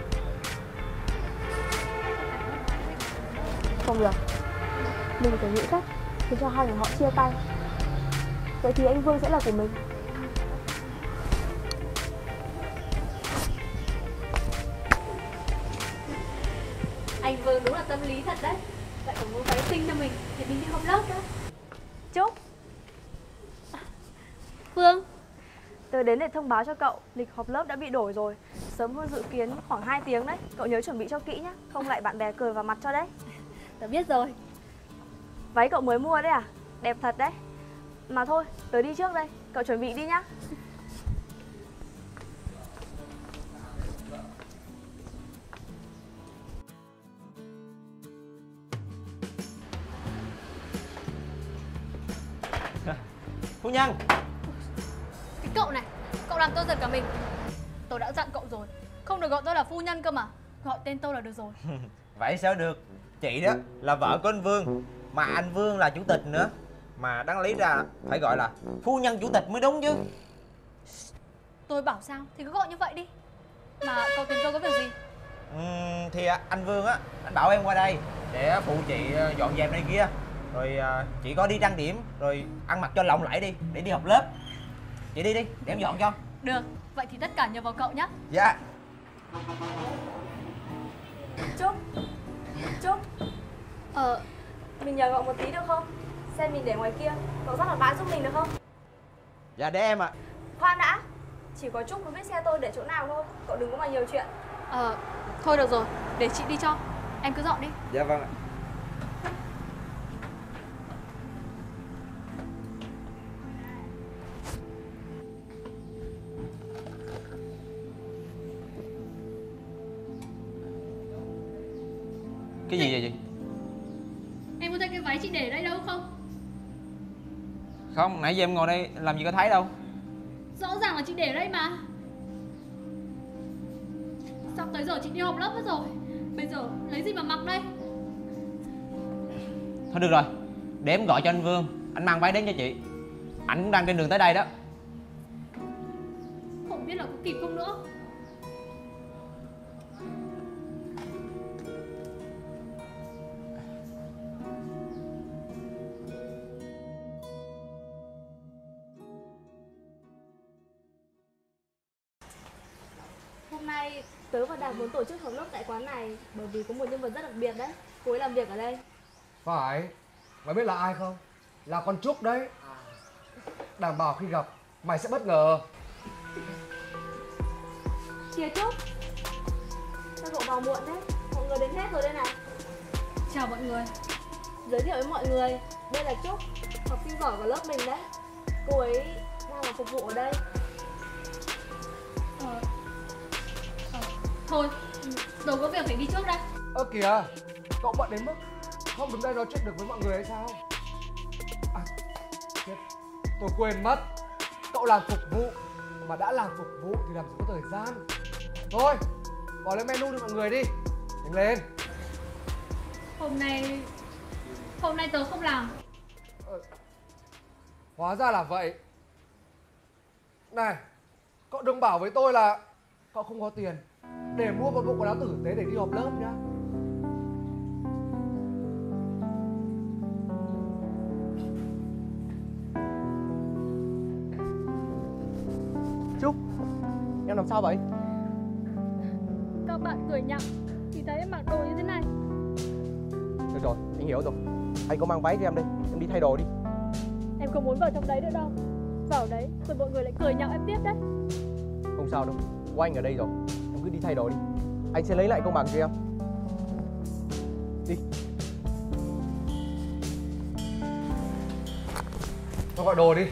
Không được, mình phải nghĩ cách khiến cho hai người họ chia tay. Vậy thì anh Vương sẽ là của mình. Anh Vương đúng là tâm lý thật đấy. Lại còn mua váy xinh cho mình thì mình đi học lớp đó. Trúc, Phương, tớ đến để thông báo cho cậu, lịch họp lớp đã bị đổi rồi. Sớm hơn dự kiến khoảng hai tiếng đấy. Cậu nhớ chuẩn bị cho kỹ nhá, không lại bạn bè cười vào mặt cho đấy. tớ biết rồi. Váy cậu mới mua đấy à? Đẹp thật đấy. Mà thôi, tớ đi trước đây, cậu chuẩn bị đi nhá. Phu nhân. Cái cậu này, cậu làm tôi giật cả mình. Tôi đã dặn cậu rồi, không được gọi tôi là phu nhân cơ mà. Gọi tên tôi là được rồi. Vậy sao được? Chị đó là vợ của anh Vương, mà anh Vương là chủ tịch nữa. Mà đáng lý ra phải gọi là phu nhân chủ tịch mới đúng chứ. Tôi bảo sao thì cứ gọi như vậy đi. Mà cậu tìm tôi có việc gì? Uhm, thì anh Vương á, anh bảo em qua đây để phụ chị dọn dẹp này kia. Rồi chị có đi trang điểm, rồi ăn mặc cho lộng lẫy đi, để đi học lớp. Chị đi đi, để em dọn cho. Được, vậy thì tất cả nhờ vào cậu nhé. Dạ. Trúc Trúc Ờ, mình nhờ cậu một tí được không? Xe mình để ngoài kia, cậu dắt vào bãi giúp mình được không? Dạ để em ạ. À. Khoan đã, chỉ có Trúc mới biết xe tôi để chỗ nào thôi, cậu đừng có mà nhiều chuyện. Ờ, thôi được rồi, để chị đi cho. Em cứ dọn đi. Dạ vâng ạ. Cái gì vậy chị? Em có thấy cái váy chị để ở đây đâu không? Không, nãy giờ em ngồi đây làm gì có thấy đâu. Rõ ràng là chị để ở đây mà. Sắp tới giờ chị đi học lớp hết rồi, bây giờ lấy gì mà mặc đây? Thôi được rồi, để em gọi cho anh Vương, anh mang váy đến cho chị. Anh cũng đang trên đường tới đây đó. Không biết là có kịp không nữa. Hôm nay tớ và Đạt muốn tổ chức họp lớp tại quán này bởi vì có một nhân vật rất đặc biệt đấy. Cô ấy làm việc ở đây. Phải. Mày biết là ai không? Là con Trúc đấy. Đảm bảo khi gặp mày sẽ bất ngờ. Chị Trúc, sao cậu vào muộn đấy? Mọi người đến hết rồi đây này. Chào mọi người. Giới thiệu với mọi người, đây là Trúc, học sinh giỏi của lớp mình đấy. Cô ấy đang làm phục vụ ở đây. Ờ, ờ, thôi, tôi có việc phải đi trước đây. Ơ kìa, cậu bận đến mức không đứng đây nói chuyện được với mọi người hay sao? À, chết, tôi quên mất. Cậu làm phục vụ, mà đã làm phục vụ thì làm gì có thời gian. Thôi, bỏ lên menu cho mọi người đi. Nhanh lên. Hôm nay, hôm nay tớ không làm. Ờ, hóa ra là vậy. Này, cậu đừng bảo với tôi là cậu không có tiền để mua một bộ quần áo tử tế để đi họp lớp nhá. Trúc, em làm sao vậy? Các bạn cười nhạo thì thấy em mặc đồ như thế này. Được rồi, anh hiểu rồi. Anh có mang váy cho em đây, em đi thay đồ đi. Em không muốn vào trong đấy nữa đâu. Vào đấy rồi mọi người lại cười nhạo em tiếp đấy. Không sao đâu, có anh ở đây rồi. Em cứ đi thay đồ đi. Anh sẽ lấy lại công bằng cho em. Đi. Tôi gọi đồ đi.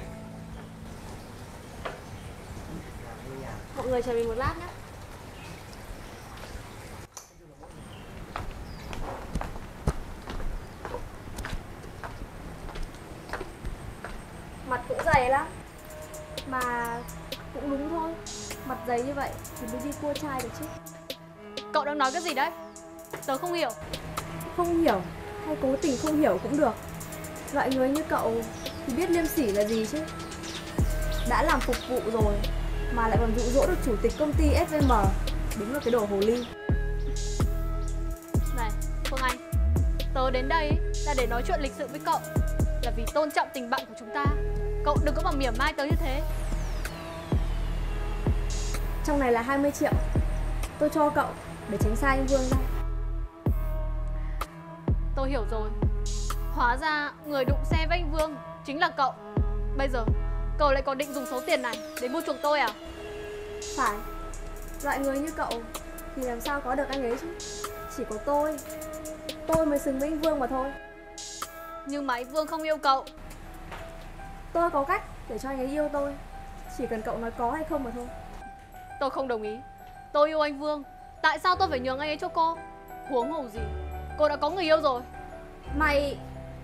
Mọi người chờ mình một lát nhé. Mặt cũng dày lắm. Mà cũng đúng thôi, mặt dày như vậy thì mới đi cua trai được chứ. Cậu đang nói cái gì đấy? Tớ không hiểu. Không hiểu hay cố tình không hiểu cũng được. Loại người như cậu thì biết liêm sỉ là gì chứ. Đã làm phục vụ rồi mà lại còn dụ dỗ được chủ tịch công ty ét vê em. Đúng là cái đồ hồ ly. Này, Phương Anh, tớ đến đây là để nói chuyện lịch sự với cậu, là vì tôn trọng tình bạn của chúng ta. Cậu đừng có mà mỉa mai tớ như thế. Trong này là hai mươi triệu. Tôi cho cậu để tránh xa anh Vương ra. Tôi hiểu rồi. Hóa ra người đụng xe với anh Vương chính là cậu. Bây giờ cậu lại còn định dùng số tiền này để mua chuộc tôi à? Phải. Loại người như cậu thì làm sao có được anh ấy chứ. Chỉ có tôi Tôi mới xứng với anh Vương mà thôi. Nhưng mà anh Vương không yêu cậu. Tôi có cách để cho anh ấy yêu tôi. Chỉ cần cậu nói có hay không mà thôi. Tôi không đồng ý. Tôi yêu anh Vương. Tại sao tôi phải nhường anh ấy cho cô? Huống hồ gì, cô đã có người yêu rồi. Mày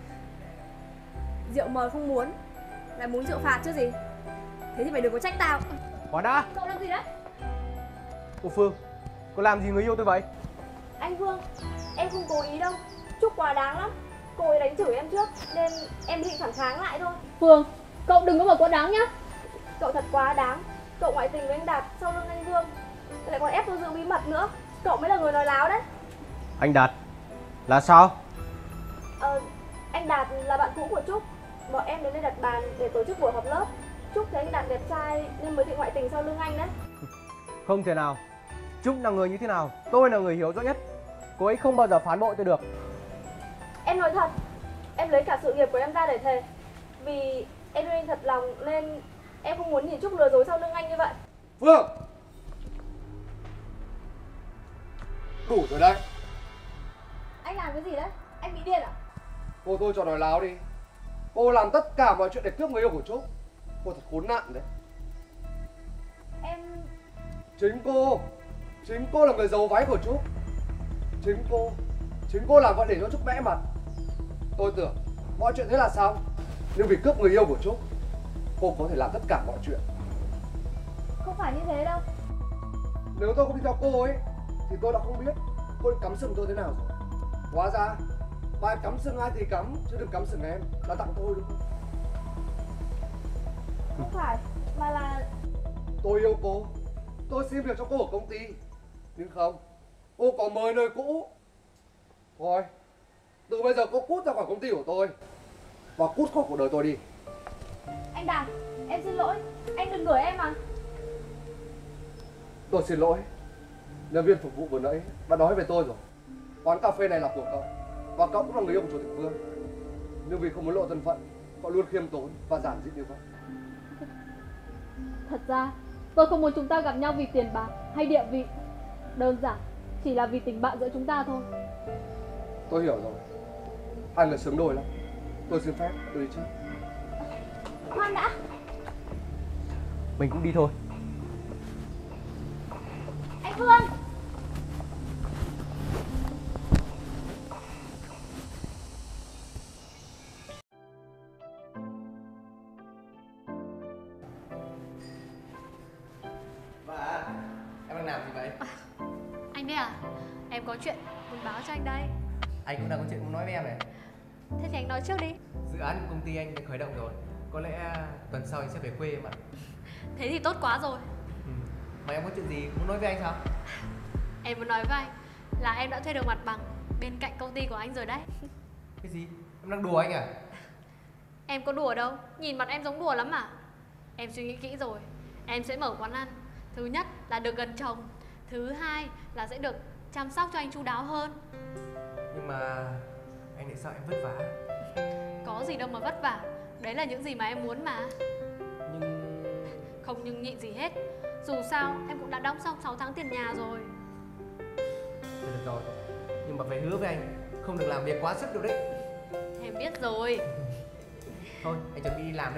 rượu mời không muốn, lại muốn rượu phạt chứ gì. Thế thì mày đừng có trách tao. Hóa đã. Cậu làm gì đấy? Cô Phương, cô làm gì người yêu tôi vậy? Anh Vương, em không cố ý đâu. Trúc quá đáng lắm. Cô ấy đánh chửi em trước nên em định phản kháng lại thôi. Phương, cậu đừng có mà quá đáng nhá. Cậu thật quá đáng. cậu ngoại tình với anh Đạt sau lưng anh Vương, lại còn ép tôi giữ bí mật nữa. Cậu mới là người nói láo đấy. Anh Đạt là sao? Ờ, anh Đạt là bạn cũ của Trúc. Bọn em đến đây đặt bàn để tổ chức buổi họp lớp. Trúc thấy anh Đạt đẹp trai nên mới định ngoại tình sau lưng anh đấy. Không thể nào. Trúc là người như thế nào, tôi là người hiểu rõ nhất. Cô ấy không bao giờ phản bội tôi được. Em nói thật, em lấy cả sự nghiệp của em ra để thề. Vì em yêu anh thật lòng nên em không muốn nhìn Trúc lừa dối sau lưng anh như vậy. Phương, đủ rồi đây. Anh làm cái gì đấy? Anh bị điên à? Cô tôi cho nói láo đi. Cô làm tất cả mọi chuyện để cướp người yêu của Trúc. Cô thật khốn nạn đấy. Em... Chính cô Chính cô là người giấu váy của Trúc. Chính cô Chính cô làm vậy để cho Trúc bẽ mặt. Tôi tưởng mọi chuyện thế là xong. Nhưng vì cướp người yêu của Trúc, cô có thể làm tất cả mọi chuyện. Không phải như thế đâu. Nếu tôi không đi theo cô ấy thì tôi đã không biết cô ấy cắm sừng tôi thế nào rồi. Hóa ra bài cắm sừng ai thì cắm, chứ đừng cắm sừng em. Là tặng tôi đúng không? Không phải, mà là... Tôi yêu cô, tôi xin việc cho cô ở công ty. Nhưng không, cô có mời nơi cũ. Thôi, từ bây giờ cô cút ra khỏi công ty của tôi và cút khỏi cuộc đời tôi đi. Anh Đạt, em xin lỗi. Anh đừng đuổi em à. Tôi xin lỗi. Nhân viên phục vụ vừa nãy đã nói về tôi rồi. Quán cà phê này là của cậu, và cậu cũng là người yêu của Chủ tịch Vương. Nhưng vì không muốn lộ thân phận, cậu luôn khiêm tốn và giản dị như vậy. Thật ra, tôi không muốn chúng ta gặp nhau vì tiền bạc hay địa vị. Đơn giản, chỉ là vì tình bạn giữa chúng ta thôi. Tôi hiểu rồi. Hai người sướng đôi lắm. Tôi xin phép, tôi đi trước. Khoan đã. Mình cũng đi thôi. Anh Vương. Bà, em đang làm gì vậy? À, anh đây à? Em có chuyện muốn báo cho anh đây. Anh cũng đang có chuyện muốn nói với em này. Thế thì anh nói trước đi. Dự án của công ty anh đã khởi động rồi. Có lẽ tuần sau anh sẽ về quê em ạ. Thế thì tốt quá rồi. Ừ. Mà em có chuyện gì muốn nói với anh sao? Em muốn nói với anh là em đã thuê được mặt bằng bên cạnh công ty của anh rồi đấy. Cái gì? Em đang đùa anh à? Em có đùa đâu, nhìn mặt em giống đùa lắm mà. Em suy nghĩ kỹ rồi, em sẽ mở quán ăn. Thứ nhất là được gần chồng, thứ hai là sẽ được chăm sóc cho anh chu đáo hơn. Nhưng mà anh lại sợ em vất vả. Có gì đâu mà vất vả, đấy là những gì mà em muốn mà. Nhưng... Không nhưng nhịn gì hết. Dù sao em cũng đã đóng xong sáu tháng tiền nhà rồi. Thôi được rồi, nhưng mà phải hứa với anh không được làm việc quá sức được đấy. Em biết rồi. Thôi anh chuẩn bị đi làm đây.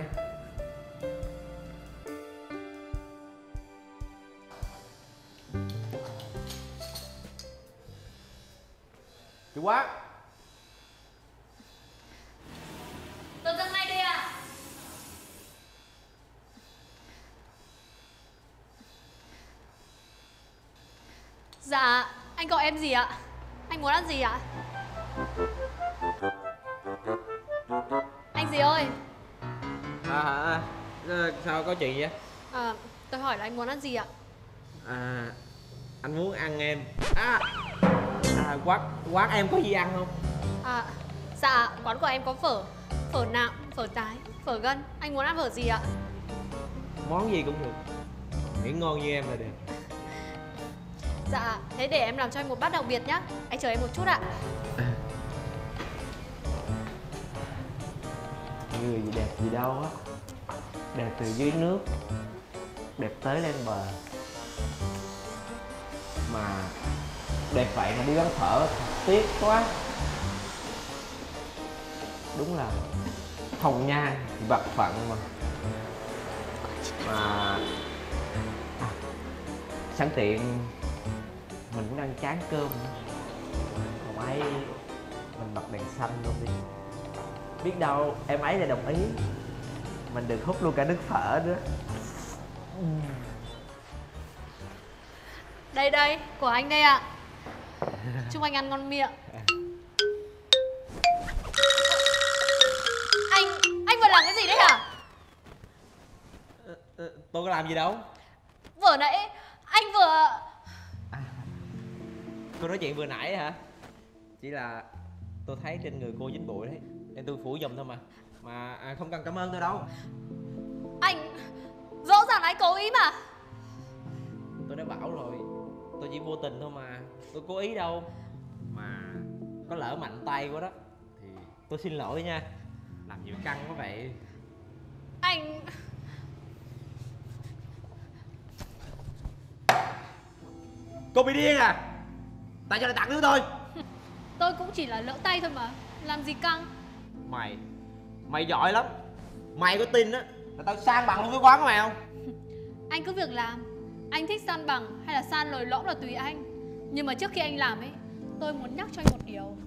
Chú quá. Tôi dâng ngay đây ạ. Dạ, anh gọi em gì ạ? Anh muốn ăn gì ạ? Anh gì ơi? À, à, à sao có chuyện vậy? À, tôi hỏi là anh muốn ăn gì ạ? À, anh muốn ăn em. À, à quán, quán em có gì ăn không? À, dạ, quán của em có phở. Phở nạm, phở tái, phở gân. Anh muốn ăn phở gì ạ? Món gì cũng được, miễn ngon như em là được. Dạ, thế để em làm cho anh một bát đặc biệt nhá. Anh chờ em một chút ạ. Người gì đẹp gì đâu á. Đẹp từ dưới nước, đẹp tới lên bờ. Mà đẹp vậy mà đi bán phở, tiếc quá. Đúng là hồng nhan vật phận mà. Mà à, sẵn tiện mình cũng đang chán cơm, không ấy mình bật đèn xanh luôn đi, biết đâu em ấy lại đồng ý, mình được hút luôn cả nước phở nữa. Đây đây, của anh đây ạ. Chúc anh ăn ngon miệng. Anh, anh vừa làm cái gì đấy hả? Tôi có làm gì đâu. Vừa nãy anh vừa... À, cô nói chuyện vừa nãy hả? Chỉ là tôi thấy trên người cô dính bụi đấy, nên tôi phủ giùm thôi mà. Mà à, không cần cảm ơn tôi đâu. Anh... Rõ ràng là anh cố ý mà. Tôi đã bảo rồi, tôi chỉ vô tình thôi mà, tôi cố ý đâu. Mà có lỡ mạnh tay quá đó thì tôi xin lỗi nha. Làm gì căng quá vậy. Anh... Cô bị điên à? Tại sao lại tặng thứ tôi? Tôi cũng chỉ là lỡ tay thôi mà, làm gì căng. Mày Mày giỏi lắm. Mày có tin á là tao san bằng luôn cái quán của mày không? Anh cứ việc làm. Anh thích san bằng hay là san lồi lõm là tùy anh. Nhưng mà trước khi anh làm ấy, tôi muốn nhắc cho anh một điều.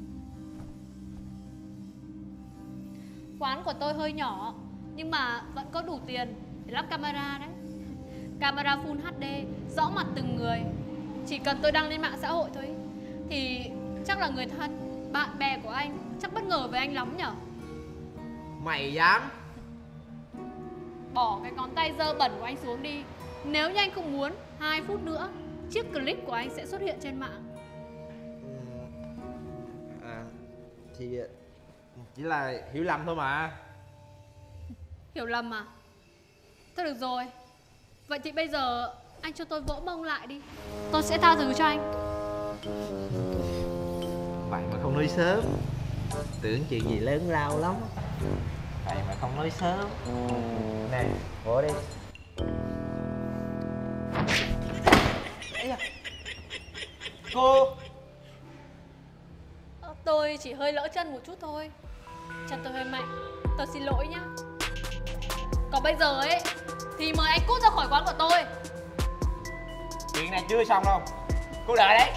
Quán của tôi hơi nhỏ, nhưng mà vẫn có đủ tiền để lắp camera đấy. Camera Full hát đê, rõ mặt từng người. Chỉ cần tôi đăng lên mạng xã hội thôi thì chắc là người thân, bạn bè của anh chắc bất ngờ với anh lắm nhở. Mày dám? Bỏ cái ngón tay dơ bẩn của anh xuống đi. Nếu như anh không muốn, hai phút nữa chiếc clip của anh sẽ xuất hiện trên mạng. À, thì chỉ là hiểu lầm thôi mà. Hiểu lầm à? Thôi được rồi. Vậy thì bây giờ anh cho tôi vỗ mông lại đi, tôi sẽ tha thứ cho anh. Vậy mà không nói sớm, tưởng chuyện gì lớn lao lắm. Vậy mà không nói sớm. Nè, vỗ đi. Cô. Tôi chỉ hơi lỡ chân một chút thôi. Chân tôi hơi mạnh, tôi xin lỗi nhá. Còn bây giờ ấy thì mời anh cút ra khỏi quán của tôi. Chuyện này chưa xong đâu, cô đợi đấy.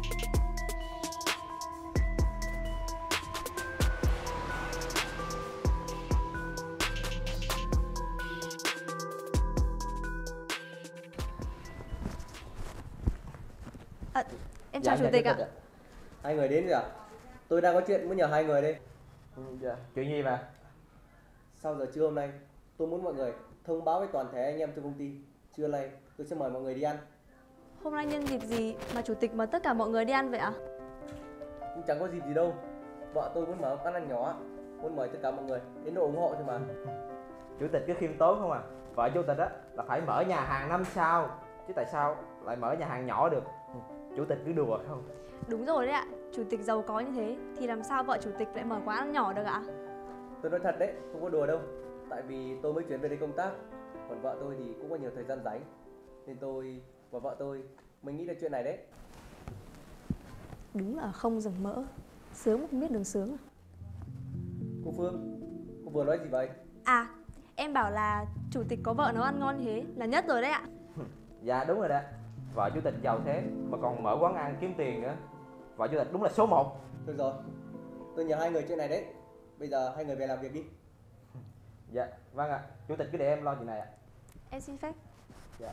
À, em chào chủ tịch ạ. Hai người đến rồi à? Tôi đang có chuyện muốn nhờ hai người đây. Ừ, dạ. Chuyện gì mà? Sau giờ trưa hôm nay, tôi muốn mọi người thông báo với toàn thể anh em trong công ty. Trưa nay tôi sẽ mời mọi người đi ăn. Hôm nay nhân dịp gì mà chủ tịch mời tất cả mọi người đi ăn vậy ạ? Nhưng chẳng có dịp gì đâu. Vợ tôi muốn mở quán ăn nhỏ, muốn mời tất cả mọi người đến độ ủng hộ thôi mà. Chủ tịch cứ khiêm tốn không à? Vợ chủ tịch á là phải mở nhà hàng năm sao, chứ tại sao lại mở nhà hàng nhỏ được? Chủ tịch cứ đùa không? Đúng rồi đấy ạ. Chủ tịch giàu có như thế thì làm sao vợ chủ tịch lại mở quán ăn nhỏ được ạ? Tôi nói thật đấy, không có đùa đâu. Tại vì tôi mới chuyển về đây công tác, còn vợ tôi thì cũng có nhiều thời gian rảnh, nên tôi và vợ tôi mới nghĩ đến chuyện này đấy. Đúng là không dừng mỡ, sướng mà không biết đường sướng à. Cô Phương, cô vừa nói gì vậy? À, em bảo là chủ tịch có vợ nấu ăn ngon thế là nhất rồi đấy ạ. Dạ đúng rồi đó. Vợ chủ tịch giàu thế mà còn mở quán ăn kiếm tiền nữa. Vợ chủ tịch đúng là số một. Được rồi, tôi nhờ hai người chuyện này đấy. Bây giờ hai người về làm việc đi. Dạ, vâng ạ. À. Chủ tịch cứ để em lo chuyện này ạ. À. Em xin phép. Dạ.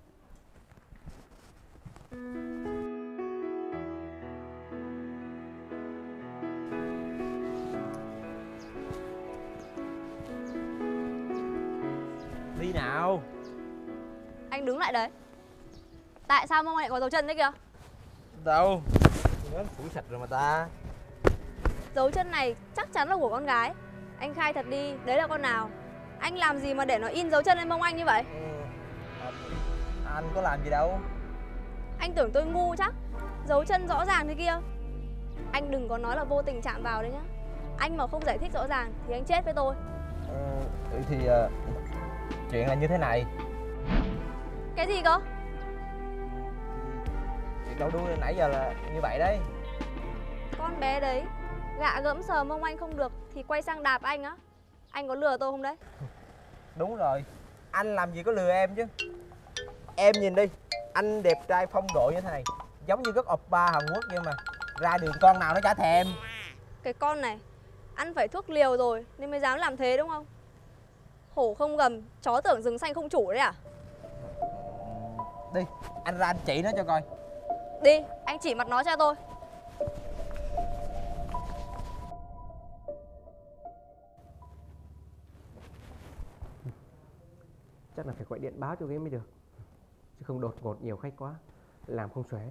Đi nào. Anh đứng lại đấy. Tại sao mong anh lại có dấu chân đấy kìa? Đâu, nó phủ sạch rồi mà ta. Dấu chân này chắc chắn là của con gái. Anh khai thật đi, đấy là con nào? Anh làm gì mà để nó in dấu chân lên mông anh như vậy? Ừ. Anh có làm gì đâu. Anh tưởng tôi ngu chắc. Dấu chân rõ ràng thế kia. Anh đừng có nói là vô tình chạm vào đấy nhá. Anh mà không giải thích rõ ràng thì anh chết với tôi. Ừ, thì uh, chuyện là như thế này. Cái gì cơ? Chuyện đầu đuôi nãy giờ là như vậy đấy. Con bé đấy gạ gẫm sờ mông anh không được thì quay sang đạp anh á. Anh có lừa tôi không đấy? Đúng rồi, anh làm gì có lừa em chứ. Em nhìn đi, anh đẹp trai phong độ như thế này, giống như các oppa Hàn Quốc vậy mà. Ra đường con nào nó chả thèm. Cái con này ăn phải thuốc liều rồi nên mới dám làm thế đúng không? Hổ không gầm, chó tưởng rừng xanh không chủ đấy à? Đi, anh ra anh chỉ nó cho coi. Đi, anh chỉ mặt nó cho tôi. Chắc là phải gọi điện báo cho cái mới được. chứ không đột ngột nhiều khách quá, làm không xuể.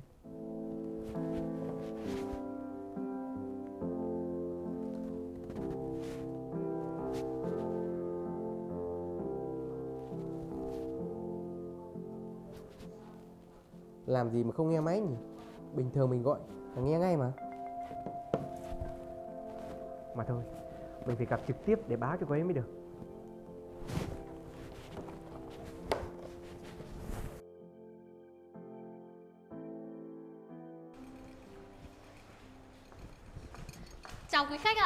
Làm gì mà không nghe máy nhỉ? Bình thường mình gọi là nghe ngay mà. Mà thôi, mình phải gặp trực tiếp để báo cho cô ấy mới được. Chào quý khách ạ.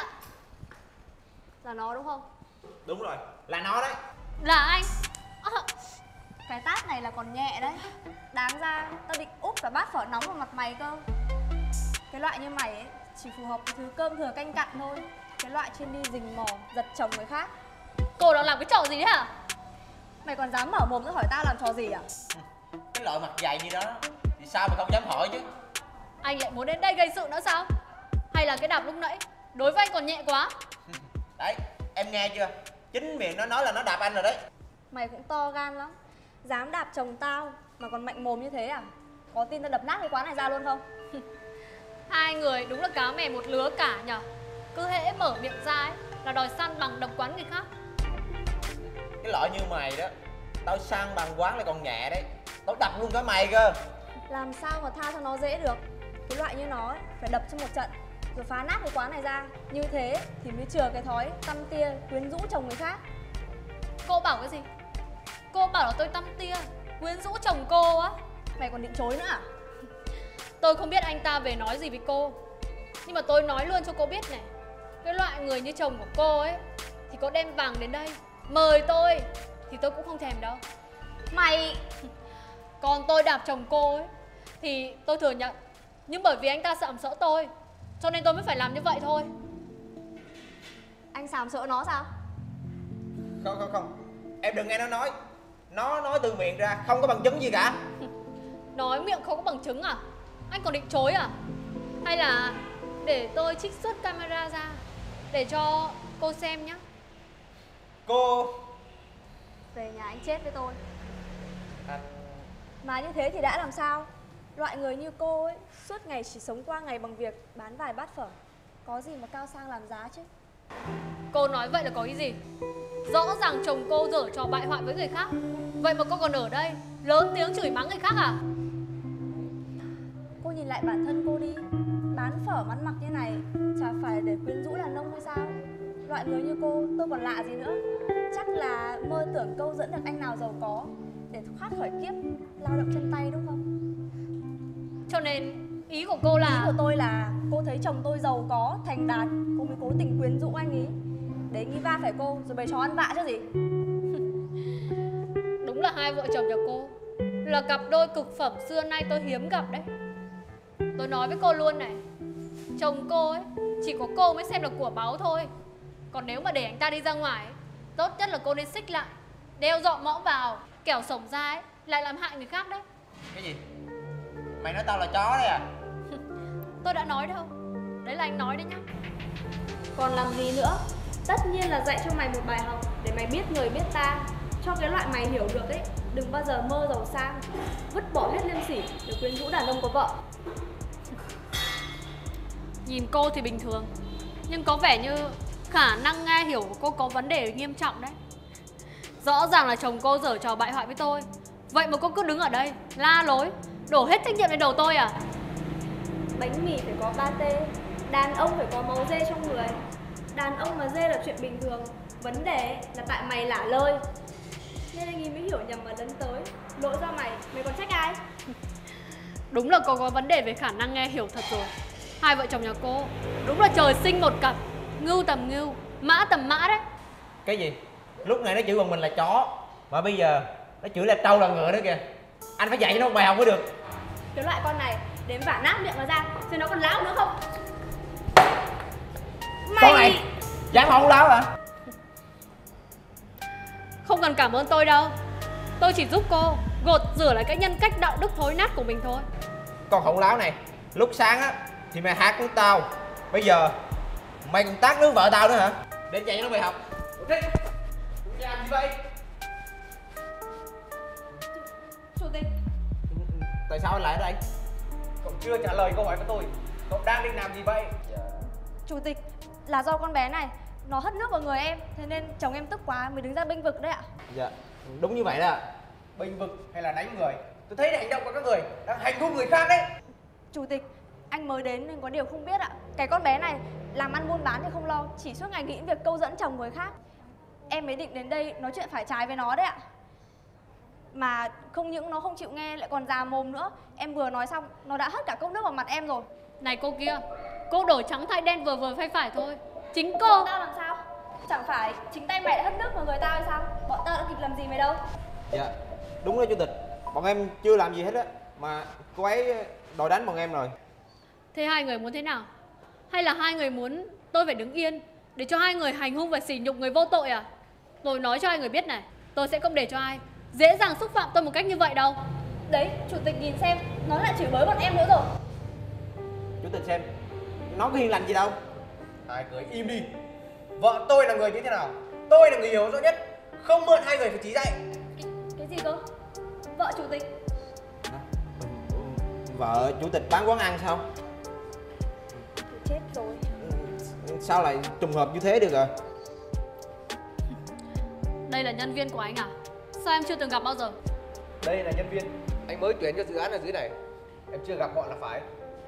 Là nó đúng không? Đúng rồi, là nó đấy. Là anh. À, Cái tát này là còn nhẹ đấy. Đáng ra tao định úp cả bát phở nóng vào mặt mày cơ. Cái loại như mày ấy chỉ phù hợp với thứ cơm thừa canh cặn thôi. Cái loại chuyên đi rình mò, giật chồng người khác. cô đang làm cái trò gì đấy hả? Mày còn dám mở mồm ra hỏi tao làm trò gì à? Cái loại mặt dày như đó thì sao mà không dám hỏi chứ. Anh lại muốn đến đây gây sự nữa sao? Hay là cái đạp lúc nãy đối với anh còn nhẹ quá? Đấy, em nghe chưa? Chính miệng nó nói là nó đạp anh rồi đấy. Mày cũng to gan lắm. Dám đạp chồng tao mà còn mạnh mồm như thế à? Có tin tao đập nát cái quán này ra luôn không? Hai người đúng là cá mè một lứa cả nhở. Cứ hễ mở miệng ra ấy là đòi săn bằng đập quán người khác. Cái loại như mày đó, tao sang bằng quán lại còn nhẹ đấy. Tao đập luôn cả mày cơ. Làm sao mà tha cho nó dễ được. Cái loại như nó ấy, phải đập cho một trận rồi phá nát cái quán này ra. Như thế thì mới chừa cái thói tăm tia quyến rũ chồng người khác. Cô bảo cái gì? Cô bảo là tôi tăm tia quyến rũ chồng cô á? Mày còn định chối nữa à? Tôi không biết anh ta về nói gì với cô, nhưng mà tôi nói luôn cho cô biết này. Cái loại người như chồng của cô ấy thì có đem vàng đến đây mời tôi thì tôi cũng không thèm đâu. Mày... Còn tôi đạp chồng cô ấy thì tôi thừa nhận. Nhưng bởi vì anh ta sàm sỡ tôi cho nên tôi mới phải làm như vậy thôi. Anh sàm sỡ nó sao? Không không không, em đừng nghe nó nói. Nó nói từ miệng ra, không có bằng chứng gì cả. Nói miệng không có bằng chứng à? Anh còn định chối à? Hay là để tôi trích xuất camera ra để cho cô xem nhé. Cô... Về nhà anh chết với tôi. Anh... Mà như thế thì đã làm sao? Loại người như cô ấy suốt ngày chỉ sống qua ngày bằng việc bán vài bát phở. Có gì mà cao sang làm giá chứ. Cô nói vậy là có ý gì? Rõ ràng chồng cô dở trò bại hoại với người khác, vậy mà cô còn ở đây lớn tiếng chửi mắng người khác à? Cô nhìn lại bản thân cô đi. Bán phở ăn mặc như này chả phải để quyến rũ đàn ông hay sao? Loại người như cô tôi còn lạ gì nữa. Chắc là mơ tưởng câu dẫn được anh nào giàu có để thoát khỏi kiếp lao động chân tay đúng không? Cho nên ý của cô là... Ý của tôi là cô thấy chồng tôi giàu có, thành đạt, cô mới cố tình quyến rũ anh ý để nghĩ va phải cô rồi bày trò ăn vạ chứ gì. Đúng là hai vợ chồng nhà cô là cặp đôi cực phẩm xưa nay tôi hiếm gặp đấy. Tôi nói với cô luôn này, chồng cô ấy chỉ có cô mới xem là của báu thôi. Còn nếu mà để anh ta đi ra ngoài ấy, tốt nhất là cô nên xích lại, đeo dọ mõm vào, kẻo sổng ra ấy lại làm hại người khác đấy. Cái gì? Mày nói tao là chó đấy à? Tôi đã nói đâu, đấy là anh nói đấy nhá. Còn làm gì nữa? Tất nhiên là dạy cho mày một bài học để mày biết người biết ta. Cho cái loại mày hiểu được ấy, đừng bao giờ mơ giàu sang, vứt bỏ hết liêm sỉ để quyến rũ đàn ông có vợ. Nhìn cô thì bình thường, nhưng có vẻ như khả năng nghe hiểu của cô có vấn đề nghiêm trọng đấy. Rõ ràng là chồng cô giở trò bại hoại với tôi, vậy mà cô cứ đứng ở đây la lối, đổ hết trách nhiệm lên đầu tôi à? Bánh mì phải có pate, đàn ông phải có máu dê trong người. Đàn ông mà dê là chuyện bình thường, vấn đề là tại mày lả lơi. Nên anh ấy mới hiểu nhầm mà lấn tới. Lỗi do mày, mày còn trách ai? Đúng là cô có vấn đề về khả năng nghe hiểu thật rồi. Hai vợ chồng nhà cô đúng là trời sinh một cặp, ngưu tầm ngưu, mã tầm mã đấy. Cái gì? Lúc này nó chửi bằng mình là chó, mà bây giờ nó chửi là trâu là ngựa nữa kìa. Anh phải dạy cho nó một bài học mới được. Cái loại con này đến vả nát miệng nó ra, xem nó còn láo nữa không? Mày... Con này dám không láo hả? Không cần cảm ơn tôi đâu. Tôi chỉ giúp cô gột rửa lại cái nhân cách đạo đức thối nát của mình thôi. Con hỗn láo này, lúc sáng á thì mày hát với tao, bây giờ mày còn tát nước vợ tao nữa hả? Để dạy nó bài học. Đi, làm gì vậy? Chủ tịch, Tại sao anh lại ở đây? Cậu chưa trả lời câu hỏi của tôi. Cậu đang định làm gì vậy? Chủ tịch, là do con bé này nó hất nước vào người em, thế nên chồng em tức quá mới đứng ra bênh vực đấy ạ. Dạ, đúng như vậy đó. Bênh vực hay là đánh người? Tôi thấy hành động của các người đang hành hung người khác đấy. Chủ tịch, anh mới đến nên có điều không biết ạ. Cái con bé này làm ăn buôn bán thì không lo, chỉ suốt ngày nghĩ việc câu dẫn chồng người khác. Em mới định đến đây nói chuyện phải trái với nó đấy ạ. Mà không những nó không chịu nghe lại còn già mồm nữa. Em vừa nói xong nó đã hất cả cốc nước vào mặt em rồi. Này cô kia, cô đổi trắng thay đen vừa vừa phải phải thôi. Chính cô. Bọn tao làm sao? Chẳng phải chính tay mày đã hất nước vào người tao hay sao? Bọn tao đã kịp làm gì mày đâu. Dạ, đúng đó chủ tịch. Bọn em chưa làm gì hết á, mà cô ấy đòi đánh bọn em rồi. Thế hai người muốn thế nào? Hay là hai người muốn tôi phải đứng yên để cho hai người hành hung và sỉ nhục người vô tội à? Tôi nói cho hai người biết này, tôi sẽ không để cho ai dễ dàng xúc phạm tôi một cách như vậy đâu. Đấy, chủ tịch nhìn xem, nó lại chửi bới bọn em nữa rồi. Chủ tịch xem, nó có hiền lành gì đâu. Hai người im đi. Vợ tôi là người như thế nào? Tôi là người hiểu rõ nhất. Không mượn hai người phải chỉ dạy. Cái, cái gì cơ? Vợ chủ tịch? Vợ chủ tịch bán quán ăn sao? Chết rồi. Sao lại trùng hợp như thế được à? Đây là nhân viên của anh à? Sao em chưa từng gặp bao giờ? Đây là nhân viên. Anh mới tuyển cho dự án ở dưới này. Em chưa gặp họ là phải.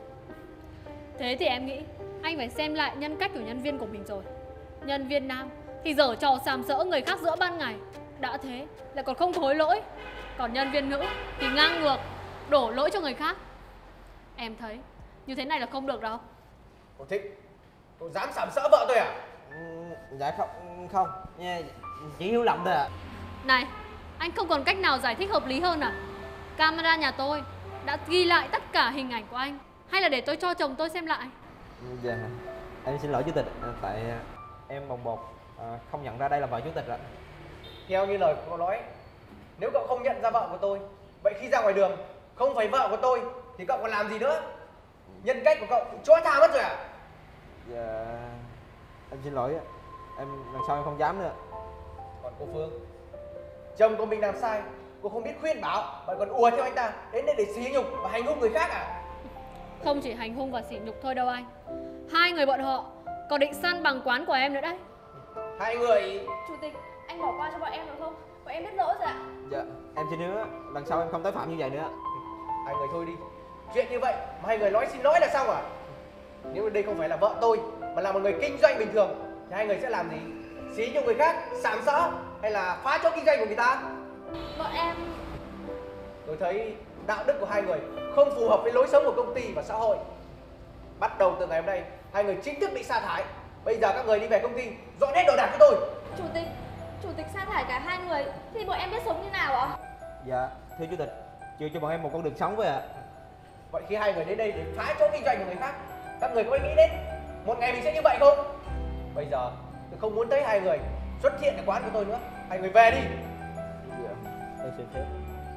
Thế thì em nghĩ anh phải xem lại nhân cách của nhân viên của mình rồi. Nhân viên nam thì giở trò sàm sỡ người khác giữa ban ngày, đã thế lại còn không hối lỗi. Còn nhân viên nữ thì ngang ngược, đổ lỗi cho người khác. Em thấy như thế này là không được đâu. Cô Thích, cô dám sàm sỡ vợ tôi à? Dạ không, không nha, chỉ hiểu lầm thôi ạ. Này, anh không còn cách nào giải thích hợp lý hơn à? Camera nhà tôi đã ghi lại tất cả hình ảnh của anh. Hay là để tôi cho chồng tôi xem lại? Dạ, em xin lỗi chủ tịch, tại em bồng bột không nhận ra đây là vợ chủ tịch ạ. Theo như lời của cô nói, nếu cậu không nhận ra vợ của tôi, vậy khi ra ngoài đường không phải vợ của tôi thì cậu còn làm gì nữa? Nhân cách của cậu chó tha mất rồi à? Dạ, em xin lỗi, em lần sau em không dám nữa. Còn cô Phương, chồng của mình làm sai, cô không biết khuyên bảo, bạn còn ùa theo anh ta đến đây để sỉ nhục và hành hung người khác à? Không chỉ hành hung và sỉ nhục thôi đâu anh. Hai người bọn họ còn định san bằng quán của em nữa đấy. Hai người... Chủ tịch, anh bỏ qua cho bọn em được không? Bọn em biết lỗi rồi ạ. Dạ, em xin hứa lần sau em không tái phạm như vậy nữa. Hai người thôi đi. Chuyện như vậy mà hai người nói xin lỗi là xong à? Nếu đây không phải là vợ tôi mà là một người kinh doanh bình thường thì hai người sẽ làm gì? Xí nhục người khác, sàm sỡ hay là phá chỗ kinh doanh của người ta? Bọn em... Tôi thấy đạo đức của hai người không phù hợp với lối sống của công ty và xã hội. Bắt đầu từ ngày hôm nay, hai người chính thức bị sa thải. Bây giờ các người đi về công ty, dọn hết đồ đạc cho tôi. Chủ tịch, chủ tịch sa thải cả hai người thì bọn em biết sống như nào ạ? Dạ, thưa chủ tịch, chưa cho bọn em một con đường sống với ạ. Vậy khi hai người đến đây để phá chỗ kinh doanh của người khác, các người có nghĩ đến một ngày mình sẽ như vậy không? Bây giờ tôi không muốn thấy hai người xuất hiện ở quán của tôi nữa. Hai người về đi. Dạ, em xin phép.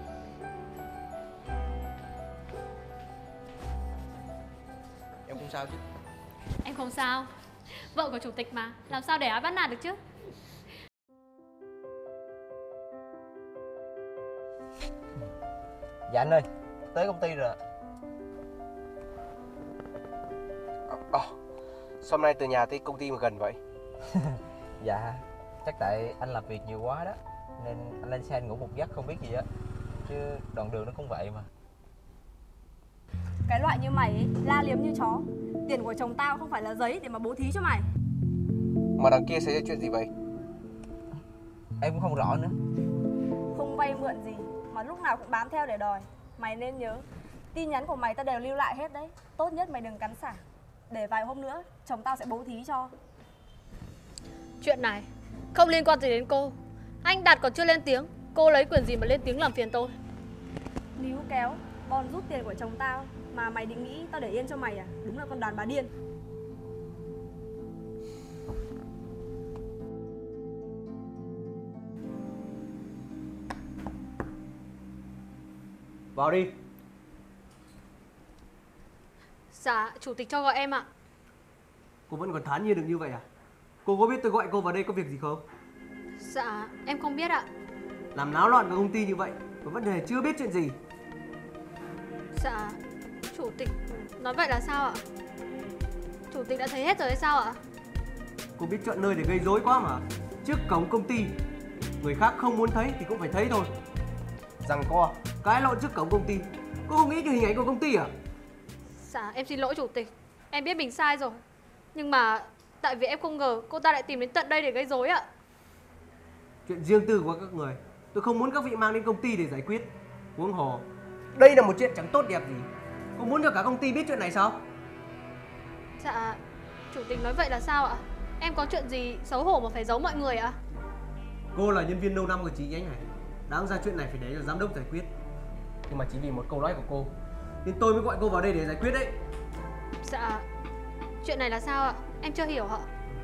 Em không sao chứ? Em không sao. Vợ của chủ tịch mà, làm sao để ai bắt nạt được chứ? Dạ anh ơi, tới công ty rồi ạ. Ồ, oh, sao hôm nay từ nhà tới công ty mà gần vậy? Dạ, chắc tại anh làm việc nhiều quá đó, nên anh lên xe anh ngủ một giấc không biết gì á. Chứ đoạn đường nó cũng vậy mà. Cái loại như mày ấy, la liếm như chó. Tiền của chồng tao không phải là giấy để mà bố thí cho mày. Mà đằng kia xảy ra chuyện gì vậy? Em cũng không rõ nữa. Không vay mượn gì mà lúc nào cũng bám theo để đòi. Mày nên nhớ, tin nhắn của mày tao đều lưu lại hết đấy. Tốt nhất mày đừng cắn xả. Để vài hôm nữa chồng tao sẽ bố thí cho. Chuyện này không liên quan gì đến cô. Anh Đạt còn chưa lên tiếng, cô lấy quyền gì mà lên tiếng làm phiền tôi? Níu kéo, bon rút tiền của chồng tao mà mày định nghĩ tao để yên cho mày à? Đúng là con đàn bà điên. Vào đi. Dạ, chủ tịch cho gọi em ạ. Cô vẫn còn thản nhiên được như vậy à? Cô có biết tôi gọi cô vào đây có việc gì không? Dạ, em không biết ạ. Làm náo loạn cả công ty như vậy mà vẫn hề chưa biết chuyện gì. Dạ, chủ tịch nói vậy là sao ạ? Chủ tịch đã thấy hết rồi hay sao ạ? Cô biết chọn nơi để gây rối quá mà. Trước cổng công ty, người khác không muốn thấy thì cũng phải thấy thôi. Rằng co Cái lộn trước cổng công ty. Cô không nghĩ cái hình ảnh của công ty à? Dạ, em xin lỗi chủ tịch. Em biết mình sai rồi. Nhưng mà tại vì em không ngờ cô ta lại tìm đến tận đây để gây rối ạ. Chuyện riêng tư của các người, tôi không muốn các vị mang đến công ty để giải quyết. Huống hồ, đây là một chuyện chẳng tốt đẹp gì. cô muốn cho cả công ty biết chuyện này sao? Dạ, chủ tịch nói vậy là sao ạ? Em có chuyện gì xấu hổ mà phải giấu mọi người ạ? Cô là nhân viên lâu năm của chị nhánh này, đáng ra chuyện này phải để cho giám đốc giải quyết. Nhưng mà chỉ vì một câu nói của cô Nên tôi mới gọi cô vào đây để giải quyết đấy. Dạ, chuyện này là sao ạ? Em chưa hiểu ạ.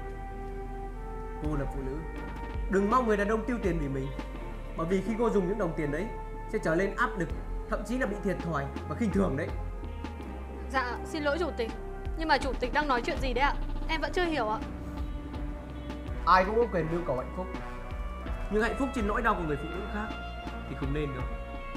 Cô là phụ nữ, đừng mong người đàn ông tiêu tiền vì mình. Bởi vì khi cô dùng những đồng tiền đấy sẽ trở lên áp lực, thậm chí là bị thiệt thòi và khinh thường đấy. Dạ, xin lỗi chủ tịch. Nhưng mà chủ tịch đang nói chuyện gì đấy ạ? Em vẫn chưa hiểu ạ. ai cũng có quyền mưu cầu hạnh phúc. Nhưng hạnh phúc trên nỗi đau của người phụ nữ khác thì không nên đâu.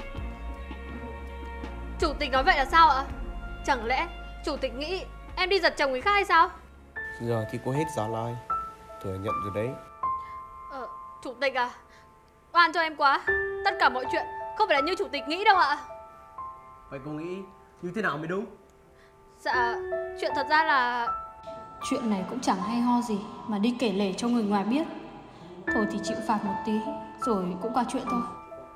Chủ tịch nói vậy là sao ạ? Chẳng lẽ chủ tịch nghĩ em đi giật chồng người khác hay sao? Giờ thì cô hết giả lai, thừa nhận rồi đấy. Ờ, chủ tịch à? Oan cho em quá. Tất cả mọi chuyện không phải là như chủ tịch nghĩ đâu ạ. Vậy cô nghĩ như thế nào mới đúng? Dạ, chuyện thật ra là... Chuyện này cũng chẳng hay ho gì mà đi kể lể cho người ngoài biết. Thôi thì chịu phạt một tí rồi cũng qua chuyện thôi.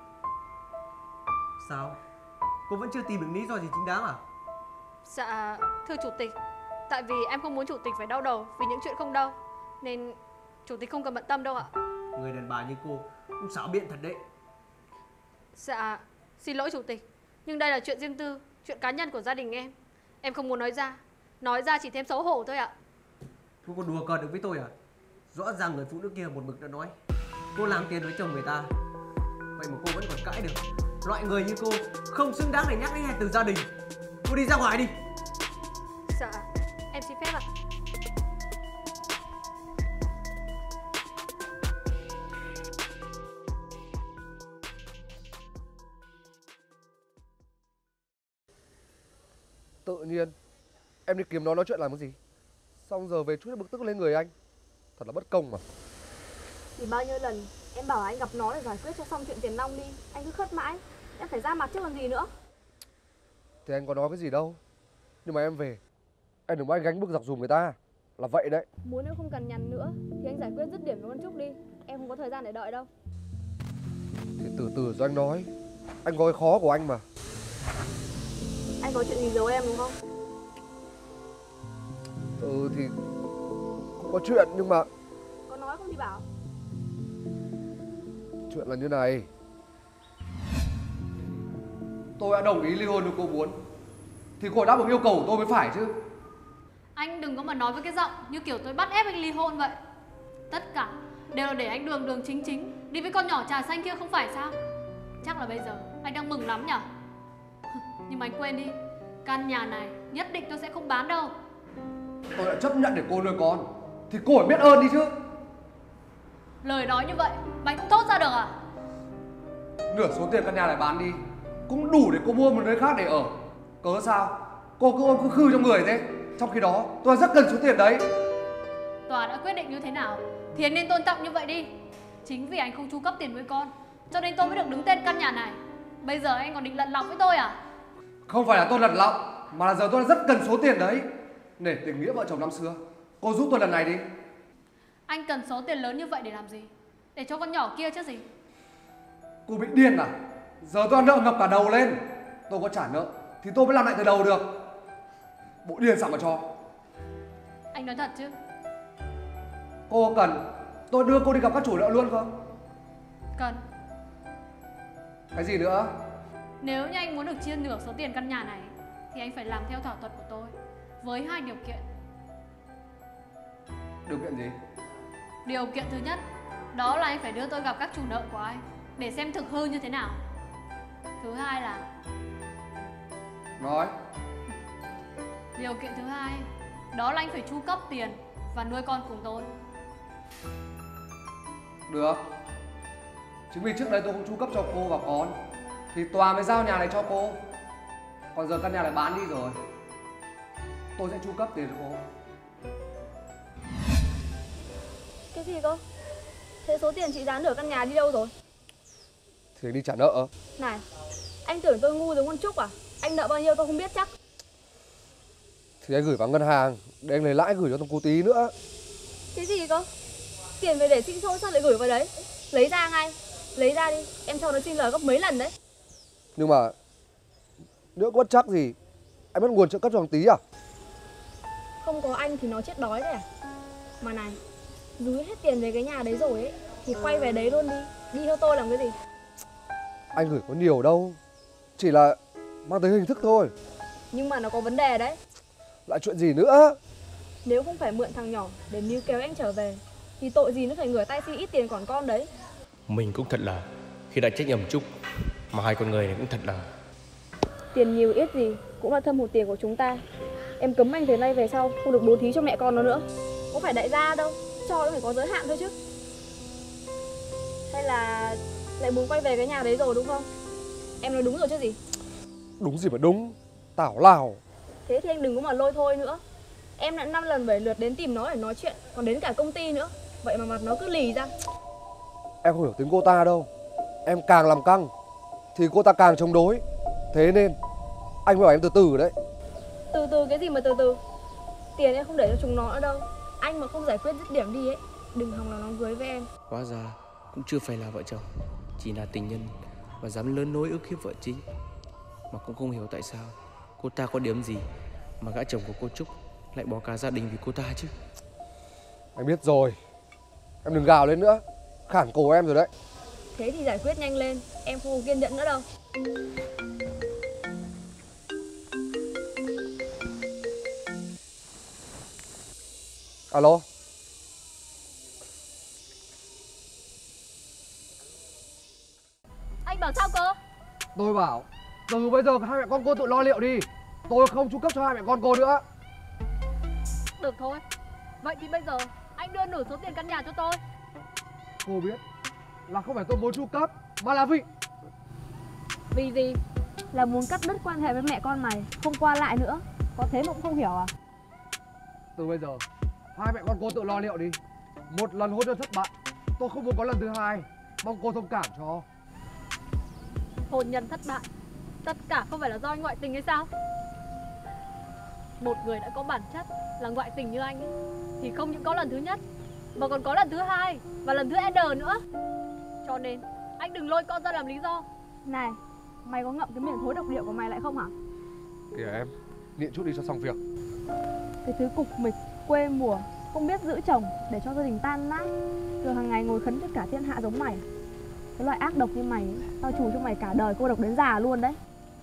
Sao? Cô vẫn chưa tìm được lý do gì chính đáng à? Dạ, thưa chủ tịch, tại vì em không muốn chủ tịch phải đau đầu vì những chuyện không đâu, nên chủ tịch không cần bận tâm đâu ạ. Người đàn bà như cô cũng xảo biện thật đấy. Dạ, xin lỗi chủ tịch, nhưng đây là chuyện riêng tư, chuyện cá nhân của gia đình em. Em không muốn nói ra, nói ra chỉ thêm xấu hổ thôi ạ. Cô còn đùa cợt được với tôi à? Rõ ràng người phụ nữ kia một mực đã nói cô làm tiền với chồng người ta. Vậy mà cô vẫn còn cãi được. Loại người như cô không xứng đáng để nhắc đến hai từ gia đình. Cô đi ra ngoài đi. Dạ, em xin phép ạ. Tự nhiên em đi kiếm nó nói chuyện làm cái gì? Xong giờ về chút bực tức lên người anh. Thật là bất công mà. Thì bao nhiêu lần em bảo anh gặp nó để giải quyết cho xong chuyện tiền nong đi, anh cứ khất mãi. Em phải ra mặt chứ còn gì nữa. Thì anh có nói cái gì đâu. Nhưng mà em về, em đừng có anh gánh bức dọc dùm người ta. Là vậy đấy. Muốn nếu không cần nhằn nữa thì anh giải quyết dứt điểm với con Trúc đi. Em không có thời gian để đợi đâu. Thì từ từ rồi anh nói. Anh có cái khó của anh mà. Anh có chuyện gì giấu em đúng không? Ừ thì cũng có chuyện nhưng mà Có nói không thì bảo. chuyện là như này. Tôi đã đồng ý ly hôn như cô muốn, thì cô đáp ứng yêu cầu của tôi mới phải chứ. Anh đừng có mà nói với cái giọng như kiểu tôi bắt ép anh ly hôn vậy. Tất cả đều là để anh đường đường chính chính đi với con nhỏ trà xanh kia không phải sao? Chắc là bây giờ anh đang mừng lắm nhở? Nhưng mà anh quên đi, căn nhà này nhất định tôi sẽ không bán đâu. Tôi đã chấp nhận để cô nuôi con, thì cô phải biết ơn đi chứ. Lời nói như vậy mà anh cũng thốt ra được à? Nửa số tiền căn nhà này bán đi cũng đủ để cô mua một nơi khác để ở. Cớ sao cô cứ ôm cứ khư trong người thế? Trong khi đó tôi rất cần số tiền đấy. Tòa đã quyết định như thế nào thì anh nên tôn trọng như vậy đi. Chính vì anh không chu cấp tiền nuôi con cho nên tôi mới được đứng tên căn nhà này. Bây giờ anh còn định lận lọc với tôi à? Không phải là tôi lật lọng, mà là giờ tôi rất cần số tiền đấy. Nể tình nghĩa vợ chồng năm xưa, cô giúp tôi lần này đi. Anh cần số tiền lớn như vậy để làm gì? Để cho con nhỏ kia chứ gì? Cô bị điên à? Giờ tôi nợ ngập cả đầu lên. Tôi có trả nợ thì tôi mới làm lại từ đầu được. Bộ điên sao mà cho. Anh nói thật chứ? Cô cần tôi đưa cô đi gặp các chủ nợ luôn không? Cần. Cái gì nữa? Nếu như anh muốn được chia nửa số tiền căn nhà này thì anh phải làm theo thỏa thuận của tôi với hai điều kiện. Điều kiện gì? Điều kiện thứ nhất, đó là anh phải đưa tôi gặp các chủ nợ của anh để xem thực hư như thế nào. Thứ hai là... Nói. Điều kiện thứ hai, đó là anh phải chu cấp tiền và nuôi con cùng tôi. Được. Chính vì trước đây tôi không chu cấp cho cô và con thì tòa mới giao nhà này cho cô. Còn giờ căn nhà lại bán đi rồi, tôi sẽ chu cấp tiền cho cô. Cái gì cơ? Thế số tiền chị dán nửa căn nhà đi đâu rồi? Thì đi trả nợ. Này, anh tưởng tôi ngu giống con Trúc à? Anh nợ bao nhiêu tôi không biết chắc. Thì anh gửi vào ngân hàng để anh lấy lãi gửi cho thằng cô Tí nữa. Cái gì cơ? Tiền về để sinh sôi sao lại gửi vào đấy? Lấy ra ngay. Lấy ra đi, em cho nó xin lời gấp mấy lần đấy. Nhưng mà nếu có bất chắc gì anh mất nguồn trợ cấp cho thằng Tí à? Không có anh thì nó chết đói đấy à? Mà này, dúi hết tiền về cái nhà đấy rồi ấy thì quay về đấy luôn đi. Đi theo tôi làm cái gì? Anh gửi có nhiều đâu, chỉ là mang tới hình thức thôi. Nhưng mà nó có vấn đề đấy. Lại chuyện gì nữa? Nếu không phải mượn thằng nhỏ để níu kéo anh trở về thì tội gì nó phải ngửa tay xin ít tiền còn con đấy. Mình cũng thật là khi đã trách nhầm Trúc, mà hai con người này cũng thật là. Tiền nhiều ít gì cũng là thâm hụt tiền của chúng ta. Em cấm anh từ nay về sau không được bố thí cho mẹ con nó nữa. Có phải đại gia đâu, cho nó phải có giới hạn thôi chứ. Hay là lại muốn quay về cái nhà đấy rồi đúng không? Em nói đúng rồi chứ gì? Đúng gì mà đúng, tảo lào. Thế thì anh đừng có mà lôi thôi nữa. Em đã năm lần bảy lượt đến tìm nó để nói chuyện, còn đến cả công ty nữa. Vậy mà mặt nó cứ lì ra. Em không hiểu tính cô ta đâu. Em càng làm căng thì cô ta càng chống đối. Thế nên anh mới bảo em từ từ đấy. Từ từ cái gì mà từ từ? Tiền em không để cho chúng nó nữa đâu. Anh mà không giải quyết dứt điểm đi ấy, đừng hòng là nó cưới với em. Hóa ra cũng chưa phải là vợ chồng, chỉ là tình nhân và dám lớn nối ức hiếp vợ chính. Mà cũng không hiểu tại sao cô ta có điểm gì mà gã chồng của cô Trúc lại bỏ cả gia đình vì cô ta chứ. Anh biết rồi, em đừng gào lên nữa, khản cổ em rồi đấy. Thế thì giải quyết nhanh lên, em không kiên nhẫn nữa đâu. Alo. Anh bảo sao cơ? Tôi bảo từ bây giờ hai mẹ con cô tự lo liệu đi. Tôi không chu cấp cho hai mẹ con cô nữa. Được thôi. Vậy thì bây giờ anh đưa nửa số tiền căn nhà cho tôi. Cô biết là không phải tôi muốn chu cấp, mà là vì Vì gì? Là muốn cắt đứt quan hệ với mẹ con mày, không qua lại nữa. Có thế mà cũng không hiểu à? từ bây giờ hai mẹ con cô tự lo liệu đi. Một lần hôn nhân thất bại, tôi không muốn có lần thứ hai. Mong cô thông cảm cho. Hôn nhân thất bại, tất cả không phải là do anh ngoại tình hay sao? Một người đã có bản chất là ngoại tình như anh ấy, thì không những có lần thứ nhất mà còn có lần thứ hai và lần thứ N nữa. Cho nên anh đừng lôi con ra làm lý do. Này, mày có ngậm cái miệng thối độc địa của mày lại không hả? Kìa em, nhịn chút đi cho xong việc. Cái thứ cục mịch, quê mùa, không biết giữ chồng để cho gia đình tan nát, rồi hàng ngày ngồi khấn cho cả thiên hạ giống mày. Cái loại ác độc như mày, tao chủ cho mày cả đời cô độc đến già luôn đấy.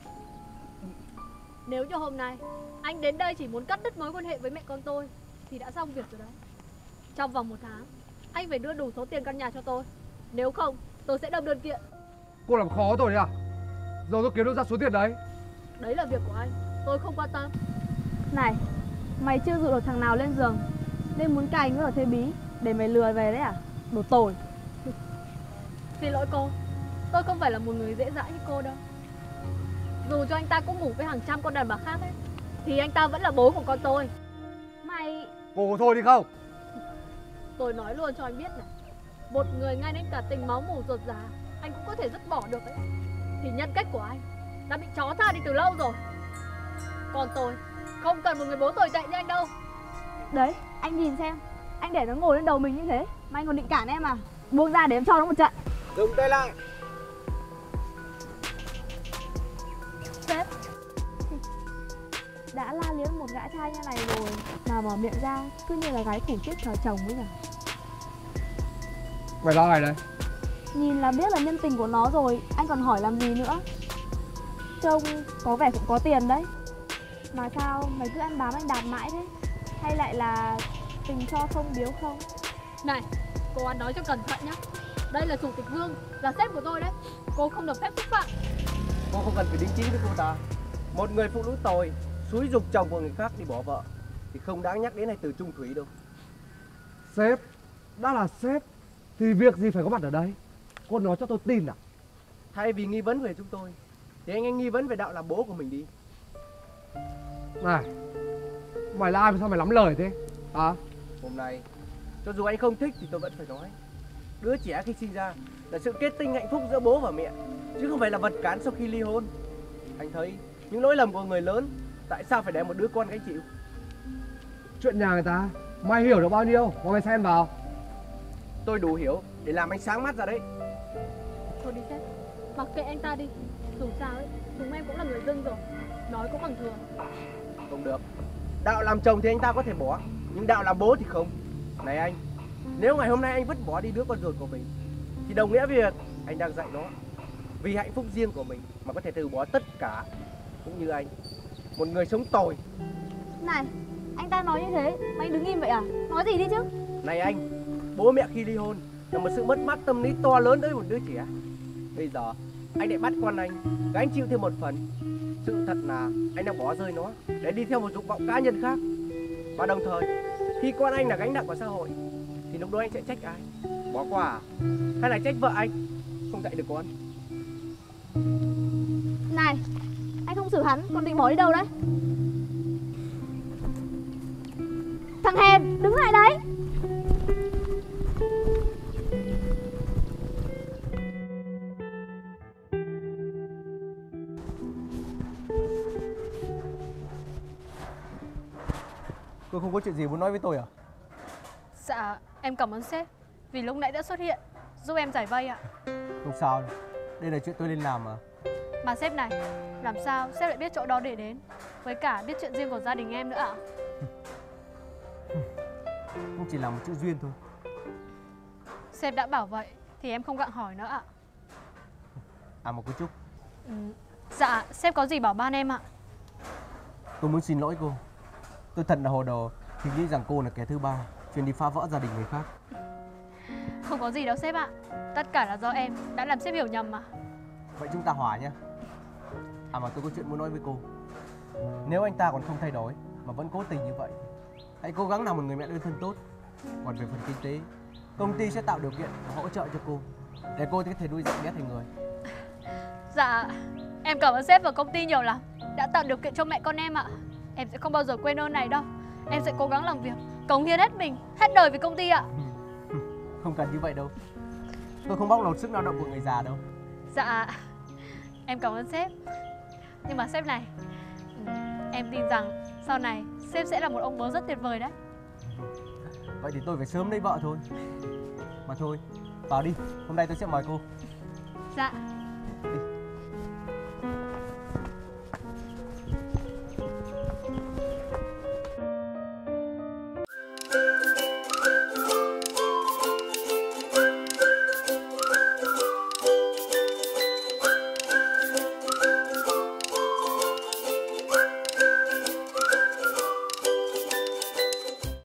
Nếu như hôm nay anh đến đây chỉ muốn cắt đứt mối quan hệ với mẹ con tôi thì đã xong việc rồi đấy. Trong vòng một tháng anh phải đưa đủ số tiền căn nhà cho tôi. Nếu không tôi sẽ đâm đơn kiện. Cô làm khó tôi đấy à? Giờ tôi kiếm được ra số tiền đấy. Đấy là việc của anh, tôi không quan tâm. Này, mày chưa dụ được thằng nào lên giường nên muốn cài ngứa ở Thế Bí để mày lừa về đấy à? Đồ tồi. Xin lỗi cô, tôi không phải là một người dễ dãi như cô đâu. Dù cho anh ta cũng ngủ với hàng trăm con đàn bà khác ấy, thì anh ta vẫn là bố của con tôi. Mày... Cô thôi đi không? Tôi nói luôn cho anh biết này, một người ngay đến cả tình máu mủ ruột già anh cũng có thể dứt bỏ được ấy, thì nhân cách của anh đã bị chó tha đi từ lâu rồi. Còn tôi không cần một người bố tồi tệ như anh đâu. Đấy, anh nhìn xem, anh để nó ngồi lên đầu mình như thế mà anh còn định cản em à? Buông ra để em cho nó một trận. Dừng tay lại. Sếp, đã la liếm một gã trai như này rồi mà mở miệng ra cứ như là gái thủ tiết chờ chồng ấy nhỉ? Mày lo này đấy. Nhìn là biết là nhân tình của nó rồi, anh còn hỏi làm gì nữa? Trông có vẻ cũng có tiền đấy. Mà sao mày cứ ăn bám anh Đạt mãi thế? Hay lại là tình cho không biếu không? Này, cô ăn nói cho cẩn thận nhá. Đây là chủ tịch Vương, là sếp của tôi đấy. Cô không được phép xúc phạm. Cô không cần phải đính chính với cô ta. Một người phụ nữ tồi xúi giục chồng của người khác đi bỏ vợ thì không đáng nhắc đến này từ chung thủy đâu. Sếp, đã là sếp thì việc gì phải có mặt ở đây? Cô nói cho tôi tin à? Thay vì nghi vấn về chúng tôi thì anh anh nghi vấn về đạo làm bố của mình đi. Này, mày là ai mà sao mày lắm lời thế? Hả? Hôm nay, cho dù anh không thích thì tôi vẫn phải nói. Đứa trẻ khi sinh ra là sự kết tinh hạnh phúc giữa bố và mẹ, chứ không phải là vật cản sau khi ly hôn. Anh thấy những lỗi lầm của người lớn tại sao phải để một đứa con gánh chịu? Chuyện nhà người ta, mày hiểu được bao nhiêu mà mày xen vào? Tôi đủ hiểu để làm anh sáng mắt ra đấy. Thôi đi sếp, mặc kệ anh ta đi. Dù sao ấy, chúng em cũng là người dân rồi, nói cũng bằng thường. Không được. Đạo làm chồng thì anh ta có thể bỏ, nhưng đạo làm bố thì không. Này anh, nếu ngày hôm nay anh vứt bỏ đi đứa con ruột của mình thì đồng nghĩa với việc anh đang dạy nó vì hạnh phúc riêng của mình mà có thể từ bỏ tất cả. Cũng như anh, một người sống tồi. Này, anh ta nói như thế mà anh đứng im vậy à? Nói gì đi chứ? Này anh, bố mẹ khi ly hôn là một sự mất mát tâm lý to lớn đối với một đứa trẻ. Bây giờ anh lại bắt con anh gánh chịu thêm một phần. Sự thật là anh đang bỏ rơi nó để đi theo một dục vọng cá nhân khác. Và đồng thời, khi con anh là gánh nặng của xã hội thì lúc đó anh sẽ trách ai? Bỏ qua à? Hay là trách vợ anh không dạy được con? Này, anh không xử hắn, còn định bỏ đi đâu đấy? Thằng hèn, đứng lại đấy! Cô không có chuyện gì muốn nói với tôi à? Dạ, em cảm ơn sếp vì lúc nãy đã xuất hiện giúp em giải vây ạ. Không sao, đây là chuyện tôi nên làm mà. Mà sếp này, làm sao sếp lại biết chỗ đó để đến, với cả biết chuyện riêng của gia đình em nữa ạ? Cũng chỉ là một chữ duyên thôi. Sếp đã bảo vậy thì em không gặng hỏi nữa ạ. À mà cô Trúc, Ừ, dạ, sếp có gì bảo ban em ạ? tôi muốn xin lỗi cô. Tôi thật là hồ đồ thì nghĩ rằng cô là kẻ thứ ba chuyên đi phá vỡ gia đình người khác. Không có gì đâu sếp ạ. Tất cả là do em đã làm sếp hiểu nhầm mà. Vậy chúng ta hòa nhé. À mà tôi có chuyện muốn nói với cô. Nếu anh ta còn không thay đổi mà vẫn cố tình như vậy, hãy cố gắng làm một người mẹ đơn thân tốt. Còn về phần kinh tế, công ty sẽ tạo điều kiện và hỗ trợ cho cô để cô có thể nuôi dạy bé thành người. Dạ, em cảm ơn sếp và công ty nhiều lắm đã tạo điều kiện cho mẹ con em ạ. Em sẽ không bao giờ quên ơn này đâu. Em sẽ cố gắng làm việc, cống hiến hết mình, hết đời vì công ty ạ. Không cần như vậy đâu. Tôi không bóc lột sức lao động của người già đâu. Dạ, em cảm ơn sếp. Nhưng mà sếp này, em tin rằng sau này sếp sẽ là một ông bố rất tuyệt vời đấy. Vậy thì tôi phải sớm lấy vợ thôi. Mà thôi, vào đi, hôm nay tôi sẽ mời cô. Dạ. Đi.